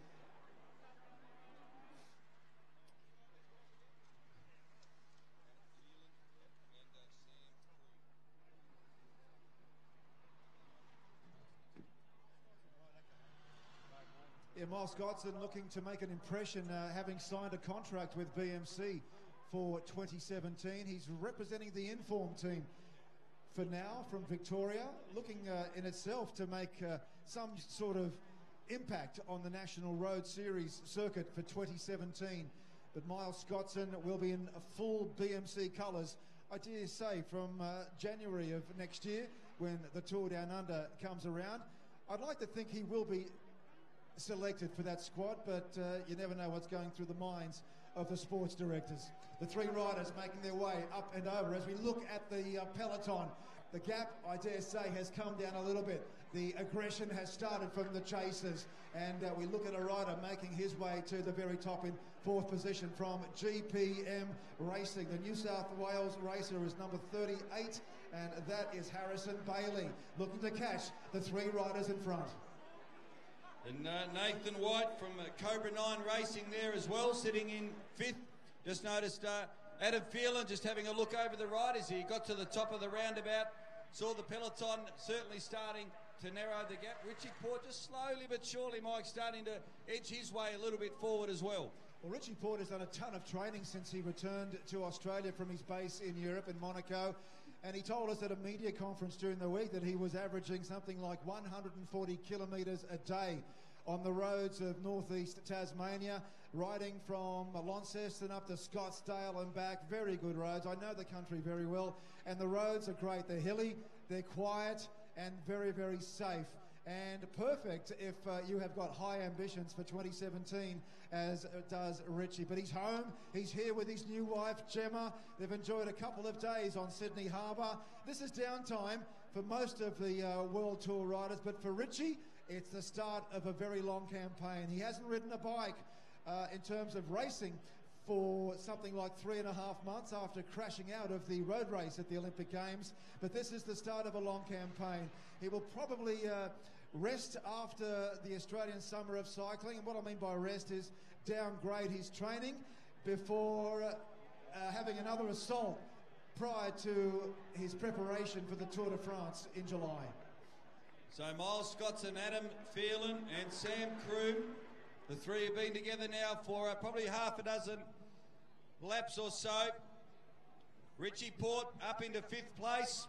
Yeah, Miles Godson looking to make an impression, uh, having signed a contract with B M C for twenty seventeen. He's representing the Inform team for now from Victoria, looking uh, in itself to make uh, some sort of impact on the National Road Series circuit for twenty seventeen. But Miles Godson will be in full B M C colours, I dare say, from uh, January of next year when the Tour Down Under comes around. I'd like to think he will be selected for that squad, but uh, you never know what's going through the minds of the sports directors. The three riders making their way up and over. As we look at the uh, peloton, the gap, I dare say, has come down a little bit. The aggression has started from the chasers, and uh, we look at a rider making his way to the very top in fourth position from G P M Racing. The New South Wales racer is number thirty-eight, and that is Harrison Bailey, looking to catch the three riders in front. And uh, Nathan White from uh, Cobra nine Racing there as well, sitting in fifth. Just noticed uh, Adam Phelan just having a look over the riders. He got to the top of the roundabout, saw the peloton certainly starting to narrow the gap. Richie Port just slowly but surely, Mike, starting to edge his way a little bit forward as well. Well, Richie Port has done a ton of training since he returned to Australia from his base in Europe, in Monaco. And he told us at a media conference during the week that he was averaging something like one hundred forty kilometres a day on the roads of northeast Tasmania, riding from Launceston up to Scottsdale and back. Very good roads. I know the country very well. And the roads are great. They're hilly, they're quiet, and very, very safe. And perfect if uh, you have got high ambitions for twenty seventeen, as does Richie. But he's home, he's here with his new wife, Gemma. They've enjoyed a couple of days on Sydney Harbour. This is downtime for most of the uh, World Tour riders, but for Richie, it's the start of a very long campaign. He hasn't ridden a bike uh, in terms of racing for something like three and a half months after crashing out of the road race at the Olympic Games. But this is the start of a long campaign. He will probably uh, rest after the Australian Summer of Cycling. And what I mean by rest is downgrade his training before uh, uh, having another assault prior to his preparation for the Tour de France in July. So Miles Scotts and Adam Phelan and Sam Kroom The three have been together now for uh, probably half a dozen laps or so. Richie Port up into fifth place.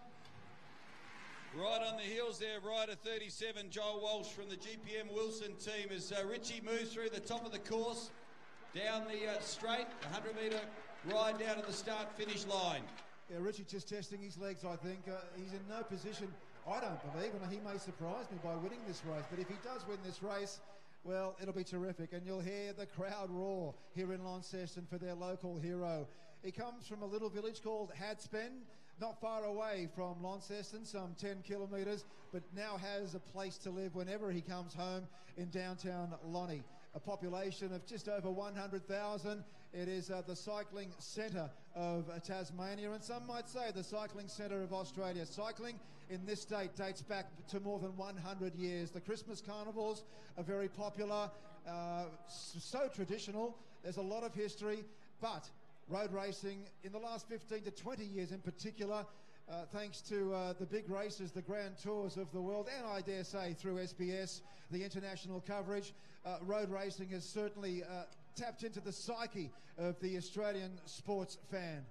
Right on the heels there, rider thirty-seven, Joel Walsh from the G P M Wilson team as uh, Richie moves through the top of the course, down the uh, straight, one hundred metre ride down to the start-finish line. Yeah, Richie just testing his legs, I think. Uh, he's in no position, I don't believe, and he may surprise me by winning this race, but if he does win this race, well, it'll be terrific, and you'll hear the crowd roar here in Launceston for their local hero. He comes from a little village called Hadspen, not far away from Launceston, some ten kilometres, but now has a place to live whenever he comes home in downtown Lonnie. A population of just over one hundred thousand. It is uh, the cycling centre of uh, Tasmania, and some might say the cycling centre of Australia. Cycling in this state dates back to more than one hundred years. The Christmas carnivals are very popular, uh, so traditional. There's a lot of history, but road racing in the last fifteen to twenty years in particular, uh, thanks to uh, the big races, the Grand Tours of the world, and I dare say through S B S, the international coverage, uh, road racing has certainly uh, tapped into the psyche of the Australian sports fan.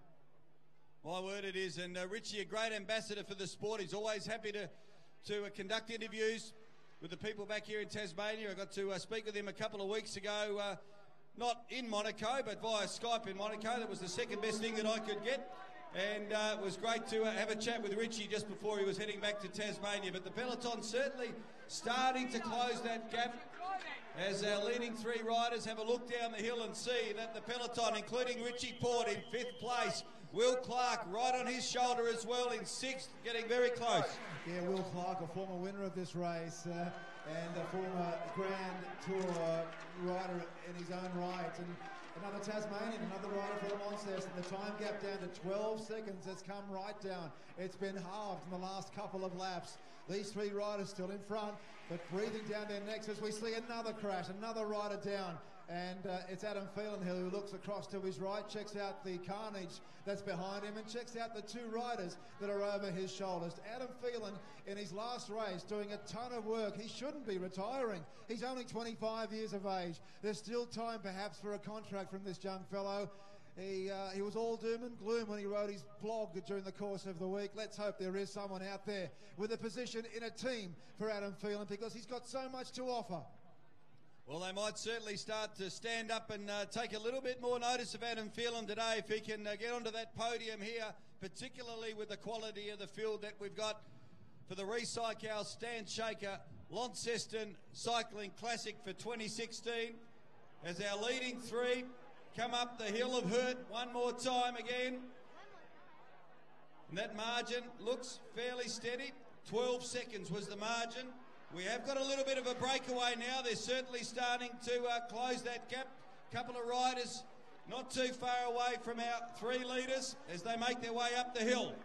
My word it is, and uh, Richie, a great ambassador for the sport. He's always happy to, to uh, conduct interviews with the people back here in Tasmania. I got to uh, speak with him a couple of weeks ago, uh, not in Monaco, but via Skype in Monaco. That was the second best thing that I could get. And uh, it was great to uh, have a chat with Richie just before he was heading back to Tasmania. But the peloton certainly starting to close that gap as our leading three riders have a look down the hill and see that the peloton, including Richie Port in fifth place, Will Clark right on his shoulder as well in sixth, getting very close. Yeah, Will Clark, a former winner of this race uh, and a former Grand Tour rider in his own right. And another Tasmanian, another rider for the Launceston. The time gap down to twelve seconds has come right down. It's been halved in the last couple of laps. These three riders still in front, but breathing down their necks as we see another crash, another rider down. And uh, it's Adam Phelan who looks across to his right, checks out the carnage that's behind him, and checks out the two riders that are over his shoulders. Adam Phelan, in his last race, doing a ton of work. He shouldn't be retiring. He's only twenty-five years of age. There's still time, perhaps, for a contract from this young fellow. He, uh, he was all doom and gloom when he wrote his blog during the course of the week. Let's hope there is someone out there with a position in a team for Adam Phelan, because he's got so much to offer. Well, they might certainly start to stand up and uh, take a little bit more notice of Adam Phelan today if he can uh, get onto that podium here, particularly with the quality of the field that we've got for the Recycle Stan Shaker Launceston Cycling Classic for twenty sixteen. As our leading three come up the hill of hurt one more time again. And that margin looks fairly steady. twelve seconds was the margin. We have got a little bit of a breakaway now. They're certainly starting to uh, close that gap. A couple of riders not too far away from our three leaders as they make their way up the hill.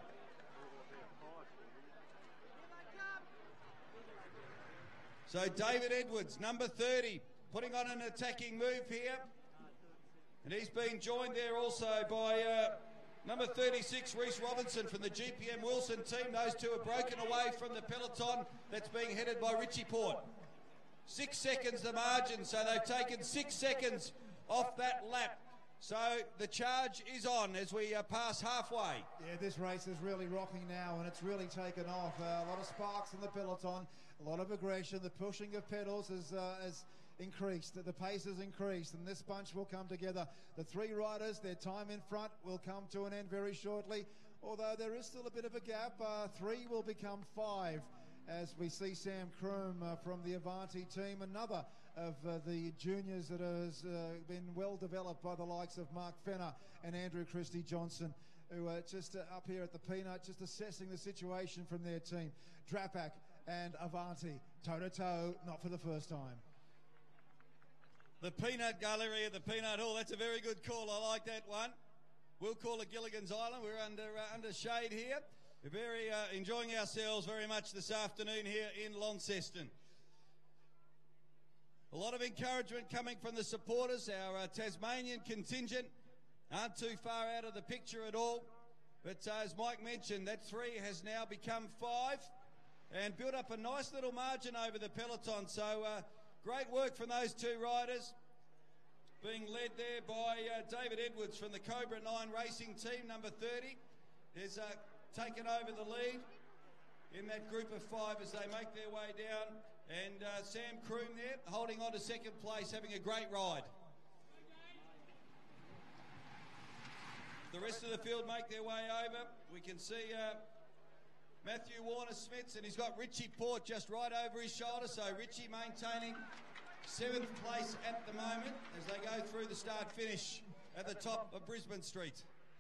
So David Edwards, number thirty, putting on an attacking move here. And he's been joined there also by uh, number thirty-six, Reece Robinson from the G P M Wilson team. Those two are broken away from the peloton that's being headed by Richie Port. Six seconds the margin, so they've taken six seconds off that lap. So the charge is on as we uh, pass halfway. Yeah, this race is really rocking now, and it's really taken off. Uh, a lot of sparks in the peloton, a lot of aggression. The pushing of pedals has, uh, has increased, the pace has increased, and this bunch will come together. The three riders, their time in front will come to an end very shortly, although there is still a bit of a gap. Uh, three will become five as we see Sam Kroom uh, from the Avanti team, another of uh, the juniors that has uh, been well developed by the likes of Mark Fenner and Andrew Christie Johnson, who are just uh, up here at the Peanut, just assessing the situation from their team. Drapac and Avanti, toe-to-toe, not for the first time. The Peanut Gallery at the Peanut Hall, that's a very good call. I like that one. We'll call it Gilligan's Island. We're under uh, under shade here. We're very uh, enjoying ourselves very much this afternoon here in Launceston. A lot of encouragement coming from the supporters. Our uh, Tasmanian contingent aren't too far out of the picture at all. But uh, as Mike mentioned, that three has now become five and built up a nice little margin over the peloton. So uh, great work from those two riders, being led there by uh, David Edwards from the Cobra nine Racing Team, number thirty, has uh, taken over the lead in that group of five as they make their way down. And uh, Sam Croom there, holding on to second place, having a great ride. The rest of the field make their way over. We can see uh, Matthew Warner-Smith, and he's got Richie Port just right over his shoulder. So Richie maintaining seventh place at the moment as they go through the start-finish at the top of Brisbane Street.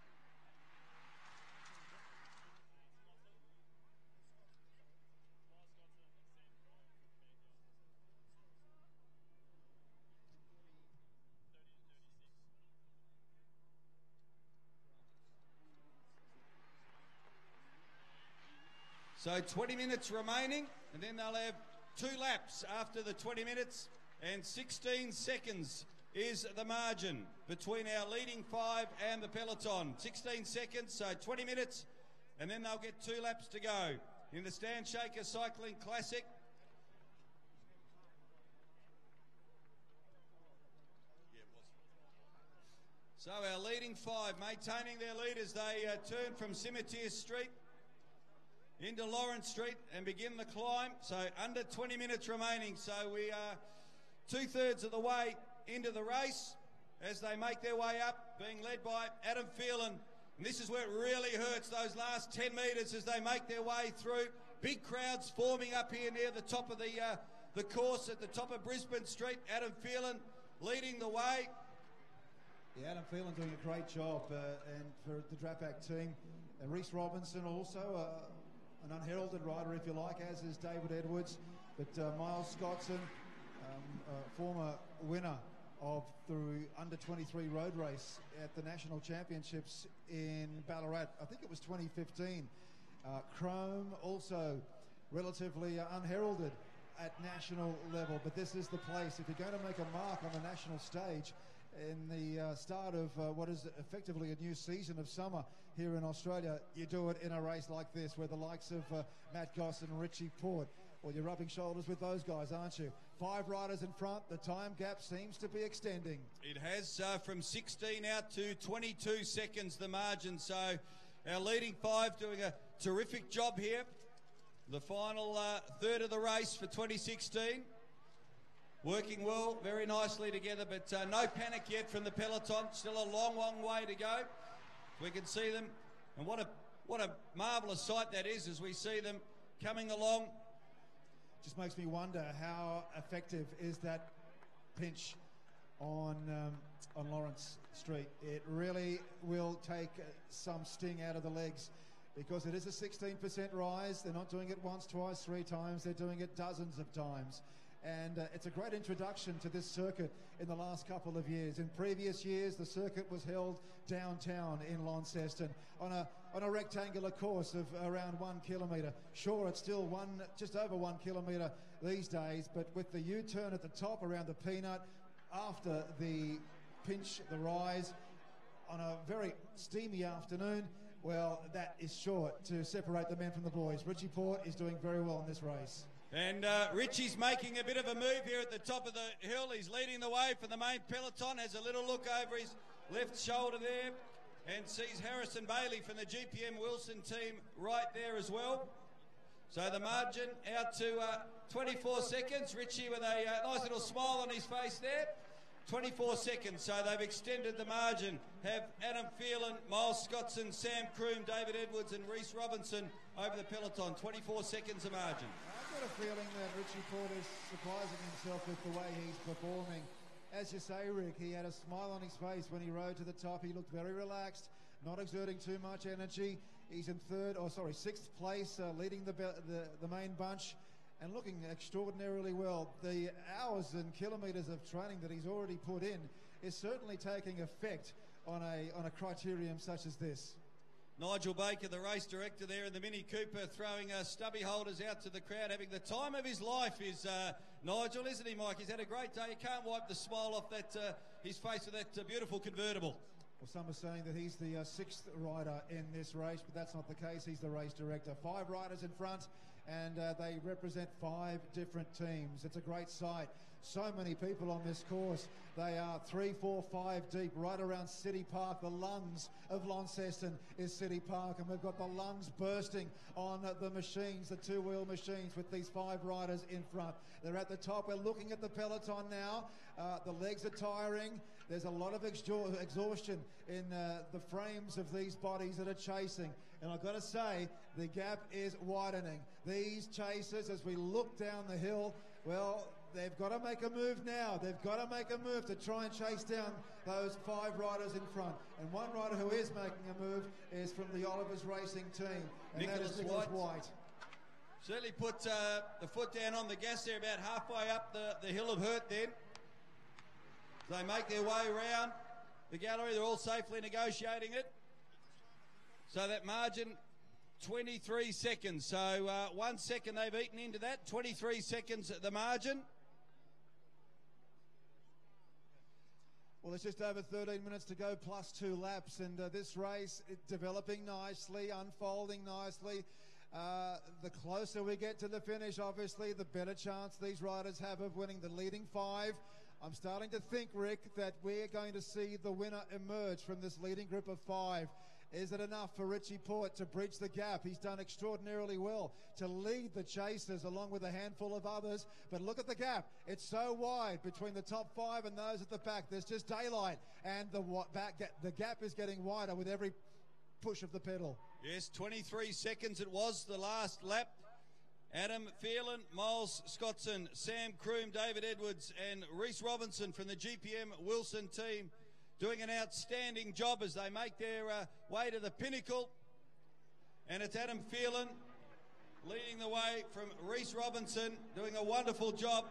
So twenty minutes remaining, and then they'll have two laps after the twenty minutes, and sixteen seconds is the margin between our leading five and the peloton. sixteen seconds, so twenty minutes, and then they'll get two laps to go in the Stan Shaker Cycling Classic. So our leading five maintaining their lead as they uh, turn from Cemetery Street into Lawrence Street and begin the climb. So under twenty minutes remaining. So we are two-thirds of the way into the race as they make their way up, being led by Adam Phelan. And this is where it really hurts, those last ten metres as they make their way through. Big crowds forming up here near the top of the, uh, the course at the top of Brisbane Street. Adam Phelan leading the way. Yeah, Adam Phelan doing a great job, uh, and for the Drapac team. And Reese Robinson also, uh, an unheralded rider, if you like, as is David Edwards. But uh, Miles Scottson, um, a former winner of the under twenty-three road race at the National Championships in Ballarat, I think it was twenty fifteen. Uh, Chrome also relatively uh, unheralded at national level, but this is the place. If you're going to make a mark on the national stage in the uh, start of uh, what is effectively a new season of summer here in Australia, you do it in a race like this where the likes of uh, Matt Goss and Richie Port, well, you're rubbing shoulders with those guys, aren't you? Five riders in front, the time gap seems to be extending. It has uh, from sixteen out to twenty-two seconds the margin, so our leading five doing a terrific job here. The final uh, third of the race for twenty sixteen. Working well, very nicely together, but uh, no panic yet from the peloton. Still a long, long way to go. We can see them, and what a what a marvellous sight that is as we see them coming along. Just makes me wonder how effective is that pinch on um, on Lawrence Street. It really will take uh, some sting out of the legs, because it is a sixteen percent rise. They're not doing it once, twice, three times. They're doing it dozens of times. And uh, it's a great introduction to this circuit in the last couple of years. In previous years, the circuit was held downtown in Launceston on a on a rectangular course of around one kilometre. Sure, it's still one, just over one kilometre these days, but with the U-turn at the top around the Peanut, after the pinch, the rise, on a very steamy afternoon, well, that is short to separate the men from the boys. Richie Port is doing very well in this race. And uh, Richie's making a bit of a move here at the top of the hill. He's leading the way for the main peloton, has a little look over his left shoulder there and sees Harrison Bailey from the G P M Wilson team right there as well. So the margin out to uh, twenty-four seconds. Richie with a uh, nice little smile on his face there. twenty-four seconds, so they've extended the margin. Have Adam Phelan, Miles Scottson, Sam Croom, David Edwards and Reese Robinson over the peloton. twenty-four seconds of margin. I've got a feeling that Richie Port is surprising himself with the way he's performing. As you say, Rick, he had a smile on his face when he rode to the top. He looked very relaxed, not exerting too much energy. He's in third, or sorry, sixth place, uh, leading the, the the main bunch and looking extraordinarily well. The hours and kilometres of training that he's already put in is certainly taking effect on a on a criterium such as this. Nigel Baker, the race director there in the Mini Cooper, throwing uh, stubby holders out to the crowd, having the time of his life is uh, Nigel, isn't he, Mike? He's had a great day. You can't wipe the smile off that uh, his face with that uh, beautiful convertible. Well, some are saying that he's the uh, sixth rider in this race, but that's not the case. He's the race director. Five riders in front, and uh, they represent five different teams. It's a great sight. So many people on this course. They are three, four, five deep, right around City Park. The lungs of Launceston is City Park, and we've got the lungs bursting on uh, the machines, the two-wheel machines, with these five riders in front. They're at the top. We're looking at the peloton now. Uh, the legs are tiring. There's a lot of exha- exhaustion in uh, the frames of these bodies that are chasing. And I've got to say, the gap is widening. These chasers, as we look down the hill, well, they've got to make a move now. They've got to make a move to try and chase down those five riders in front. And one rider who is making a move is from the Oliver's Racing team, and Nicholas that is Nicholas White. White. Certainly put uh, the foot down on the gas there, about halfway up the, the hill of hurt then. They make their way around the gallery. They're all safely negotiating it. So that margin, twenty-three seconds. So uh, one second they've eaten into that. twenty-three seconds at the margin. Well, it's just over thirteen minutes to go, plus two laps, and uh, this race is developing nicely, unfolding nicely. Uh, the closer we get to the finish, obviously, the better chance these riders have of winning the leading five. I'm starting to think, Rick, that we're going to see the winner emerge from this leading group of five. Is it enough for Richie Port to bridge the gap? He's done extraordinarily well to lead the chasers along with a handful of others. But look at the gap. It's so wide between the top five and those at the back. There's just daylight, and the back the gap is getting wider with every push of the pedal. Yes, twenty-three seconds it was the last lap. Adam Phelan, Miles Scottson, Sam Kroom, David Edwards and Reese Robinson from the G P M Wilson team doing an outstanding job as they make their uh, way to the pinnacle. And it's Adam Phelan leading the way from Reese Robinson, doing a wonderful job.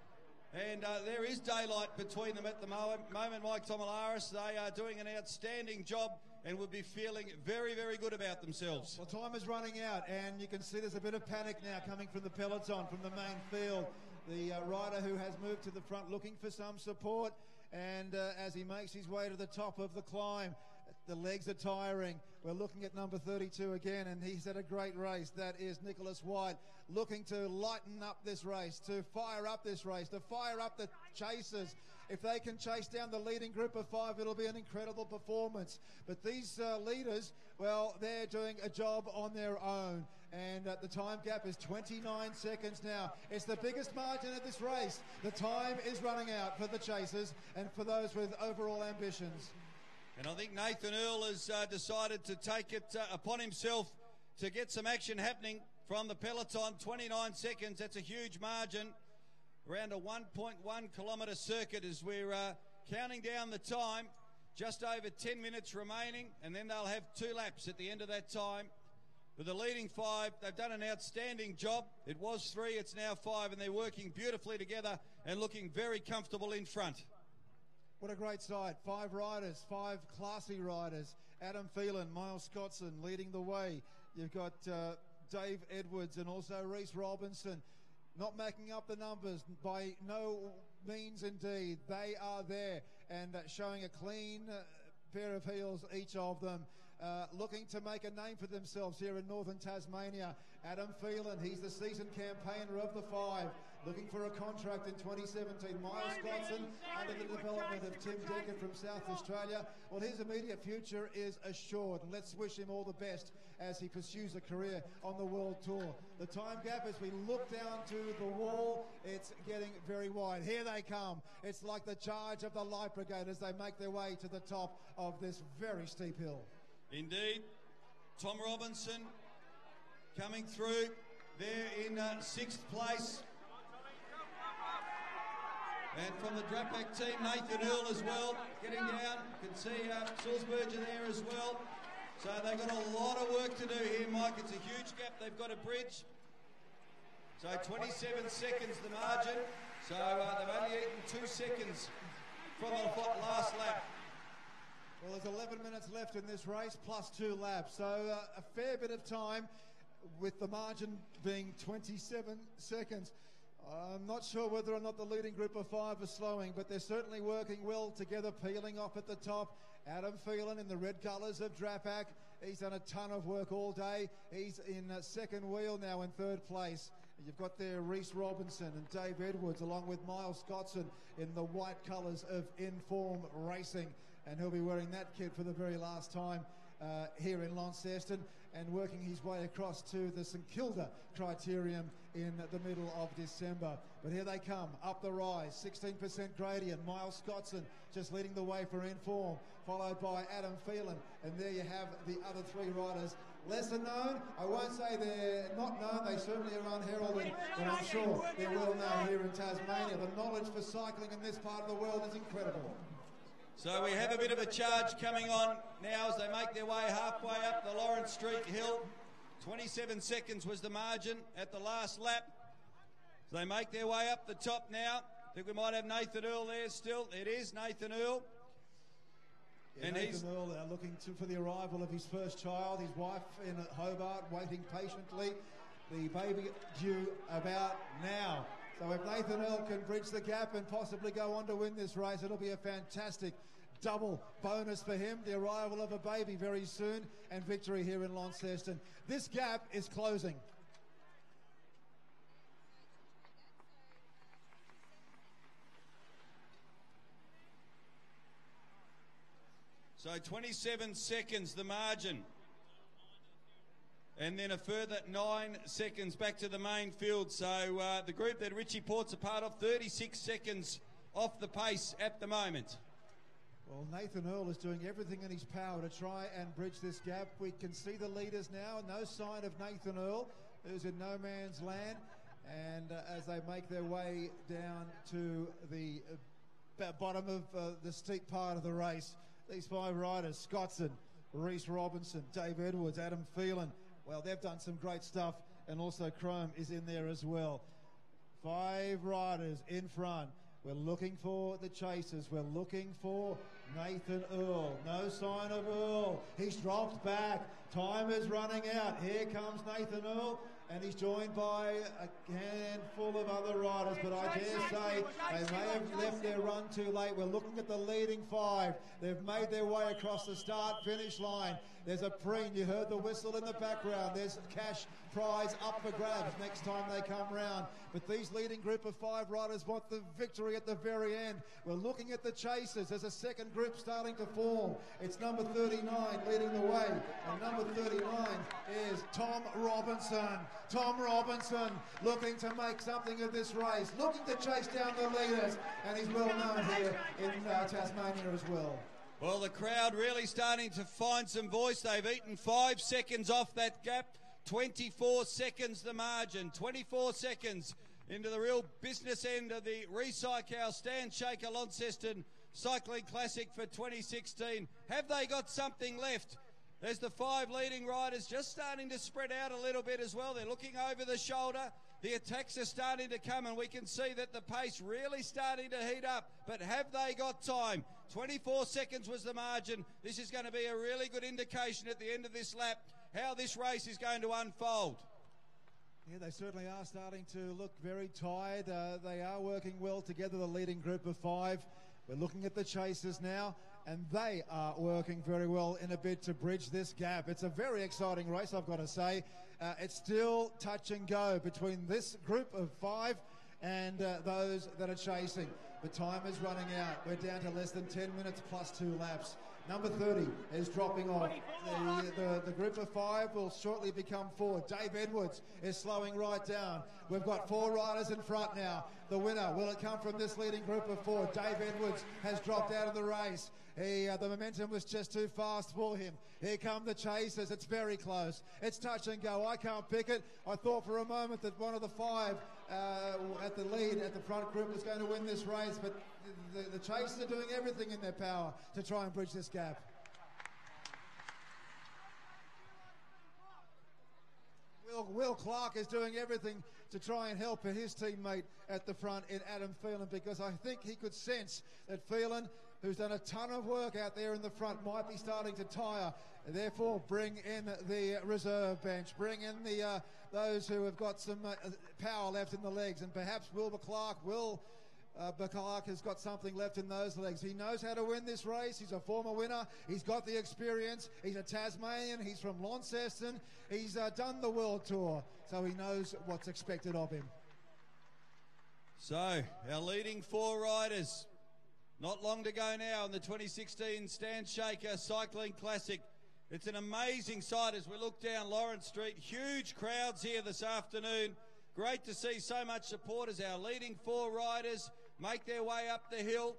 And uh, there is daylight between them at the moment. Mike Tomalaris, they are doing an outstanding job and would be feeling very, very good about themselves. Well, time is running out, and you can see there's a bit of panic now coming from the peloton, from the main field. The uh, rider who has moved to the front looking for some support, and uh, as he makes his way to the top of the climb, the legs are tiring. We're looking at number thirty-two again, and he's had a great race. That is Nicholas White, looking to lighten up this race, to fire up this race, to fire up the chasers. If they can chase down the leading group of five, it'll be an incredible performance. But these uh, leaders, well, they're doing a job on their own. And uh, the time gap is twenty-nine seconds now. It's the biggest margin of this race. The time is running out for the chasers and for those with overall ambitions. And I think Nathan Earl has uh, decided to take it uh, upon himself to get some action happening from the peloton. twenty-nine seconds, that's a huge margin. Around a one point one kilometre circuit as we're uh, counting down the time. Just over ten minutes remaining, and then they'll have two laps at the end of that time. With the leading five, they've done an outstanding job. It was three, it's now five, and they're working beautifully together and looking very comfortable in front. What a great sight. Five riders, five classy riders. Adam Phelan, Miles Scottson leading the way. You've got uh, Dave Edwards and also Reese Robinson. Not making up the numbers by no means indeed. They are there and uh, showing a clean uh, pair of heels, each of them. Uh, looking to make a name for themselves here in northern Tasmania. Adam Phelan, he's the seasoned campaigner of the five, looking for a contract in twenty seventeen. Miles Scottson, under the development of Tim Deckard from South Australia. Well, his immediate future is assured, and let's wish him all the best as he pursues a career on the World Tour. The time gap, as we look down to the wall, it's getting very wide. Here they come. It's like the charge of the Light Brigade as they make their way to the top of this very steep hill. Indeed. Tom Robinson coming through there in uh, sixth place. And from the Drapac team, Nathan Earl as well, getting down. You can see uh, Sulzberger there as well. So they've got a lot of work to do here, Mike. It's a huge gap they've got to bridge. So twenty-seven seconds the margin. So uh, they've only eaten two seconds from the last lap. Well, there's eleven minutes left in this race, plus two laps. So uh, a fair bit of time, with the margin being twenty-seven seconds. I'm not sure whether or not the leading group of five are slowing, but they're certainly working well together, peeling off at the top. Adam Phelan in the red colours of Drapac, He's done a ton of work all day. He's in uh, second wheel now in third place. You've got there Reese Robinson and Dave Edwards along with Miles Scottson in the white colours of Inform Racing. And he'll be wearing that kit for the very last time uh, here in Launceston and working his way across to the St Kilda Criterium in the middle of December. But here they come, up the rise, sixteen percent gradient. Miles Scottson just leading the way for Inform, followed by Adam Phelan. And there you have the other three riders. Lesser known, I won't say they're not known, they certainly are unheralded, but I'm sure they're well known here in Tasmania. The knowledge for cycling in this part of the world is incredible. So we have a bit of a charge coming on now as they make their way halfway up the Lawrence Street Hill. twenty-seven seconds was the margin at the last lap. So they make their way up the top now. I think we might have Nathan Earl there still. It is Nathan Earl. Yeah, and Nathan he's Earl uh, looking to, for the arrival of his first child, his wife in Hobart, waiting patiently. The baby due about now. So if Nathan Earl can bridge the gap and possibly go on to win this race, it'll be a fantastic double bonus for him. The arrival of a baby very soon and victory here in Launceston. This gap is closing. So twenty-seven seconds the margin. And then a further nine seconds back to the main field. So uh, the group that Richie Port's a part of, thirty-six seconds off the pace at the moment. Well, Nathan Earl is doing everything in his power to try and bridge this gap. We can see the leaders now. No sign of Nathan Earl, who's in no man's land. And uh, as they make their way down to the uh, bottom of uh, the steep part of the race, these five riders, Scottson, Reese Robinson, Dave Edwards, Adam Phelan, well, they've done some great stuff, and also Chrome is in there as well. Five riders in front. We're looking for the chasers. We're looking for Nathan Earl. No sign of Earl. He's dropped back. Time is running out. Here comes Nathan Earl, and he's joined by a handful of other riders, but I dare say they may have left their run too late. We're looking at the leading five. They've made their way across the start-finish line. There's a preen. You heard the whistle in the background. There's cash prize up for grabs next time they come round. But these leading group of five riders want the victory at the very end. We're looking at the chasers. There's a second group starting to form. It's number thirty-nine leading the way. And number thirty-nine is Tom Robinson. Tom Robinson looking to make something of this race, looking to chase down the leaders. And he's well known here in uh, Tasmania as well. Well, the crowd really starting to find some voice. They've eaten five seconds off that gap. twenty-four seconds the margin. twenty-four seconds into the real business end of the Recycle Stand Shaker Launceston Cycling Classic for twenty sixteen. Have they got something left? There's the five leading riders just starting to spread out a little bit as well. They're looking over the shoulder. The attacks are starting to come, and we can see that the pace really starting to heat up. But have they got time? twenty-four seconds was the margin. This is going to be a really good indication at the end of this lap how this race is going to unfold. Yeah, they certainly are starting to look very tired. Uh, they are working well together, the leading group of five. We're looking at the chasers now, and they are working very well in a bid to bridge this gap. It's a very exciting race, I've got to say. Uh, it's still touch and go between this group of five and uh, those that are chasing. The time is running out. We're down to less than ten minutes plus two laps. Number thirty is dropping off. The, the, the group of five will shortly become four. Dave Edwards is slowing right down. We've got four riders in front now. The winner, will it come from this leading group of four? Dave Edwards has dropped out of the race. He, uh, the momentum was just too fast for him. Here come the chasers. It's very close. It's touch and go. I can't pick it. I thought for a moment that one of the five uh, at the lead at the front group was going to win this race, but the, the chasers are doing everything in their power to try and bridge this gap. Will, Will Clark is doing everything to try and help his teammate at the front in Adam Phelan, because I think he could sense that Phelan, who's done a ton of work out there in the front, might be starting to tire. Therefore, bring in the reserve bench. Bring in the uh, those who have got some uh, power left in the legs. And perhaps Wilbur Clark will Uh, Bacalak has got something left in those legs. He knows how to win this race. He's a former winner. He's got the experience. He's a Tasmanian. He's from Launceston. He's uh, done the World Tour, so he knows what's expected of him. So, our leading four riders. Not long to go now in the twenty sixteen Stan Shaker Cycling Classic. It's an amazing sight as we look down Lawrence Street. Huge crowds here this afternoon. Great to see so much support as our leading four riders make their way up the hill.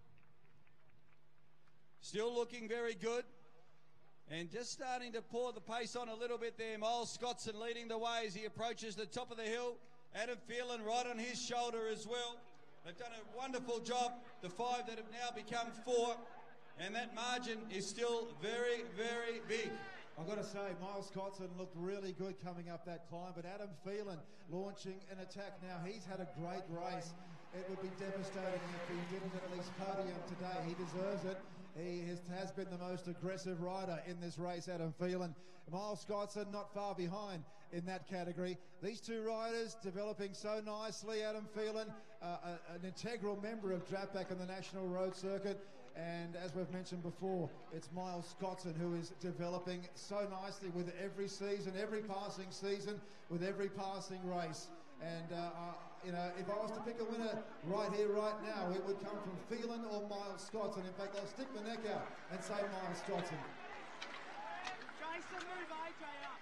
Still looking very good. And just starting to pour the pace on a little bit there. Miles Scottson leading the way as he approaches the top of the hill. Adam Phelan right on his shoulder as well. They've done a wonderful job. The five that have now become four. And that margin is still very, very big. I've got to say, Miles Scottson looked really good coming up that climb, but Adam Phelan launching an attack now. He's had a great race. It would be devastating if he didn't at least podium today. He deserves it. He has, has been the most aggressive rider in this race, Adam Phelan. Miles Scottson not far behind in that category. These two riders developing so nicely. Adam Phelan, uh, a, an integral member of Dratback on the National Road Circuit. And as we've mentioned before, it's Miles Scottson who is developing so nicely with every season, every passing season, with every passing race. And, uh, uh, you know, if I was to pick a winner right here, right now, it would come from Phelan or Miles Scottson. In fact, I'll stick my neck out and say Miles Scottson. Jason, move A J up.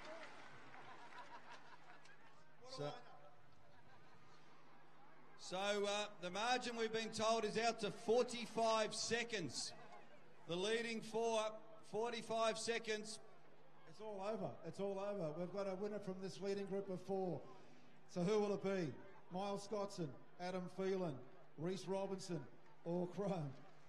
So, so uh, the margin we've been told is out to forty-five seconds. The leading four, forty-five seconds. It's all over. It's all over. We've got a winner from this leading group of four. So who will it be? Miles Scottson, Adam Phelan, Reese Robinson, or Crone?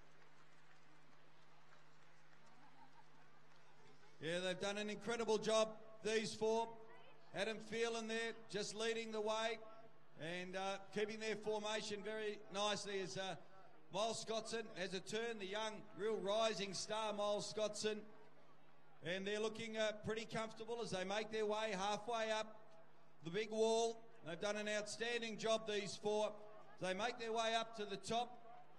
Yeah, they've done an incredible job, these four. Adam Phelan there, just leading the way and uh, keeping their formation very nicely as uh, Miles Scottson has a turn, the young, real rising star Miles Scottson. And they're looking uh, pretty comfortable as they make their way halfway up the big wall. They've done an outstanding job, these four. They make their way up to the top.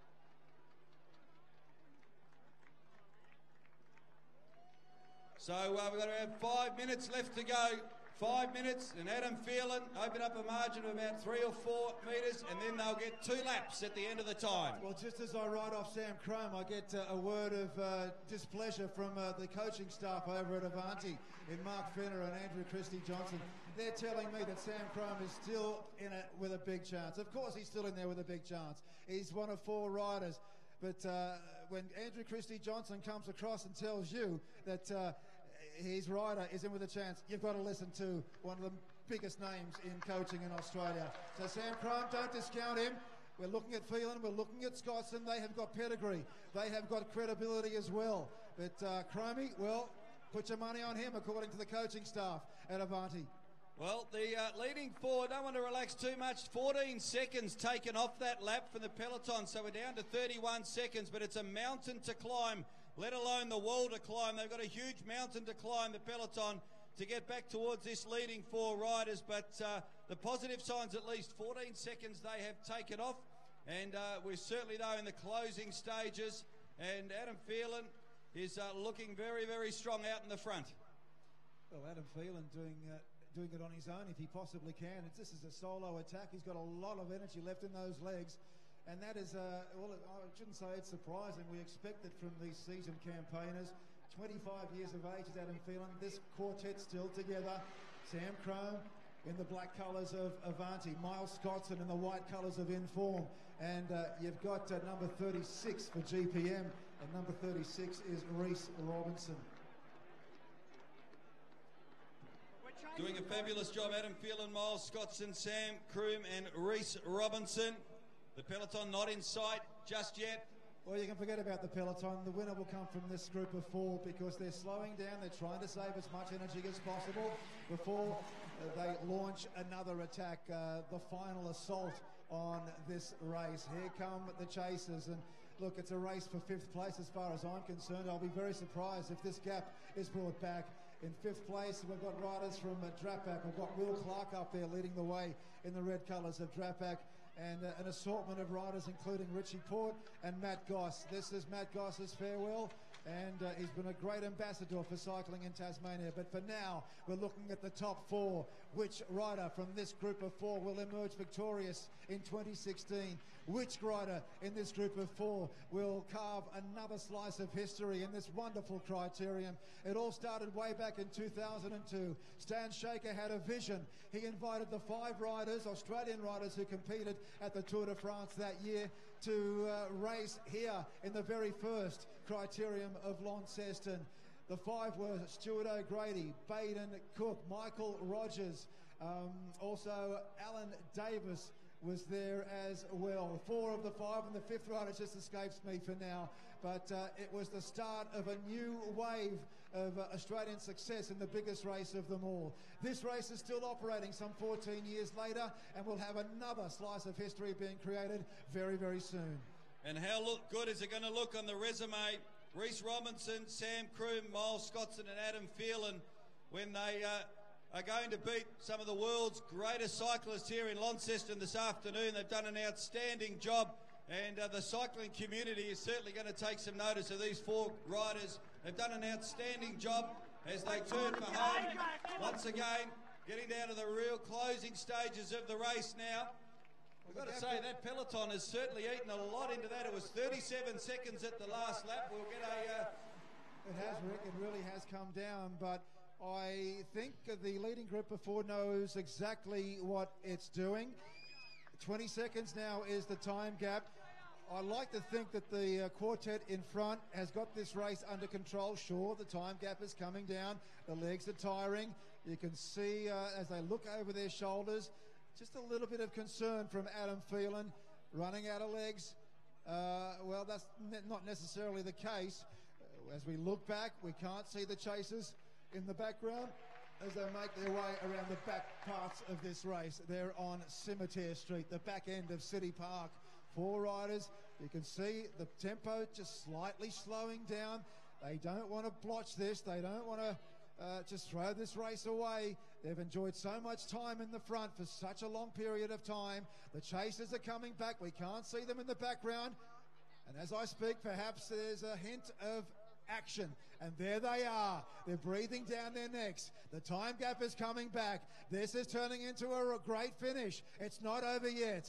So uh, we've got around five minutes left to go. Five minutes, and Adam Phelan open up a margin of about three or four metres, and then they'll get two laps at the end of the time. Well, just as I ride off Sam Crome, I get uh, a word of uh, displeasure from uh, the coaching staff over at Avanti in Mark Fenner and Andrew Christie-Johnson. They're telling me that Sam Crome is still in it with a big chance. Of course he's still in there with a big chance. He's one of four riders. But uh, when Andrew Christie-Johnson comes across and tells you that uh, his rider is in with a chance, you've got to listen to one of the biggest names in coaching in Australia. So Sam Crome, don't discount him. We're looking at Phelan, we're looking at Scottson. They have got pedigree. They have got credibility as well. But uh, Cromie, well, put your money on him according to the coaching staff at Avanti. Well, the uh, leading four don't want to relax too much. fourteen seconds taken off that lap from the peloton, so we're down to thirty-one seconds, but it's a mountain to climb, let alone the wall to climb. They've got a huge mountain to climb, the peloton, to get back towards this leading four riders, but uh, the positive signs, at least fourteen seconds they have taken off, and uh, we're certainly, though, in the closing stages, and Adam Phelan is uh, looking very, very strong out in the front. Well, Adam Phelan doing... Uh doing it on his own if he possibly can. It's, this is a solo attack. He's got a lot of energy left in those legs. And that is, uh, well, I shouldn't say it's surprising. We expect it from these seasoned campaigners. twenty-five years of age is Adam Phelan. This quartet still together. Sam Crome in the black colours of Avanti. Miles Scottson in the white colours of Inform. And uh, you've got uh, number thirty-six for G P M. And number thirty-six is Reese Robinson. Doing a fabulous job, Adam Phelan, Miles Scottson, Sam Crome and Reese Robinson. The peloton not in sight just yet. Well, you can forget about the peloton. The winner will come from this group of four because they're slowing down. They're trying to save as much energy as possible before uh, they launch another attack, uh, the final assault on this race. Here come the chasers. And look, it's a race for fifth place as far as I'm concerned. I'll be very surprised if this gap is brought back. In fifth place, we've got riders from uh, Dratback. We've got Will Clark up there leading the way in the red colours of Dratback. and uh, an assortment of riders, including Richie Port and Matt Goss. This is Matt Goss's farewell, and uh, he's been a great ambassador for cycling in Tasmania. But for now, we're looking at the top four. Which rider from this group of four will emerge victorious in twenty sixteen? Which rider in this group of four will carve another slice of history in this wonderful criterium? It all started way back in two thousand two. Stan Shaker had a vision. He invited the five riders, Australian riders who competed at the Tour de France that year, to uh, race here in the very first criterium of Launceston. The five were Stuart O'Grady, Baden Cook, Michael Rogers, um, also Alan Davis was there as well. Four of the five, and the fifth rider just escapes me for now. But uh, it was the start of a new wave of uh, Australian success in the biggest race of them all. This race is still operating some fourteen years later, and we'll have another slice of history being created very, very soon. And how look good is it going to look on the resume? Reece Robinson, Sam Kroom, Miles Scottson and Adam Phelan, when they uh, are going to beat some of the world's greatest cyclists here in Launceston this afternoon. They've done an outstanding job, and uh, the cycling community is certainly going to take some notice of these four riders. They've done an outstanding job as they turn for home. Once again, getting down to the real closing stages of the race now. We've got to say that peloton has certainly eaten a lot into that. It was thirty-seven seconds at the last lap. We'll get a... Uh... It has, Rick. It really has come down, but I think the leading group of four knows exactly what it's doing. twenty seconds now is the time gap. I like to think that the uh, quartet in front has got this race under control. Sure, the time gap is coming down. The legs are tiring. You can see uh, as they look over their shoulders, just a little bit of concern from Adam Phelan, running out of legs. Uh, well, that's ne not necessarily the case. Uh, as we look back, we can't see the chasers in the background as they make their way around the back parts of this race. They're on Cemetery Street, the back end of City Park. Four riders. You can see the tempo just slightly slowing down. They don't want to blotch this. They don't want to uh, just throw this race away. They've enjoyed so much time in the front for such a long period of time. The chasers are coming back. We can't see them in the background. And as I speak, perhaps there's a hint of action. And there they are. They're breathing down their necks. The time gap is coming back. This is turning into a great finish. It's not over yet.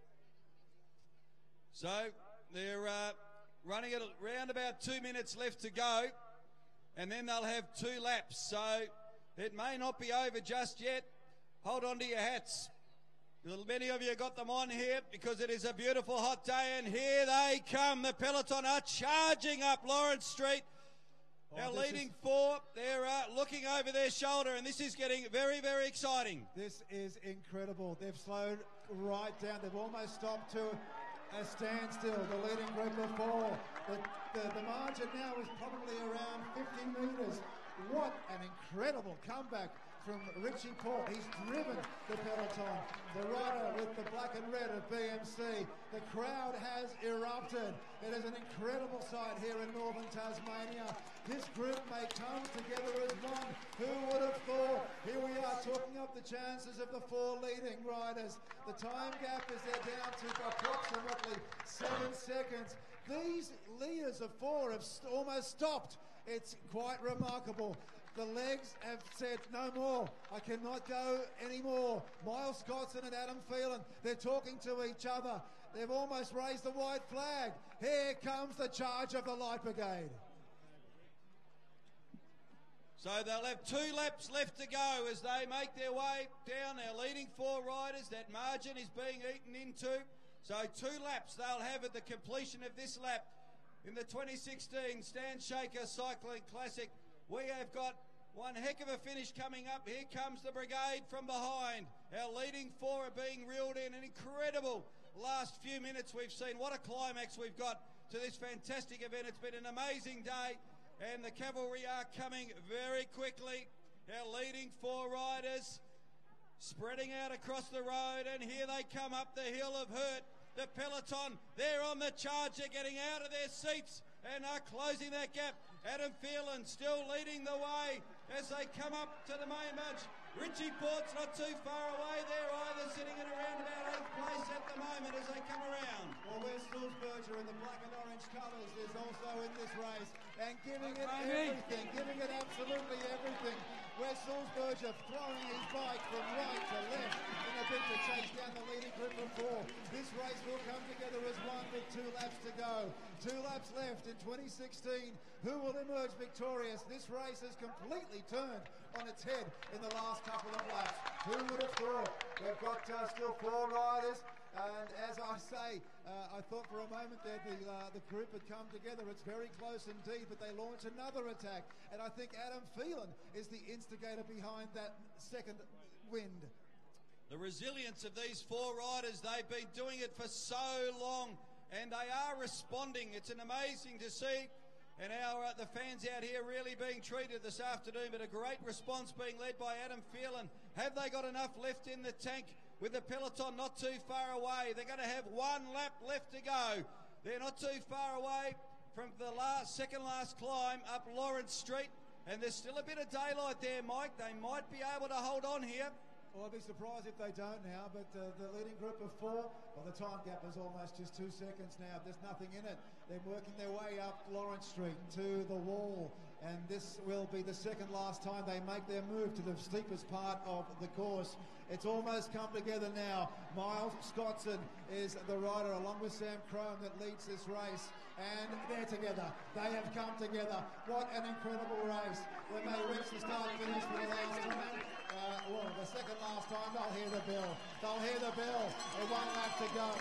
So they're uh, running it around about two minutes left to go. And then they'll have two laps. So it may not be over just yet. Hold on to your hats. Many of you got them on here because it is a beautiful hot day, and here they come. The peloton are charging up Lawrence Street. Oh, Our leading four, they're uh, looking over their shoulder, and this is getting very, very exciting. This is incredible. They've slowed right down. They've almost stopped to a standstill, the leading group of four. The, the, the margin now is probably around fifty metres. What an incredible comeback from Richie Port. He's driven the peloton. The rider with the black and red of B M C. The crowd has erupted. It is an incredible sight here in northern Tasmania. This group may come together as one. Who would have thought? Here we are talking up the chances of the four leading riders. The time gap is there down to approximately seven seconds. These leaders of four have st- almost stopped. It's quite remarkable. The legs have said, no more. I cannot go anymore. Miles Scottson and Adam Phelan, they're talking to each other. They've almost raised the white flag. Here comes the charge of the Light Brigade. So they'll have two laps left to go as they make their way down. Our leading four riders, that margin is being eaten into. So two laps they'll have at the completion of this lap in the twenty sixteen Stan Shaker Cycling Classic. We have got one heck of a finish coming up. Here comes the brigade from behind. Our leading four are being reeled in. An incredible last few minutes we've seen. What a climax we've got to this fantastic event. It's been an amazing day, and the cavalry are coming very quickly. Our leading four riders spreading out across the road, and here they come up the hill of hurt. The peloton, they're on the charge. They're getting out of their seats and are closing that gap. Adam Phelan still leading the way as they come up to the main bunch. Richie Port's not too far away there either, sitting at around about eighth place at the moment. moment as they come around. Well, Wes Sulzberger in the black and orange colours is also in this race and giving it Baby. everything, giving it absolutely everything. Wes Sulzberger throwing his bike from right to left in a bid to chase down the leading group of four. This race will come together as one with two laps to go. Two laps left in twenty sixteen. Who will emerge victorious? This race has completely turned on its head in the last couple of laps. Who would have thought? We've got uh, still four riders. And as I say, uh, I thought for a moment that the, uh, the group had come together. It's very close indeed, but they launch another attack. And I think Adam Phelan is the instigator behind that second wind. The resilience of these four riders, they've been doing it for so long, and they are responding. It's an amazing to see. And our uh, the fans out here really being treated this afternoon, but a great response being led by Adam Phelan. Have they got enough left in the tank? With the peloton not too far away, they're going to have one lap left to go. They're not too far away from the last, second last climb up Lawrence Street, and there's still a bit of daylight there, Mike. They might be able to hold on here. Well, I'd be surprised if they don't now, but uh, the leading group of four, well, the time gap is almost just two seconds now. There's nothing in it. They're working their way up Lawrence Street to the wall, and this will be the second last time they make their move to the steepest part of the course. It's almost come together now. Miles Scottson is the rider along with Sam Crone that leads this race, and they're together. They have come together. What an incredible race. When they reach the start finish for the last time, uh, well, the second last time, they'll hear the bell. They'll hear the bell. With one lap to go.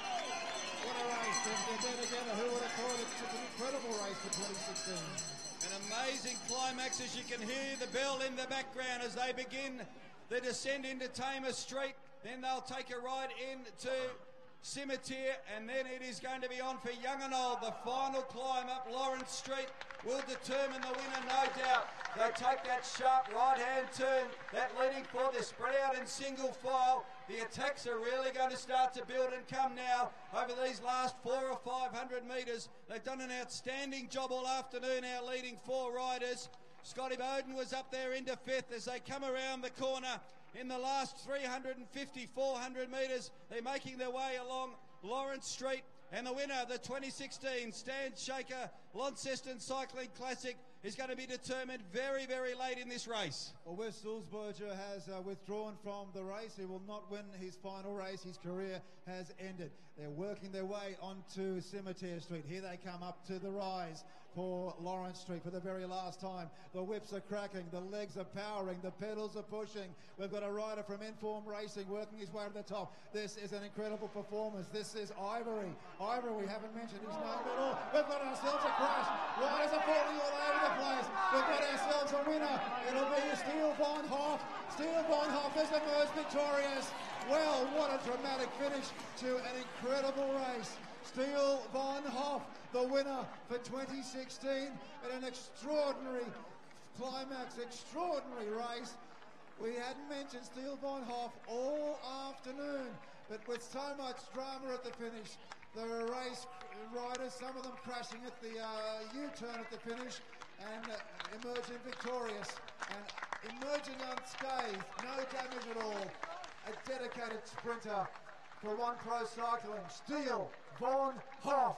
What a race. They're there together. Who would have thought it's an incredible race for twenty sixteen? An amazing climax, as you can hear the bell in the background as they begin the descent into Tamer Street. Then they'll take a ride into Cimetière, and then it is going to be on for Young and Old. The final climb up Lawrence Street will determine the winner, no doubt. They take that sharp right-hand turn, that leading four. They're spread out in single file. The attacks are really going to start to build and come now over these last four or five hundred metres. They've done an outstanding job all afternoon, our leading four riders. Scotty Bowden was up there into fifth as they come around the corner. In the last three fifty, four hundred metres, they're making their way along Lawrence Street. And the winner of the twenty sixteen Stan Shaker Launceston Cycling Classic is going to be determined very, very late in this race. Well, Wes Sulzberger has uh, withdrawn from the race. He will not win his final race. His career has ended. They're working their way onto Cimetière Street. Here they come up to the rise for Lawrence Street for the very last time. The whips are cracking, the legs are powering, the pedals are pushing. We've got a rider from Inform Racing working his way to the top. This is an incredible performance. This is Ivory. Ivory, we haven't mentioned his name at all. We've got ourselves a crash. Riders are falling all over the place. We've got ourselves a winner. It'll be Steele Von Hoff. Steele Von Hoff has emerged victorious. Well, what a dramatic finish to an incredible race. Steele Von Hoff, the winner for twenty sixteen, in an extraordinary climax, extraordinary race. We hadn't mentioned Steele Von Hoff all afternoon, but with so much drama at the finish, the race riders, some of them crashing at the uh, U-turn at the finish and uh, emerging victorious and emerging unscathed, no damage at all. A dedicated sprinter for One Pro Cycling, Steele Von Hoff.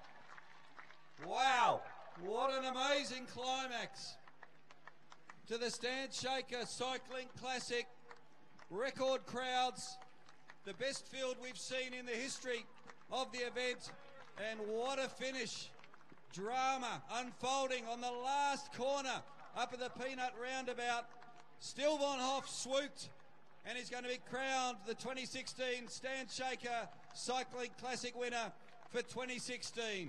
Wow, what an amazing climax to the Stan Shaker Cycling Classic. Record crowds, the best field we've seen in the history of the event, and what a finish. Drama unfolding on the last corner up at the Peanut Roundabout. Steele Von Hoff swooped, and he's going to be crowned the twenty sixteen Stan Shaker Cycling Classic winner for twenty sixteen.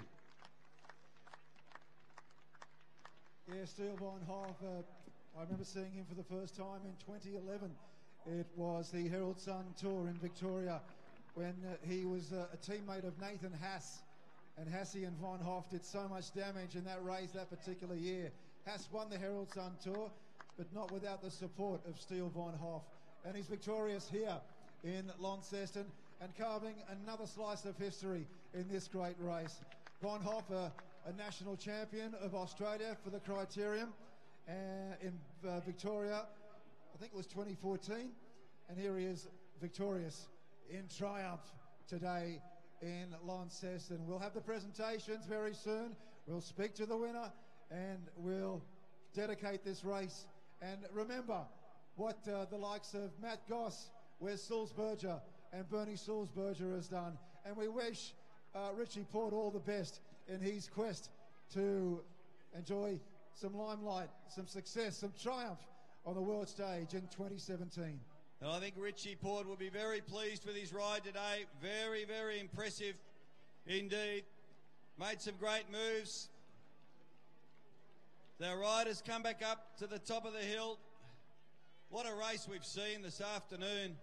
Yeah, Steele Von Hoff, uh, I remember seeing him for the first time in twenty eleven. It was the Herald Sun Tour in Victoria when uh, he was uh, a teammate of Nathan Haas. And Hassie and Von Hoff did so much damage in that race that particular year. Haas won the Herald Sun Tour, but not without the support of Steele Von Hoff. And he's victorious here in Launceston and carving another slice of history in this great race. Von Hoff, uh, a national champion of Australia for the Criterium uh, in uh, Victoria, I think it was twenty fourteen, and here he is victorious in triumph today in Launceston. We'll have the presentations very soon. We'll speak to the winner and we'll dedicate this race. And remember what uh, the likes of Matt Goss, Wes Sulzberger and Bernie Sulzberger has done. And we wish uh, Richie Port all the best in his quest to enjoy some limelight, some success, some triumph on the world stage in twenty seventeen. And I think Richie Port will be very pleased with his ride today. Very, very impressive indeed. Made some great moves. The riders come back up to the top of the hill. What a race we've seen this afternoon.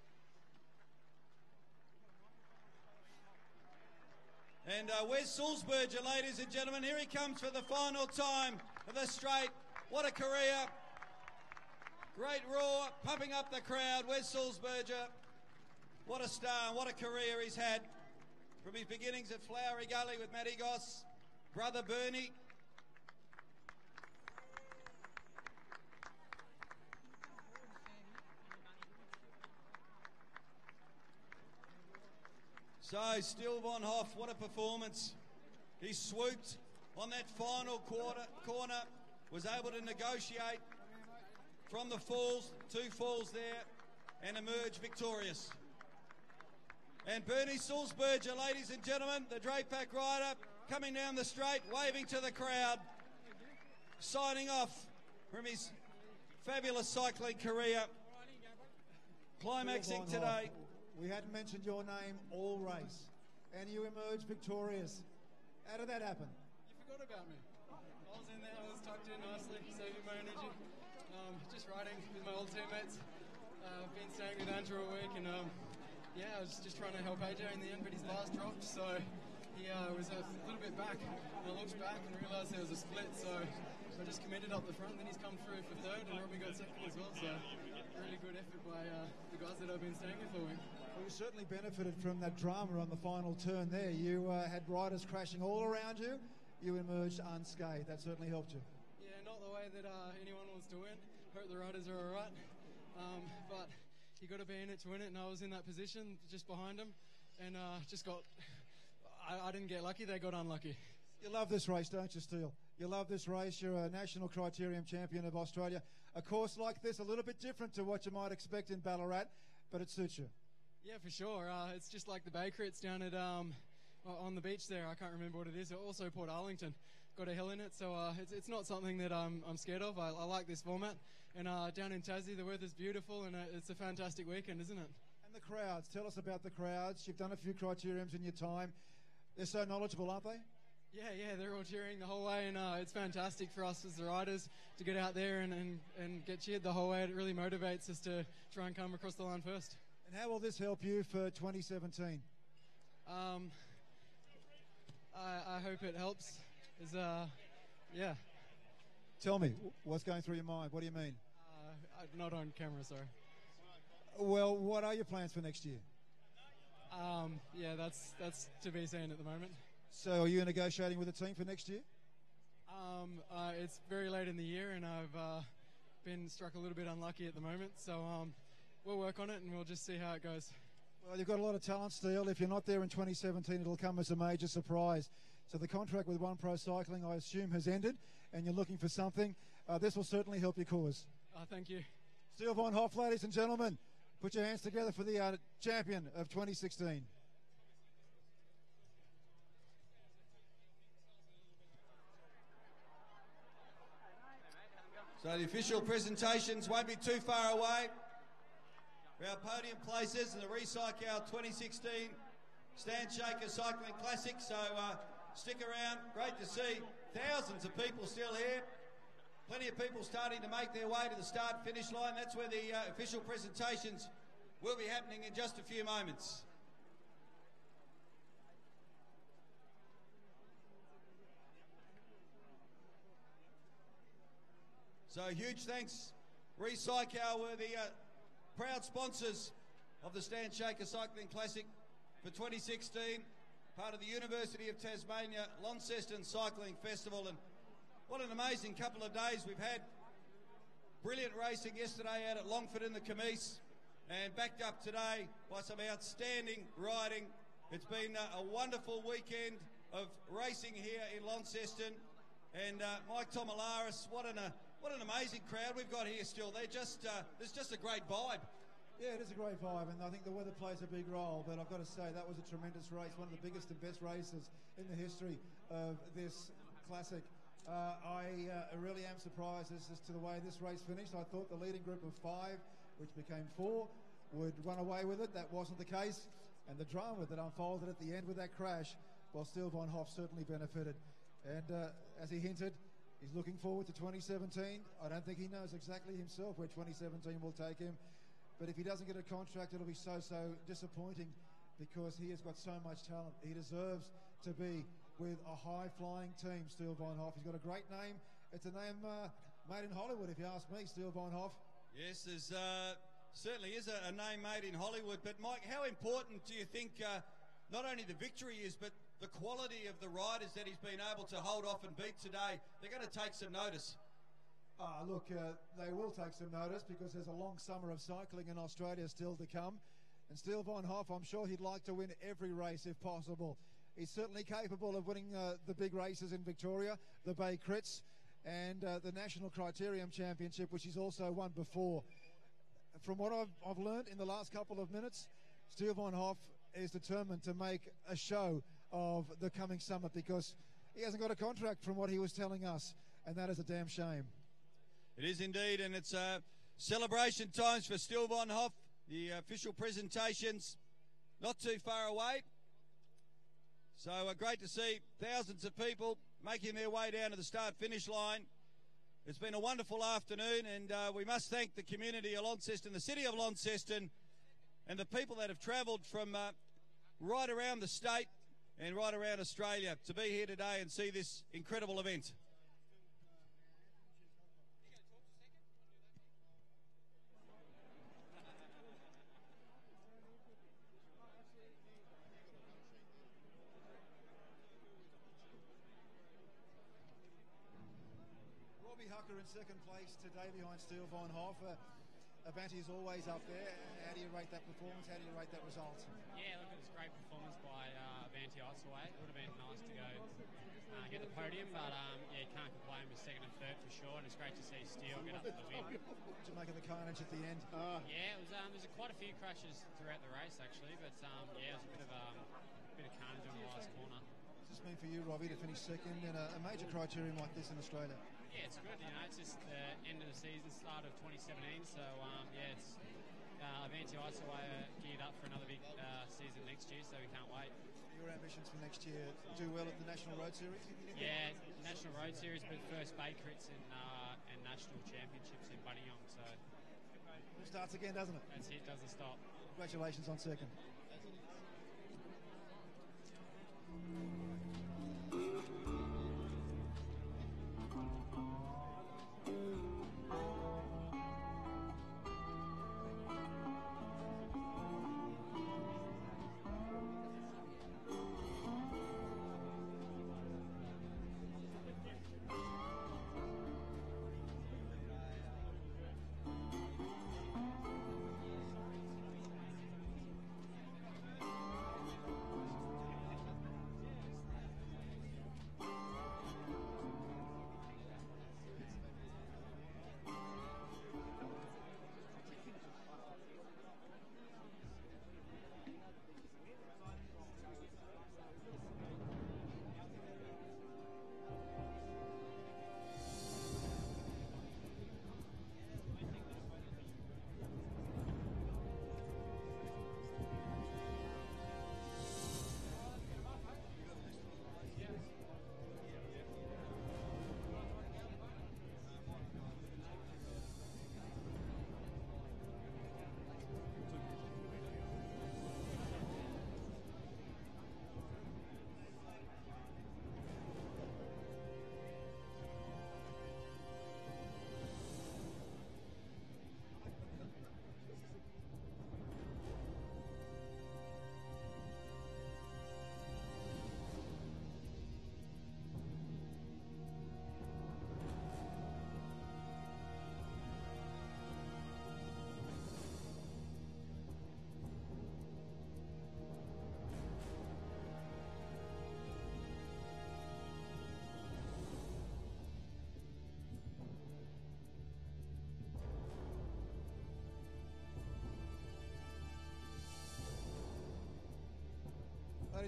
And uh, Wes Sulzberger, ladies and gentlemen, here he comes for the final time of the straight. What a career. Great roar, pumping up the crowd. Wes Sulzberger, what a star and what a career he's had. From his beginnings at Flowery Gully with Matty Goss, brother Bernie. So, Steele von Hoff, what a performance. He swooped on that final quarter, corner, was able to negotiate from the falls, two falls there, and emerge victorious. And Bernie Sulzberger, ladies and gentlemen, the Drapac rider, coming down the straight, waving to the crowd, signing off from his fabulous cycling career, climaxing today. We hadn't mentioned your name all race, and you emerged victorious. How did that happen? You forgot about me. I was in there, I was tucked in nicely, saving my energy. Um, just riding with my old teammates. Uh, I've been staying with Andrew a week, and um, yeah, I was just trying to help A J in the end, but his last dropped, so he uh, was a little bit back. And I looked back and realised there was a split, so I just committed up the front. Then he's come through for third, and Robbie got second as well. So really good effort by uh, the guys that I've been staying with for me. Well, you certainly benefited from that drama on the final turn there. You uh, had riders crashing all around you. You emerged unscathed. That certainly helped you. Yeah, not the way that uh, anyone wants to win. Hope the riders are all right. Um, but you got to be in it to win it, and I was in that position just behind them, and uh, just got. I, I didn't get lucky. They got unlucky. You love this race, don't you, Steele? You love this race. You're a national criterium champion of Australia. A course like this, a little bit different to what you might expect in Ballarat, but it suits you. Yeah, for sure. Uh, it's just like the Bay Crits down at um, on the beach there. I can't remember what it is. Also, Port Arlington got a hill in it, so uh, it's it's not something that I'm I'm scared of. I, I like this format. And uh, down in Tassie, the weather's beautiful, and uh, it's a fantastic weekend, isn't it? And the crowds. Tell us about the crowds. You've done a few criteriums in your time. They're so knowledgeable, aren't they? Yeah, yeah, they're all cheering the whole way, and uh, it's fantastic for us as the riders to get out there and, and, and get cheered the whole way. It really motivates us to try and come across the line first. And how will this help you for twenty seventeen? Um, I, I hope it helps. Is uh, yeah. Tell me, what's going through your mind? What do you mean? Uh, not on camera, sorry. Well, what are your plans for next year? Um, yeah, that's that's to be seen at the moment. So are you negotiating with a team for next year? Um, uh, it's very late in the year, and I've uh, been struck a little bit unlucky at the moment. So um, we'll work on it, and we'll just see how it goes. Well, you've got a lot of talent, Steele. If you're not there in twenty seventeen, it'll come as a major surprise. So the contract with One Pro Cycling, I assume, has ended, and you're looking for something. Uh, this will certainly help your cause. Uh, thank you. Steele von Hoff, ladies and gentlemen, put your hands together for the uh, champion of twenty sixteen. So the official presentations won't be too far away. For our podium places in the Recycle twenty sixteen Stand Shaker Cycling Classic. So uh, stick around. Great to see thousands of people still here. Plenty of people starting to make their way to the start-finish line. That's where the uh, official presentations will be happening in just a few moments. So huge thanks. Recycle were the uh, proud sponsors of the Stand Shaker Cycling Classic for twenty sixteen, part of the University of Tasmania Launceston Cycling Festival. And what an amazing couple of days we've had. Brilliant racing yesterday out at Longford in the Camise. and backed up today by some outstanding riding. It's been uh, a wonderful weekend of racing here in Launceston. And uh, Mike Tomalaris, what an, uh, what an amazing crowd we've got here still. They're just, uh, there's just a great vibe. Yeah, it is a great vibe, and I think the weather plays a big role, but I've got to say that was a tremendous race, one of the biggest and best races in the history of this classic. Uh, I uh, really am surprised as, as to the way this race finished. I thought the leading group of five, which became four, would run away with it. That wasn't the case, and the drama that unfolded at the end with that crash, while Steele Von Hoff certainly benefited. And uh, as he hinted, he's looking forward to twenty seventeen. I don't think he knows exactly himself where twenty seventeen will take him. But if he doesn't get a contract, it'll be so, so disappointing because he has got so much talent. He deserves to be with a high-flying team, Steele Von Hoff. He's got a great name. It's a name uh, made in Hollywood, if you ask me, Steele Von Hoff. Yes, there's uh, certainly is a, a name made in Hollywood. But, Mike, how important do you think uh, not only the victory is, but the quality of the riders that he's been able to hold off and beat today? They're going to take some notice. Uh, look, uh, they will take some notice because there's a long summer of cycling in Australia still to come. And Steele Von Hoff, I'm sure he'd like to win every race if possible. He's certainly capable of winning uh, the big races in Victoria, the Bay Crits, and uh, the National Criterium Championship, which he's also won before. From what I've, I've learned in the last couple of minutes, Steele Von Hoff is determined to make a show of the coming summit because he hasn't got a contract from what he was telling us, and that is a damn shame. It is indeed, and it's uh, celebration times for Steele Von Hoff. The official presentations not too far away. So uh, great to see thousands of people making their way down to the start-finish line. It's been a wonderful afternoon, and uh, we must thank the community of Launceston, the city of Launceston, and the people that have travelled from uh, right around the state and right around Australia to be here today and see this incredible event. In second place today behind Steele Von Hoff. Uh, Avanti is always up there. How do you rate that performance? How do you rate that result? Yeah, look, it was a great performance by uh, Avanti Isaway. It would have been nice to go uh, get the podium, but um, yeah, you can't complain with second and third for sure. And it's great to see Steele get up to the win. What did you make of the carnage at the end? Uh. Yeah, it was. Um, there's quite a few crashes throughout the race actually, but um, yeah, it was a bit of um, a bit of carnage on the last corner. What does this mean for you, Robbie, to finish second in a, a major criterium like this in Australia? Yeah, it's good, you know, it's just the end of the season, start of twenty seventeen, so um, yeah, it's uh, Avanti Isaway are geared up for another big uh, season next year, so we can't wait. Your ambitions for next year, do well at the National Road Series? Yeah, National Road Series, but first Bay Crits and, uh, and National Championships in Buninyong, so... It starts again, doesn't it? That's it, doesn't stop. Congratulations on second.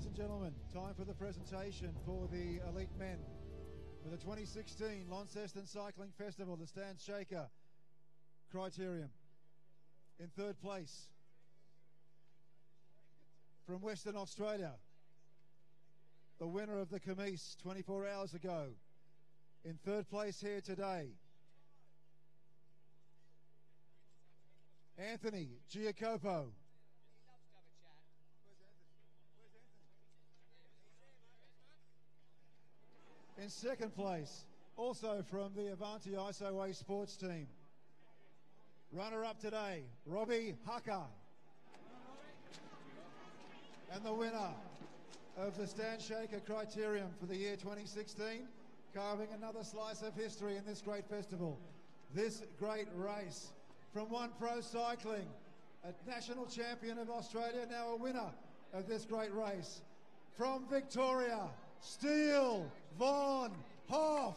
Ladies and gentlemen, time for the presentation for the elite men for the twenty sixteen Launceston Cycling Festival, the Stan Shaker Criterium. In third place, from Western Australia, the winner of the Camise twenty-four hours ago. In third place here today, Anthony Giacopo. In second place, also from the Avanti Isoway sports team, runner-up today, Robbie Hucker. And the winner of the Stan Shaker Criterium for the year twenty sixteen, carving another slice of history in this great festival. This great race from One Pro Cycling, a national champion of Australia, now a winner of this great race. From Victoria, Steele Von Hoff.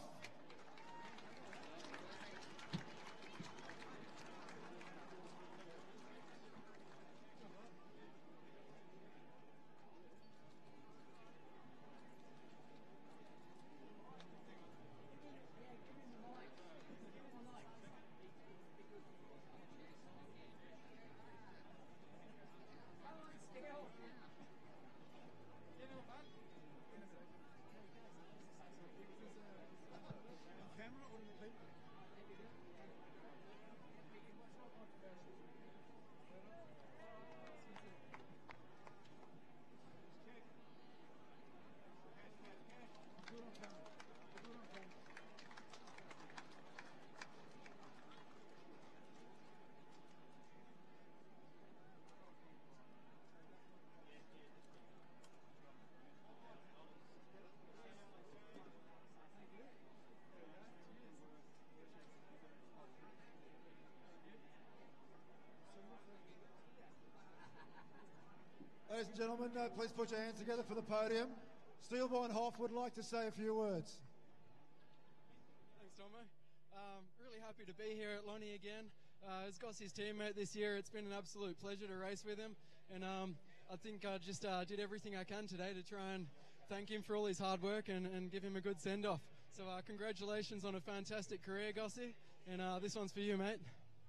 Ladies and gentlemen, uh, please put your hands together for the podium. Steele Von Hoff would like to say a few words. Thanks, Tomo. Um, really happy to be here at Lonnie again. Uh, as Gossie's teammate this year, it's been an absolute pleasure to race with him. And um, I think I just uh, did everything I can today to try and thank him for all his hard work and, and give him a good send-off. So uh, congratulations on a fantastic career, Gossie. And uh, this one's for you, mate.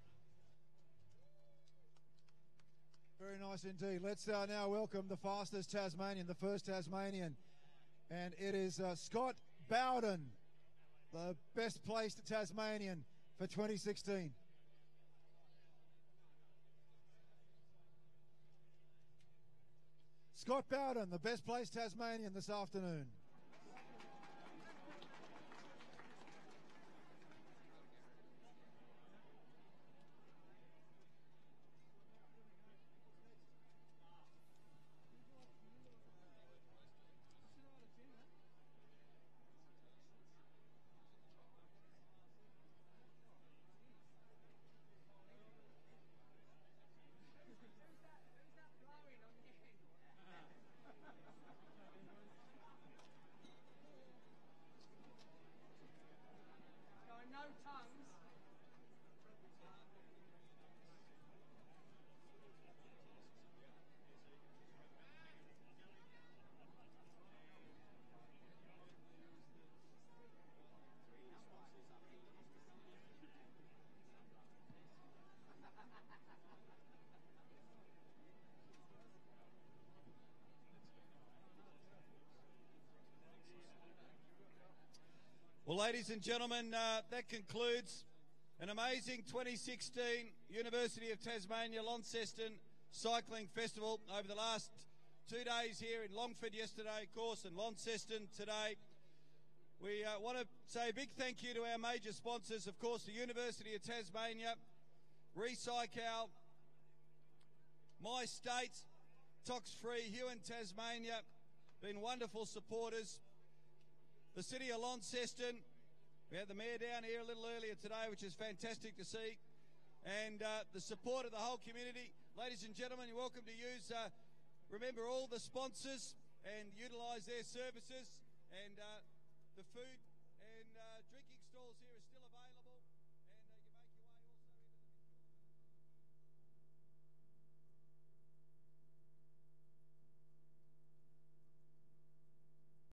Very nice indeed. Let's uh, now welcome the fastest Tasmanian, the first Tasmanian. And it is uh, Scott Bowden, the best placed Tasmanian for twenty sixteen. Scott Bowden, the best placed Tasmanian this afternoon. Well, ladies and gentlemen, uh, that concludes an amazing twenty sixteen University of Tasmania Launceston Cycling Festival over the last two days here in Longford yesterday, of course, and Launceston today. We uh, want to say a big thank you to our major sponsors, of course, the University of Tasmania, Recycal, My State, Tox Free, Huon Tasmania, been wonderful supporters. The City of Launceston, we had the Mayor down here a little earlier today, which is fantastic to see. And uh, the support of the whole community. Ladies and gentlemen, you're welcome to use, uh, remember all the sponsors and utilise their services and uh, the food and uh, drinking.